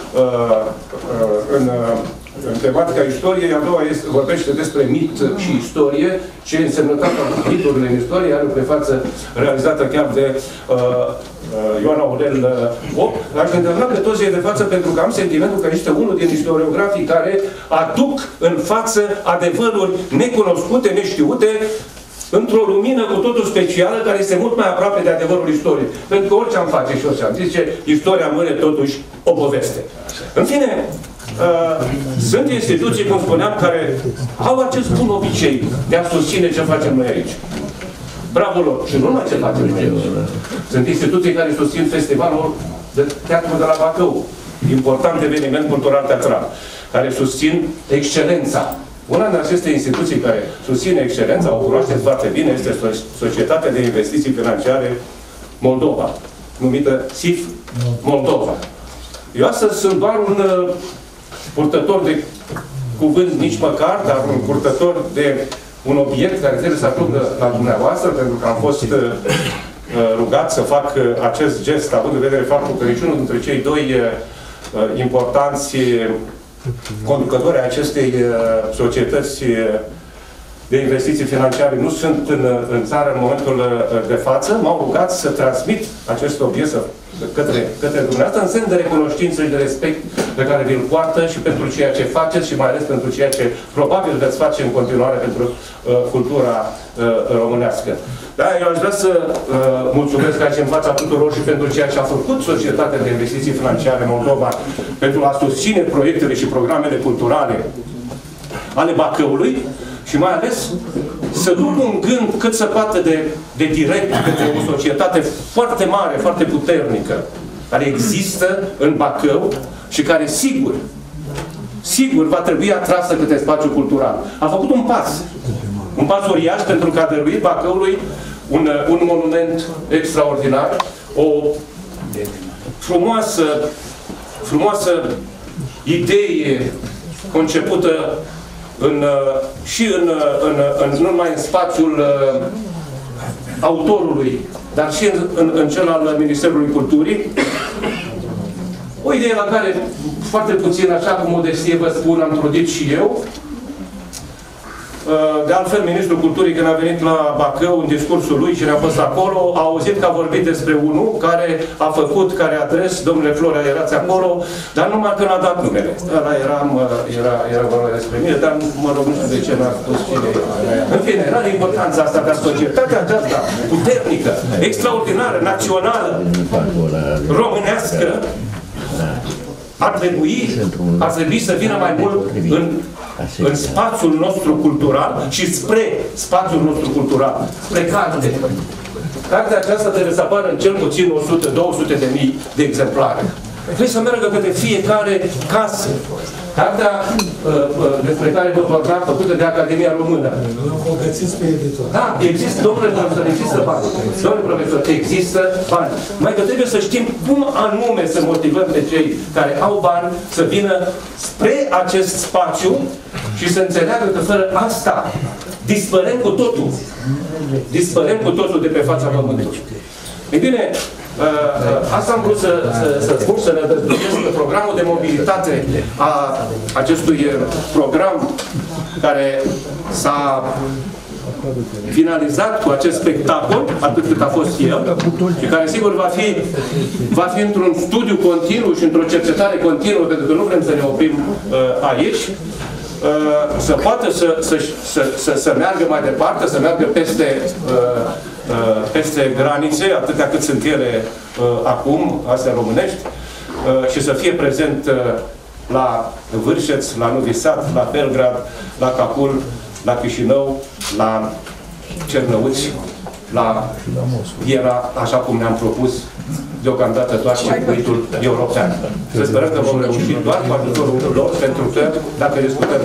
în tematica istoriei, a doua vorbește despre mit și istorie, ce însemnătatea miturile în istorie, are o prefață realizată chiar de Ioan Aurel 8. Aș îndemna pe toți de față pentru că am sentimentul că este unul din istoriografii care aduc în față adevăruri necunoscute, neștiute, într-o lumină cu totul specială, care este mult mai aproape de adevărul istoriei. Pentru că orice am face și orice am zice, istoria rămâne totuși o poveste. În fine, sunt instituții, cum spuneam, care au acest bun obicei de a susține ce facem noi aici. Bravo lor! Și nu numai ce facem noi aici. Sunt instituții care susțin festivalul de teatru de la Bacău, important eveniment cultural teatral, care susțin excelența. Una din aceste instituții care susține excelența, o cunoașteți foarte bine, este Societatea de Investiții Financiare Moldova, numită SIF Moldova. Eu astăzi sunt doar un purtător de cuvânt nici măcar, dar un purtător de un obiect care trebuie să ajungă la dumneavoastră, pentru că am fost rugat să fac acest gest, având în vedere faptul că niciunul dintre cei doi importanți conducători ai acestei societăți de investiții financiare nu sunt în țară în momentul de față, m-au rugat să transmit acest obiect către dumneavoastră în semn de recunoștință și de respect pe care vi-l poartă și pentru ceea ce faceți și mai ales pentru ceea ce probabil veți face în continuare pentru cultura românească. Da, eu aș vrea să mulțumesc aici în fața tuturor și pentru ceea ce a făcut Societatea de Investiții Financiare Moldova pentru a susține proiectele și programele culturale ale Bacăului și mai ales să duc un gând cât se poate de direct către o societate foarte mare, foarte puternică, care există în Bacău și care sigur va trebui atrasă către spațiul cultural. A făcut un pas uriaș pentru că a dăruit Bacăului un monument extraordinar, o frumoasă idee concepută nu numai în spațiul autorului, dar și în cel al Ministerului Culturii. O idee la care foarte puțin, așa cu modestie vă spun, am trudit și eu. De altfel, Ministrul Culturii, când a venit la Bacău în discursul lui și ne-a fost acolo, a auzit că a vorbit despre unul care a făcut, care a adres, domnule Florea, erați acolo, dar numai că n-a dat numele. Ăla era vorba despre mine, dar mă rog, nu știu de ce n-a spus cine era. În fine, era de importanța asta, dar societatea aceasta puternică, extraordinară, națională, românească, ar trebui să vină mai mult în spațiul nostru cultural și spre spațiul nostru cultural, spre carte. Cartea aceasta trebuie să apară în cel puțin 100-200 de mii de exemplare. Trebuie să meargă către fiecare casă. Cartea despre care vă vorbeam, făcută de Academia Română.
O găsiți pe editor. Da,
există, domnule profesor, există bani. Domnule profesor, există bani. Mai că trebuie să știm cum anume să motivăm pe cei care au bani să vină spre acest spațiu și să înțeleagă că fără asta dispărem cu totul. Dispărem cu totul de pe fața pământului. Ei bine, asta am vrut să spun, să ne dezvoltăm programul de mobilitate a acestui program care s-a finalizat cu acest spectacol, atât cât a fost el, și care sigur va fi într-un studiu continuu și într-o cercetare continuă, pentru că nu vrem să ne oprim aici, să poată să meargă mai departe, să meargă peste granițe, atâtea cât sunt ele acum, astea românești, și să fie prezent la Vârșeț, la Novi Sad, la Belgrad, la Capul, la Chișinău, la Cernăuți, la Viena, așa cum ne-am propus deocamdată doar circuitul european. Să sperăm că vom reuși doar cu ajutorul lor, pentru că dacă discutăm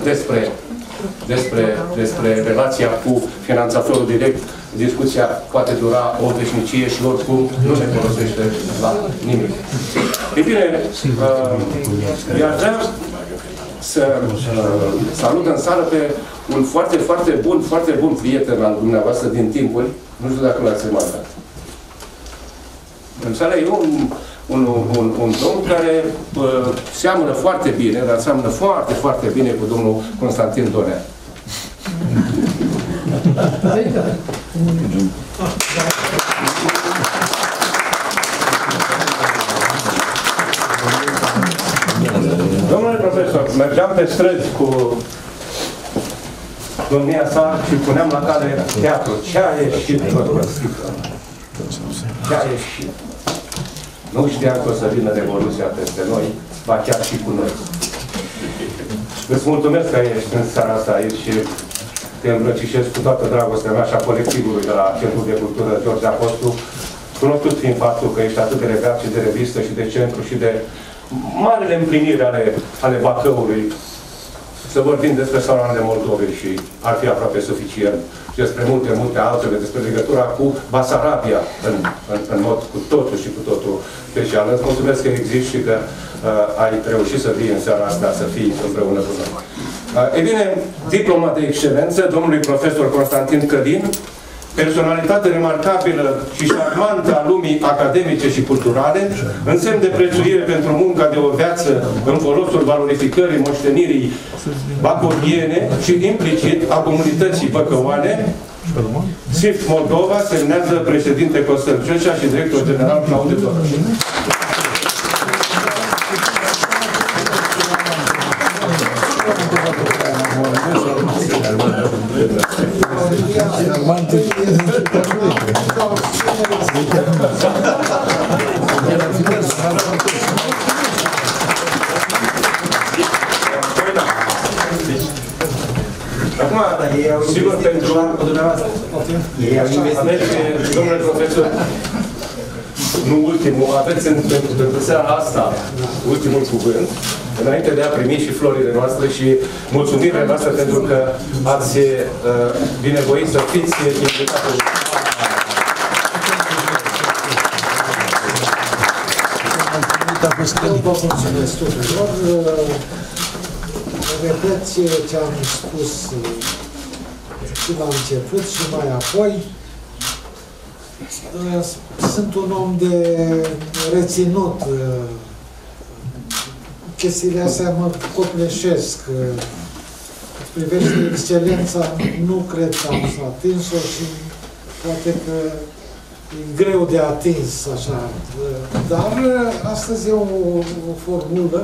despre relația cu finanțatorul direct, discuția poate dura o veșnicie și oricum nu ne folosește la nimic. Ei bine, i-aș vrea să salut în sală pe un foarte bun prieten al dumneavoastră din timpuri, nu știu dacă l-ați remarcat. În sală e un domn care seamănă foarte bine, dar seamănă foarte bine cu domnul Constantin Donea. Domnule profesor, mergeam pe străzi cu domnia sa și puneam la cale teatru. Ce a ieșit? Ce a ieșit? Nu știam că o să vină Revoluția peste noi, ba chiar și cu noi. Îți mulțumesc că ești în seara asta aici și te îmbrăcișez cu toată dragostea mea și a colectivului de la Centrul de Cultură George Apostu, cunoscut fiind faptul că ești atât de legat și de revistă și de centru și de marele împliniri ale Bacăului. Să vorbim despre Salonul Moldovei și ar fi aproape suficient și despre multe altele, despre legătura cu Basarabia în mod cu totul și cu totul special. Îți mulțumesc că existi și că ai reușit să vii în seara asta, să fii împreună cu noi. E bine, diploma de excelență domnului profesor Constantin Călin, personalitate remarcabilă și șarmantă a lumii academice și culturale, în semn de prețuire pentru munca de o viață în folosul valorificării moștenirii bacoriene și implicit a comunității băcăoane, SIFT Moldova semnează președinte Costel Ciocea și director general Claudiu Doroș. Acum, sigur, pentru aveți, domnule profesor, nu ultimul, aveți pentru seara asta ultimul cuvânt, înainte de a primi și florile noastre și mulțumirile noastre pentru că ați binevoit să fiți invitatul.
Vă mulțumesc tuturor. Repet ce am spus și la început și mai apoi. Sunt un om de reținut. Chestiile astea mă copleșesc. Privește excelența, nu cred că am atins-o și poate că e greu de atins așa. Dar astăzi e o formulă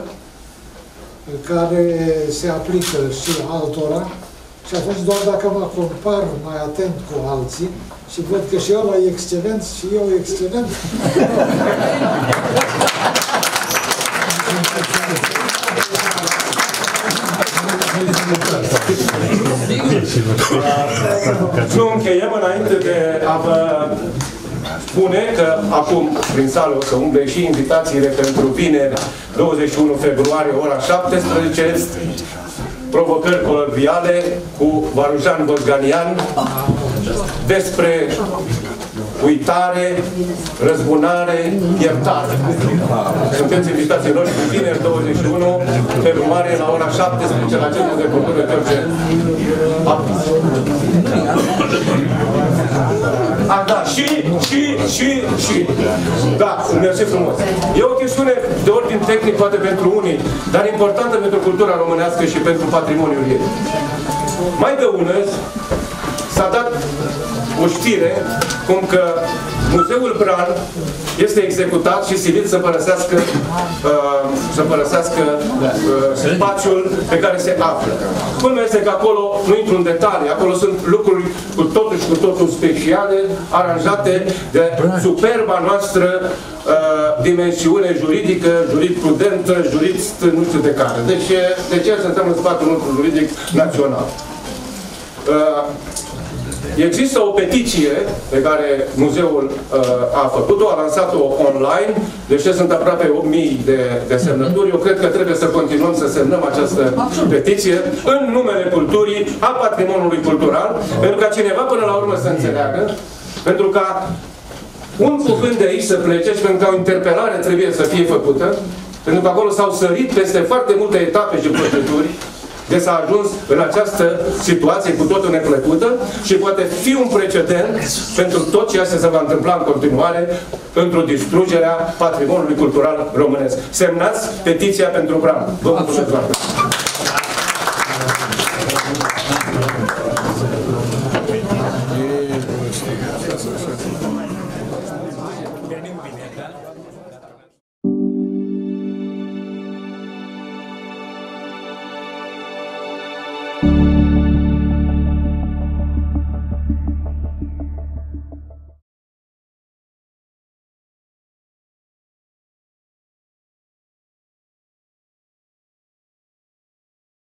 care se aplică și altora și atunci doar dacă mă compar mai atent cu alții și văd că și ăla e excelent și eu excelent.
Nu încheiem înainte de a vă spune că acum prin sală o să umble și invitațiile pentru vineri 21 februarie ora 17, provocări colorviale cu Varujan Bozganian despre uitare, răzbunare, iertare. Sunteți invitații noștri vineri 21 februarie la ora 17 la Centrul de Cultură George Apostu. Da, și. Da, mersi frumos. E o chestiune de ordin tehnic, poate pentru unii, dar importantă pentru cultura românească și pentru patrimoniul ei. Mai de unăzi s-a dat o știre cum că Muzeul Bran este executat și silit să părăsească spațiul pe care se află. Culmea este că acolo, nu intru în detalii, acolo sunt lucruri cu totul speciale, aranjate de superba noastră dimensiune juridică, jurisprudentă, jurist, nu știu de care. Deci, de ce se întâmplă în spațiul nostru juridic național? Există o petiție pe care muzeul a făcut-o, a lansat-o online, deci sunt aproape 8.000 de semnături. Eu cred că trebuie să continuăm să semnăm această petiție în numele culturii, a patrimoniului cultural, pentru ca cineva până la urmă să înțeleagă, pentru ca un cuvânt de aici să plece și pentru ca o interpelare trebuie să fie făcută, pentru că acolo s-au sărit peste foarte multe etape și proceduri, de s-a ajuns în această situație cu totul neplăcută și poate fi un precedent pentru tot ceea ce se va întâmpla în continuare pentru distrugerea patrimoniului cultural românesc. Semnați petiția pentru Bran. Vă mulțumesc.